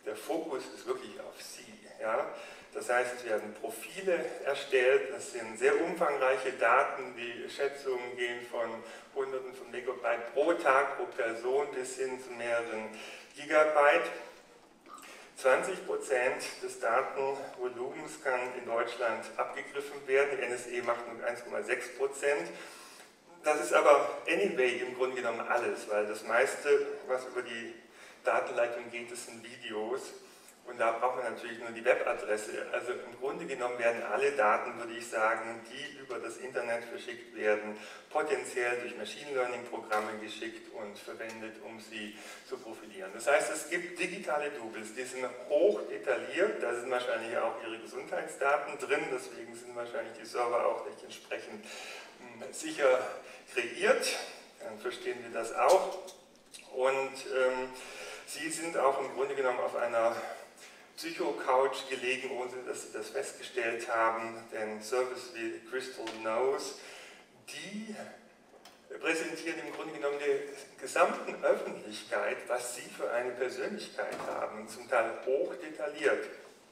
Speaker 11: der Fokus ist wirklich auf Sie. Ja? Das heißt, es werden Profile erstellt, das sind sehr umfangreiche Daten, die Schätzungen gehen von Hunderten von Megabyte pro Tag, pro Person bis hin zu mehreren Gigabyte. zwanzig Prozent des Datenvolumens kann in Deutschland abgegriffen werden, die N S E macht nur eins Komma sechs Prozent. Das ist aber anyway im Grunde genommen alles, weil das meiste, was über die Datenleitung geht, das sind Videos. Und da braucht man natürlich nur die Webadresse. Also im Grunde genommen werden alle Daten, würde ich sagen, die über das Internet verschickt werden, potenziell durch Machine Learning Programme geschickt und verwendet, um sie zu profilieren. Das heißt, es gibt digitale Doubles, die sind hoch detailliert, da sind wahrscheinlich auch ihre Gesundheitsdaten drin, deswegen sind wahrscheinlich die Server auch nicht entsprechend mh, sicher kreiert. Dann verstehen wir das auch. Und ähm, sie sind auch im Grunde genommen auf einer Psycho-Couch gelegen, ohne dass sie das festgestellt haben, denn Services wie Crystal Knows, die präsentieren im Grunde genommen der gesamten Öffentlichkeit, was sie für eine Persönlichkeit haben, zum Teil hoch detailliert.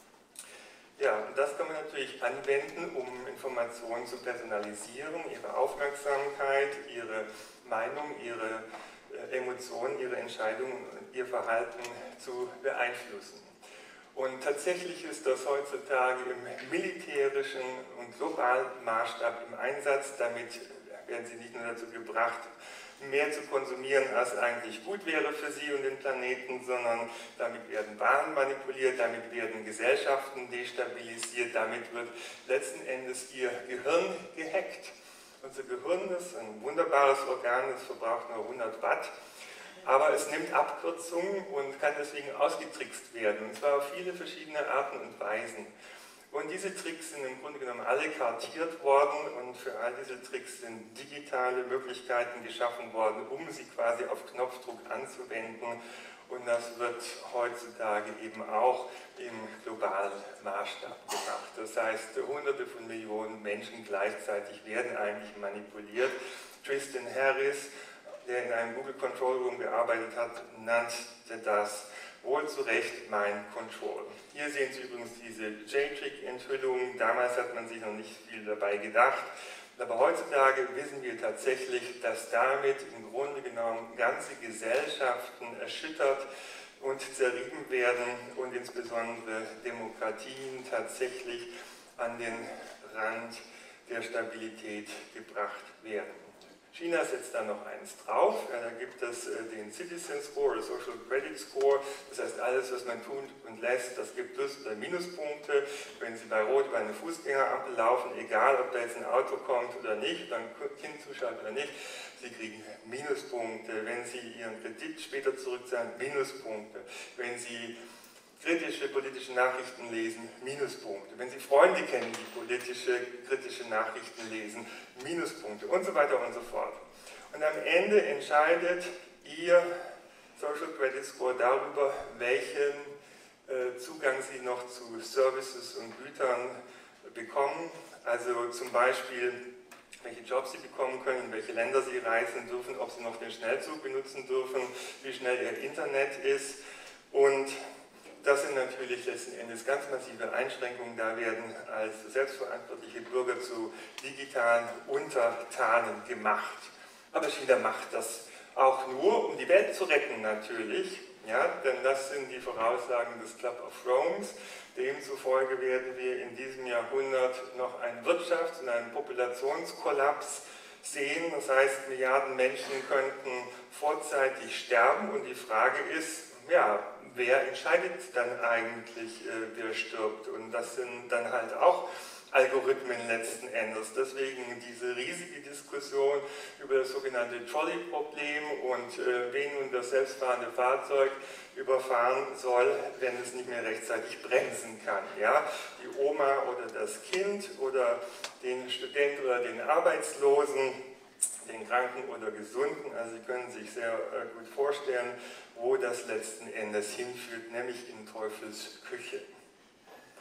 Speaker 11: Ja, und das kann man natürlich anwenden, um Informationen zu personalisieren, ihre Aufmerksamkeit, ihre Meinung, ihre äh, Emotionen, ihre Entscheidungen und ihr Verhalten zu beeinflussen. Und tatsächlich ist das heutzutage im militärischen und globalen Maßstab im Einsatz. Damit werden sie nicht nur dazu gebracht, mehr zu konsumieren, als eigentlich gut wäre für sie und den Planeten, sondern damit werden Wahlen manipuliert, damit werden Gesellschaften destabilisiert, damit wird letzten Endes ihr Gehirn gehackt. Unser Gehirn ist ein wunderbares Organ, es verbraucht nur hundert Watt. Aber es nimmt Abkürzungen und kann deswegen ausgetrickst werden, und zwar auf viele verschiedene Arten und Weisen. Und diese Tricks sind im Grunde genommen alle kartiert worden und für all diese Tricks sind digitale Möglichkeiten geschaffen worden, um sie quasi auf Knopfdruck anzuwenden. Und das wird heutzutage eben auch im globalen Maßstab gemacht. Das heißt, hunderte von Millionen Menschen gleichzeitig werden eigentlich manipuliert. Tristan Harris, der in einem Google Control Room gearbeitet hat, nannte das wohl zu Recht Mind Control. Hier sehen Sie übrigens diese J-Trick-Enthüllung. Damals hat man sich noch nicht viel dabei gedacht. Aber heutzutage wissen wir tatsächlich, dass damit im Grunde genommen ganze Gesellschaften erschüttert und zerrieben werden und insbesondere Demokratien tatsächlich an den Rand der Stabilität gebracht werden. China setzt da noch eins drauf, ja, da gibt es äh, den Citizen Score oder Social Credit Score, das heißt alles, was man tut und lässt, das gibt Plus- oder Minuspunkte. Wenn Sie bei Rot über eine Fußgängerampel laufen, egal ob da jetzt ein Auto kommt oder nicht, dann Kind zuschalten oder nicht, Sie kriegen Minuspunkte. Wenn Sie Ihren Kredit später zurückzahlen, Minuspunkte. Wenn Sie kritische politische Nachrichten lesen, Minuspunkte. Wenn Sie Freunde kennen, die politische, kritische Nachrichten lesen, Minuspunkte und so weiter und so fort. Und am Ende entscheidet Ihr Social Credit Score darüber, welchen äh, Zugang Sie noch zu Services und Gütern bekommen. Also zum Beispiel, welche Jobs Sie bekommen können, in welche Länder Sie reisen dürfen, ob Sie noch den Schnellzug benutzen dürfen, wie schnell Ihr Internet ist. Und das sind natürlich letzten Endes ganz massive Einschränkungen. Da werden als selbstverantwortliche Bürger zu digitalen Untertanen gemacht. Aber China macht das auch nur, um die Welt zu retten natürlich. Ja, denn das sind die Voraussagen des Club of Rome. Demzufolge werden wir in diesem Jahrhundert noch einen Wirtschafts- und einen Populationskollaps sehen. Das heißt, Milliarden Menschen könnten vorzeitig sterben. Und die Frage ist, ja, wer entscheidet dann eigentlich, äh, wer stirbt? Und das sind dann halt auch Algorithmen letzten Endes. Deswegen diese riesige Diskussion über das sogenannte Trolley-Problem und äh, wen nun das selbstfahrende Fahrzeug überfahren soll, wenn es nicht mehr rechtzeitig bremsen kann. Ja? Die Oma oder das Kind oder den Student oder den Arbeitslosen, den Kranken oder Gesunden. Also Sie können sich sehr äh, gut vorstellen, wo das letzten Endes hinführt, nämlich in Teufels Küche.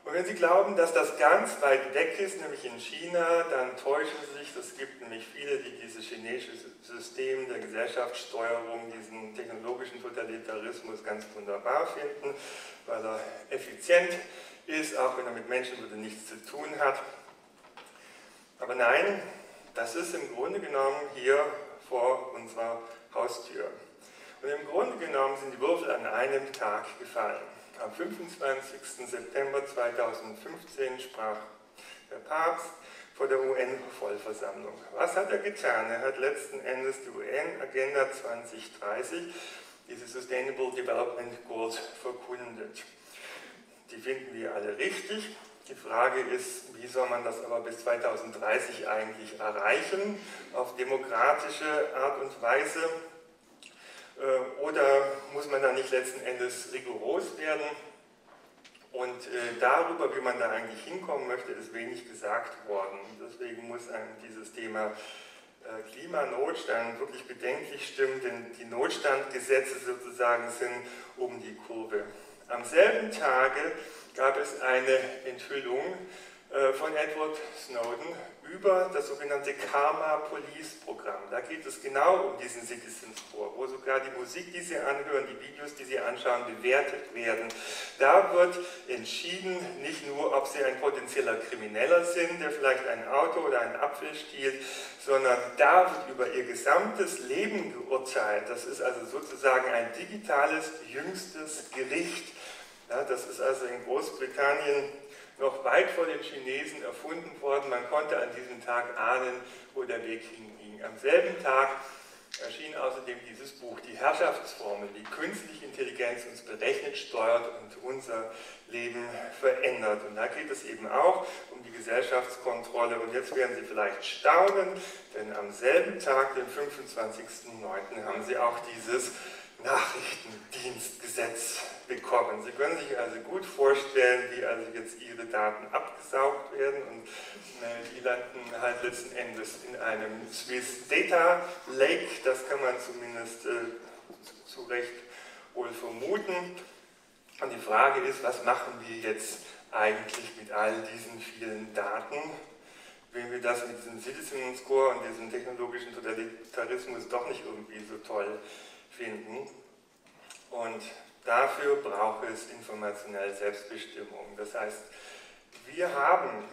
Speaker 11: Und wenn Sie glauben, dass das ganz weit weg ist, nämlich in China, dann täuschen Sie sich. Es gibt nämlich viele, die dieses chinesische System der Gesellschaftssteuerung, diesen technologischen Totalitarismus ganz wunderbar finden, weil er effizient ist, auch wenn er mit Menschenwürde nichts zu tun hat. Aber nein, das ist im Grunde genommen hier vor unserer Haustür. Und im Grunde genommen sind die Würfel an einem Tag gefallen. Am fünfundzwanzigsten September zweitausendfünfzehn sprach der Papst vor der U N-Vollversammlung. Was hat er getan? Er hat letzten Endes die U N-Agenda zweitausenddreißig, diese Sustainable Development Goals, verkündet. Die finden wir alle richtig. Die Frage ist, wie soll man das aber bis zweitausenddreißig eigentlich erreichen, auf demokratische Art und Weise? Oder muss man da nicht letzten Endes rigoros werden? Und äh, darüber, wie man da eigentlich hinkommen möchte, ist wenig gesagt worden. Deswegen muss einem dieses Thema äh, Klimanotstand wirklich bedenklich stimmen, denn die Notstandgesetze sozusagen sind um die Kurve. Am selben Tage gab es eine Enthüllung äh, von Edward Snowden über das sogenannte Karma Police Programm. Da geht es genau um diesen Citizen Score, wo sogar die Musik, die Sie anhören, die Videos, die Sie anschauen, bewertet werden. Da wird entschieden, nicht nur, ob Sie ein potenzieller Krimineller sind, der vielleicht ein Auto oder einen Apfel stiehlt, sondern da wird über Ihr gesamtes Leben geurteilt. Das ist also sozusagen ein digitales, jüngstes Gericht. Ja, das ist also in Großbritannien noch weit vor den Chinesen erfunden worden. Man konnte an diesem Tag ahnen, wo der Weg hinging. Am selben Tag erschien außerdem dieses Buch, Die Herrschaftsformel, wie künstliche Intelligenz uns berechnet, steuert und unser Leben verändert. Und da geht es eben auch um die Gesellschaftskontrolle. Und jetzt werden Sie vielleicht staunen, denn am selben Tag, den fünfundzwanzigsten neunten, haben Sie auch dieses Nachrichtendienstgesetz bekommen. Sie können sich also gut vorstellen, wie also jetzt Ihre Daten abgesaugt werden und äh, die landen halt letzten Endes in einem Swiss Data Lake, das kann man zumindest äh, zu Recht wohl vermuten. Und die Frage ist, was machen wir jetzt eigentlich mit all diesen vielen Daten, wenn wir das mit diesem Citizen Score und diesem technologischen Totalitarismus doch nicht irgendwie so toll finden. Und dafür braucht es informationelle Selbstbestimmung. Das heißt, wir haben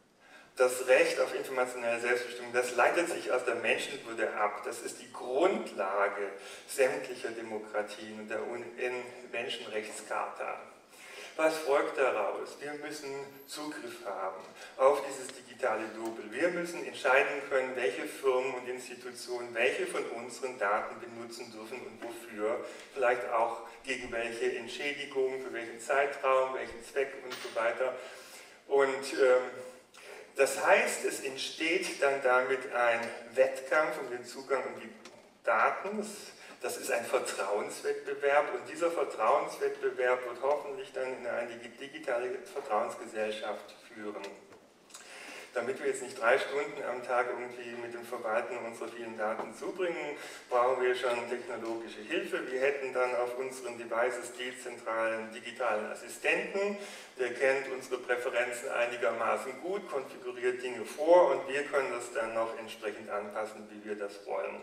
Speaker 11: das Recht auf informationelle Selbstbestimmung, das leitet sich aus der Menschenwürde ab. Das ist die Grundlage sämtlicher Demokratien und der U N-Menschenrechtscharta. Was folgt daraus? Wir müssen Zugriff haben auf dieses digitale Double. Wir müssen entscheiden können, welche Firmen und Institutionen welche von unseren Daten benutzen dürfen und wofür. Vielleicht auch gegen welche Entschädigung, für welchen Zeitraum, welchen Zweck und so weiter. Und ähm, das heißt, es entsteht dann damit ein Wettkampf um den Zugang um die Daten. Das Das ist ein Vertrauenswettbewerb und dieser Vertrauenswettbewerb wird hoffentlich dann in eine digitale Vertrauensgesellschaft führen. Damit wir jetzt nicht drei Stunden am Tag irgendwie mit dem Verwalten unserer vielen Daten zubringen, brauchen wir schon technologische Hilfe. Wir hätten dann auf unseren Devices dezentralen digitalen Assistenten, der kennt unsere Präferenzen einigermaßen gut, konfiguriert Dinge vor und wir können das dann noch entsprechend anpassen, wie wir das wollen.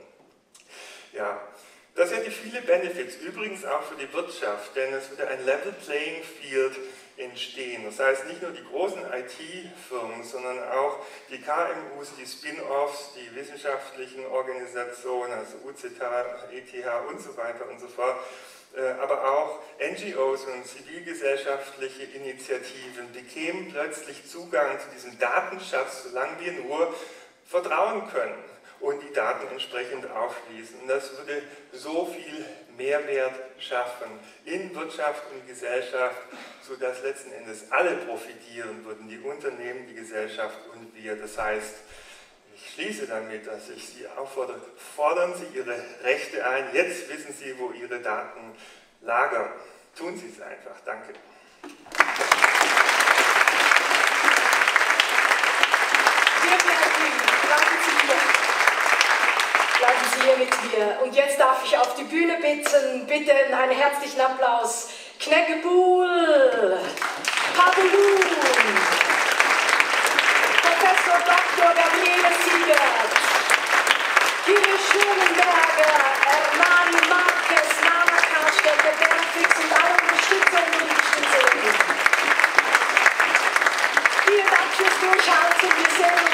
Speaker 11: Ja. Das hätte viele Benefits, übrigens auch für die Wirtschaft, denn es würde ein Level Playing Field entstehen. Das heißt, nicht nur die großen I T-Firmen, sondern auch die K M Us, die Spin-Offs, die wissenschaftlichen Organisationen, also U Z H, E T H und so weiter und so fort, aber auch N G Os und zivilgesellschaftliche Initiativen bekämen plötzlich Zugang zu diesem Datenschatz, solange wir nur vertrauen können und die Daten entsprechend aufschließen. Und das würde so viel Mehrwert schaffen in Wirtschaft und Gesellschaft, sodass letzten Endes alle profitieren würden, die Unternehmen, die Gesellschaft und wir. Das heißt, ich schließe damit, dass ich Sie auffordere, fordern Sie Ihre Rechte ein. Jetzt wissen Sie, wo Ihre Daten lagern. Tun Sie es einfach. Danke.
Speaker 2: Bleiben Sie hier mit mir. Und jetzt darf ich auf die Bühne bitten, bitte einen herzlichen Applaus. Knäckebuhl! Pavelun, Professor Doktor Gabriele Siegert, Kirill Schulenberger, Hernani Marquez, Nana Karstetter, Berfix und alle Unterstützer und Unterstützerinnen. Vielen Dank fürs Durchhalten. Wir sehen uns